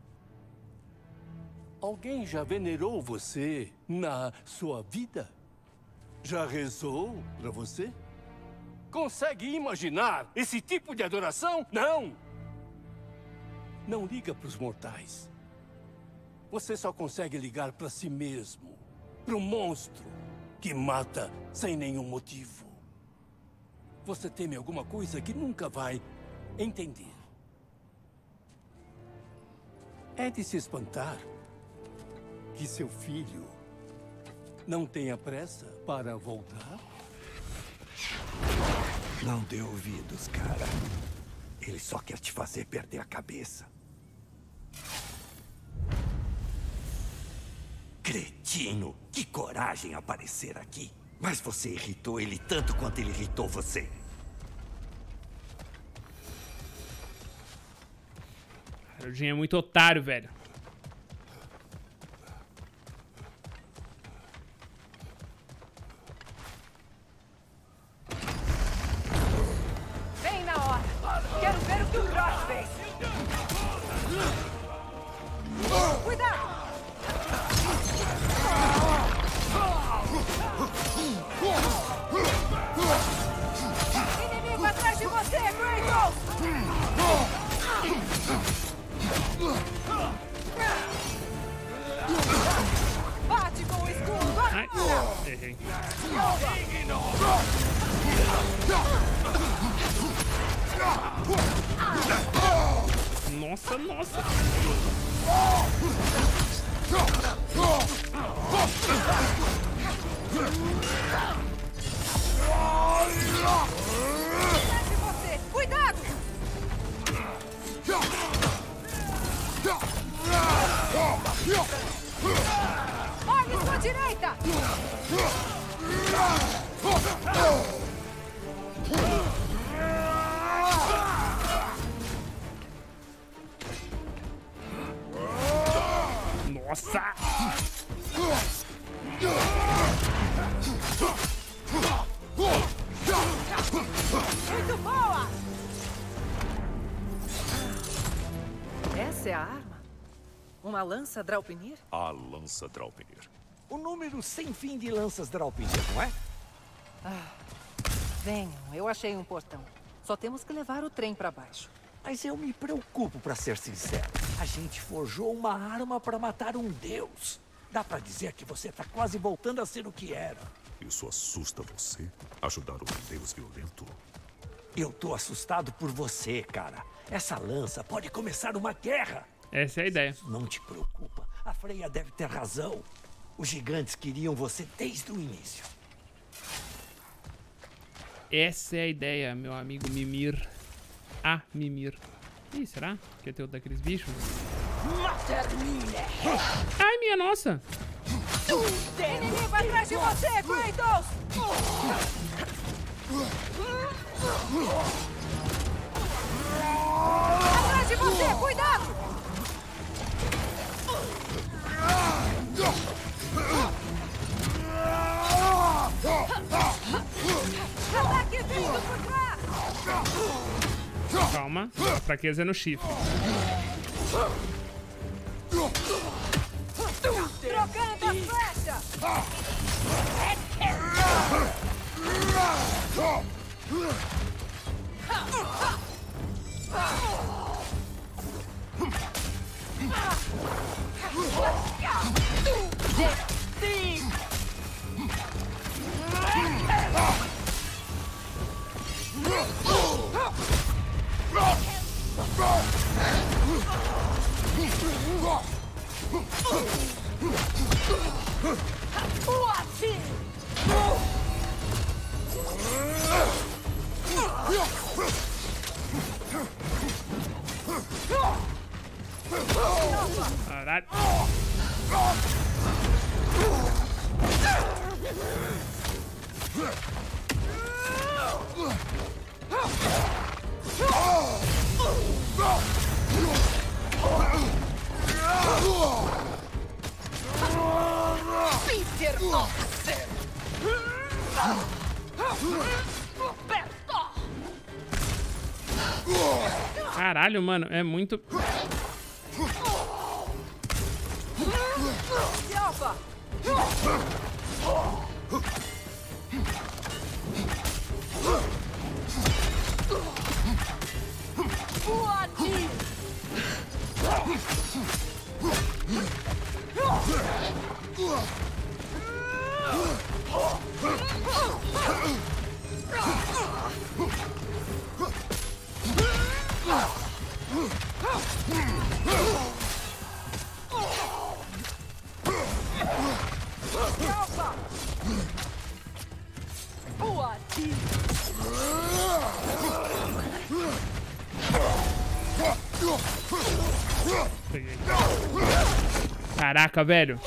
Alguém já venerou você na sua vida? Já rezou para você? Consegue imaginar esse tipo de adoração? Não! Não liga para os mortais. Você só consegue ligar para si mesmo. Para um monstro que mata sem nenhum motivo. Você teme alguma coisa que nunca vai entender. É de se espantar que seu filho não tenha pressa para voltar? Não dê ouvidos, cara. Ele só quer te fazer perder a cabeça. Cretino! Que coragem aparecer aqui. Mas você irritou ele tanto quanto ele irritou você. O Jin é muito otário, velho. Bem na hora. Quero ver o que o Brock fez. Cuidado! Inimigo atrás de você, Kratos! Bate com o escudo! Ai, errei. Nossa, nossa. Atrás de você! Cuidado! Olhe sua direita! Nossa! Muito boa! Essa é a arma? Uma lança Draupnir? A lança Draupnir. O número sem fim de lanças Draupnir, não é? Venham, eu achei um portão. Só temos que levar o trem pra baixo. Mas eu me preocupo, pra ser sincero. A gente forjou uma arma pra matar um deus. Dá pra dizer que você tá quase voltando a ser o que era. Isso assusta você? Ajudar um deus violento? Eu tô assustado por você, cara. Essa lança pode começar uma guerra. Essa é a ideia. Não te preocupa. A Freya deve ter razão. Os gigantes queriam você desde o início. Essa é a ideia, meu amigo Mimir. Ah, Mimir. Ih, será? Que é teu daqueles bichos? Ai, minha nossa! Inimigo atrás de você, Kratos! Atrás de você, cuidado! Ataque vindo por trás! Calma, a fraqueza é no chifre. Trocando as flechas! Caralho. Peter Olsen! Caralho, mano, é muito... Caraca, velho.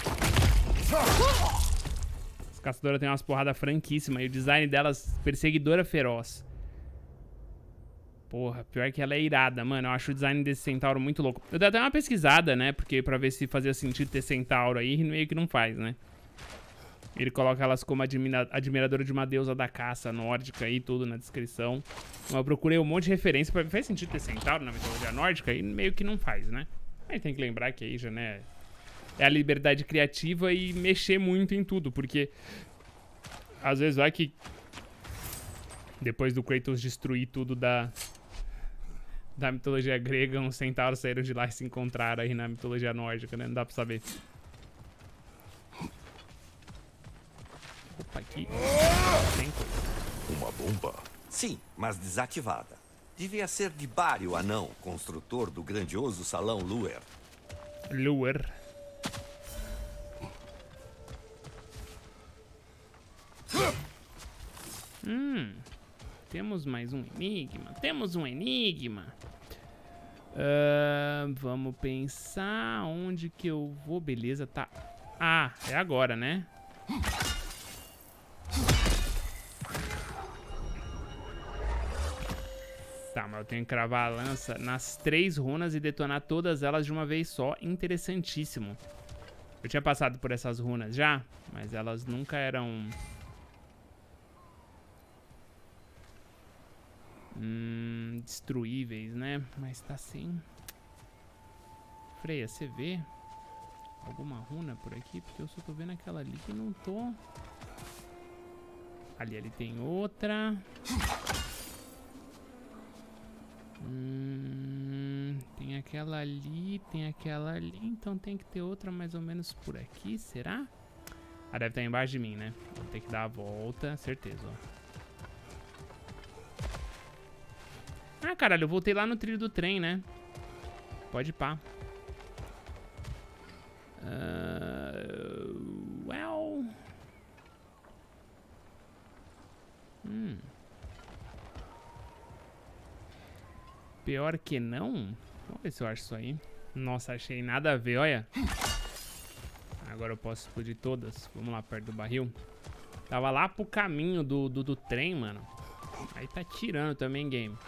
As caçadoras tem umas porradas franquíssimas. E o design delas, perseguidora feroz. Porra, pior que ela é irada, mano. Eu acho o design desse centauro muito louco. Eu dei até uma pesquisada, né? Porque pra ver se fazia sentido ter centauro aí, meio que não faz, né? Ele coloca elas como admiradora de uma deusa da caça nórdica aí, tudo na descrição. Eu procurei um monte de referência pra ver se faz sentido ter centauro na mitologia nórdica e meio que não faz, né? Aí tem que lembrar que aí já, né... É a liberdade criativa e mexer muito em tudo, porque... Às vezes vai que... Depois do Kratos destruir tudo da mitologia grega, uns centauros saíram de lá e se encontraram aí na mitologia nórdica, né? Não dá pra saber. Opa, aqui tem coisa. Uma bomba? Sim, mas desativada. Devia ser de Bari, o anão, construtor do grandioso salão Luer. Luer. Temos mais um enigma. Temos um enigma. Vamos pensar onde que eu vou. Beleza, tá. Ah, é agora, né? Tá, mas eu tenho que cravar a lança nas 3 runas e detonar todas elas de uma vez só. Interessantíssimo. Eu tinha passado por essas runas já, mas elas nunca eram... destruíveis, né? Mas tá sem... Freya, você vê alguma runa por aqui? Porque eu só tô vendo aquela ali que não tô... Ali tem outra. Tem aquela ali, então tem que ter outra mais ou menos por aqui, será? Ah, deve estar embaixo de mim, né? Vou ter que dar a volta, certeza, ó. Ah, caralho, eu voltei lá no trilho do trem, né? Pode ir pá. Well... Pior que não? Vamos ver se eu acho isso aí. Nossa, achei nada a ver, olha. Agora eu posso explodir todas. Vamos lá perto do barril. Tava lá pro caminho do trem, mano. Aí tá tirando também, game.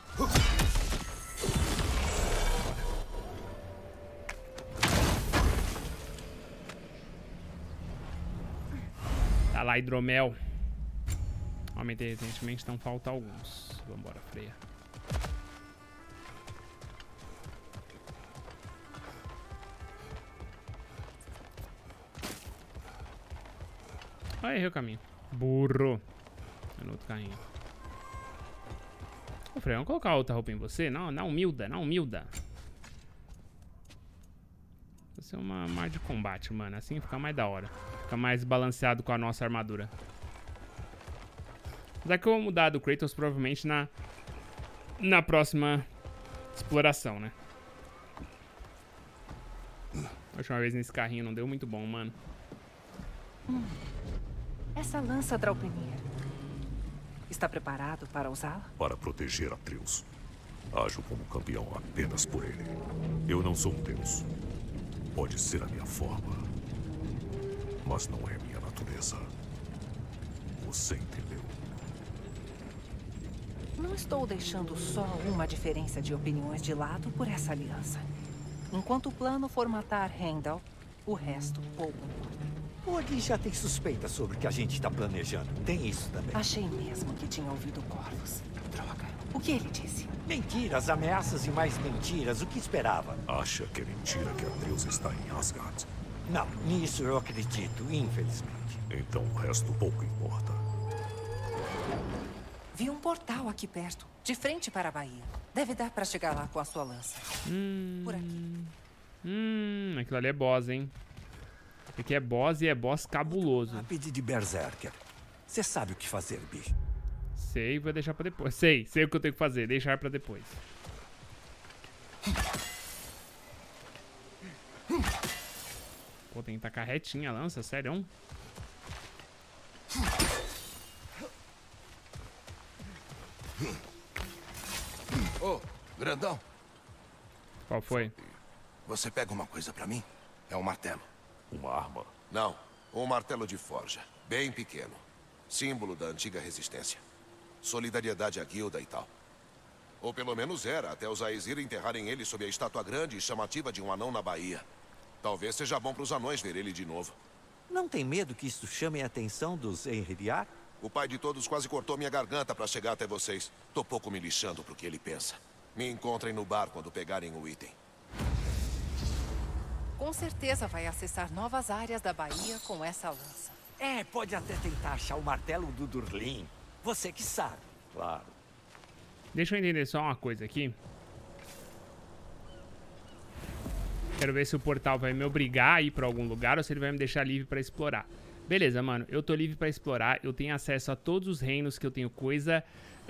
Tá lá, hidromel. Aumentei recentemente, então falta alguns. Vambora, Freya. Ah, errei o caminho. Burro. É no outro carrinho. Ô, Freya, vamos colocar outra roupa em você? Não, na humilda, na humilda. Você é uma mar de combate, mano. Assim fica mais da hora. Fica mais balanceado com a nossa armadura. Mas é que eu vou mudar do Kratos provavelmente na próxima exploração, né? A última vez nesse carrinho não deu muito bom, mano. Essa lança Draupnir. Está preparado para usá-la? Para proteger Atreus. Ajo como campeão apenas por ele. Eu não sou um deus. Pode ser a minha forma, mas não é minha natureza. Você entendeu? Não estou deixando só uma diferença de opiniões de lado por essa aliança. Enquanto o plano for matar Heimdall, o resto pouco importa. Odin já tem suspeita sobre o que a gente está planejando. Tem isso também. Achei mesmo que tinha ouvido Corvus. Droga. O que ele disse? Mentiras, ameaças e mais mentiras. O que esperava? Acha que é mentira que Atreus está em Asgard? Não, nisso eu acredito, infelizmente. Então o resto pouco importa. Vi um portal aqui perto, de frente para a Baía. Deve dar para chegar lá com a sua lança. Por aqui. Aquilo ali é boss, hein? Aqui é boss e é boss cabuloso. Lápide de Berserker. Você sabe o que fazer, bicho. Sei, vou deixar pra depois. Sei o que eu tenho que fazer, deixar pra depois. Pô, tem que tacar retinha a lança, sério? Ô, grandão. Qual foi? Você pega uma coisa pra mim? É um martelo. Uma arma? Não, um martelo de forja. Bem pequeno. Símbolo da antiga resistência. Solidariedade à guilda e tal. Ou pelo menos era, até os Aesir enterrarem ele sob a estátua grande e chamativa de um anão na Baía. Talvez seja bom para os anões ver ele de novo. Não tem medo que isso chame a atenção dos Einherjar? O pai de todos quase cortou minha garganta para chegar até vocês. Tô pouco me lixando pro que ele pensa. Me encontrem no bar quando pegarem o item. Com certeza vai acessar novas áreas da Baía com essa lança. É, pode até tentar achar o martelo do Durlin. Você que sabe, claro. Deixa eu entender só uma coisa aqui. Quero ver se o portal vai me obrigar a ir pra algum lugar ou se ele vai me deixar livre pra explorar. Beleza, mano. Eu tô livre pra explorar. Eu tenho acesso a todos os reinos que eu tenho coisa.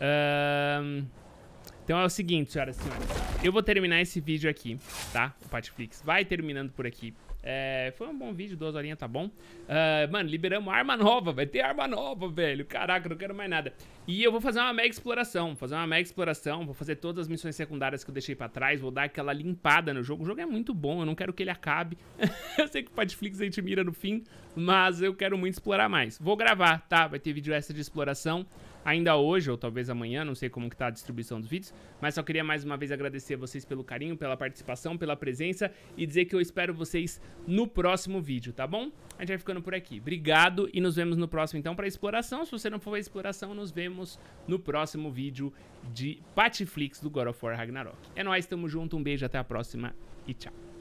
Então é o seguinte, senhoras e senhores. Eu vou terminar esse vídeo aqui, tá? O Patiflix vai terminando por aqui. Foi um bom vídeo, 2 horinhas, tá bom? Mano, liberamos arma nova, vai ter arma nova, velho. Caraca, não quero mais nada. E eu vou fazer uma mega exploração, vou fazer todas as missões secundárias que eu deixei pra trás, vou dar aquela limpada no jogo. O jogo é muito bom, eu não quero que ele acabe. Eu sei que o Patiflix a gente mira no fim, mas eu quero muito explorar mais. Vou gravar, tá? Vai ter vídeo extra de exploração. Ainda hoje, ou talvez amanhã, não sei como que tá a distribuição dos vídeos, mas só queria mais uma vez agradecer a vocês pelo carinho, pela participação, pela presença e dizer que eu espero vocês no próximo vídeo, tá bom? A gente vai ficando por aqui. Obrigado e nos vemos no próximo, então, pra exploração. Se você não for pra exploração, nos vemos no próximo vídeo de Patiflix do God of War Ragnarok. É nóis, tamo junto, um beijo, até a próxima e tchau.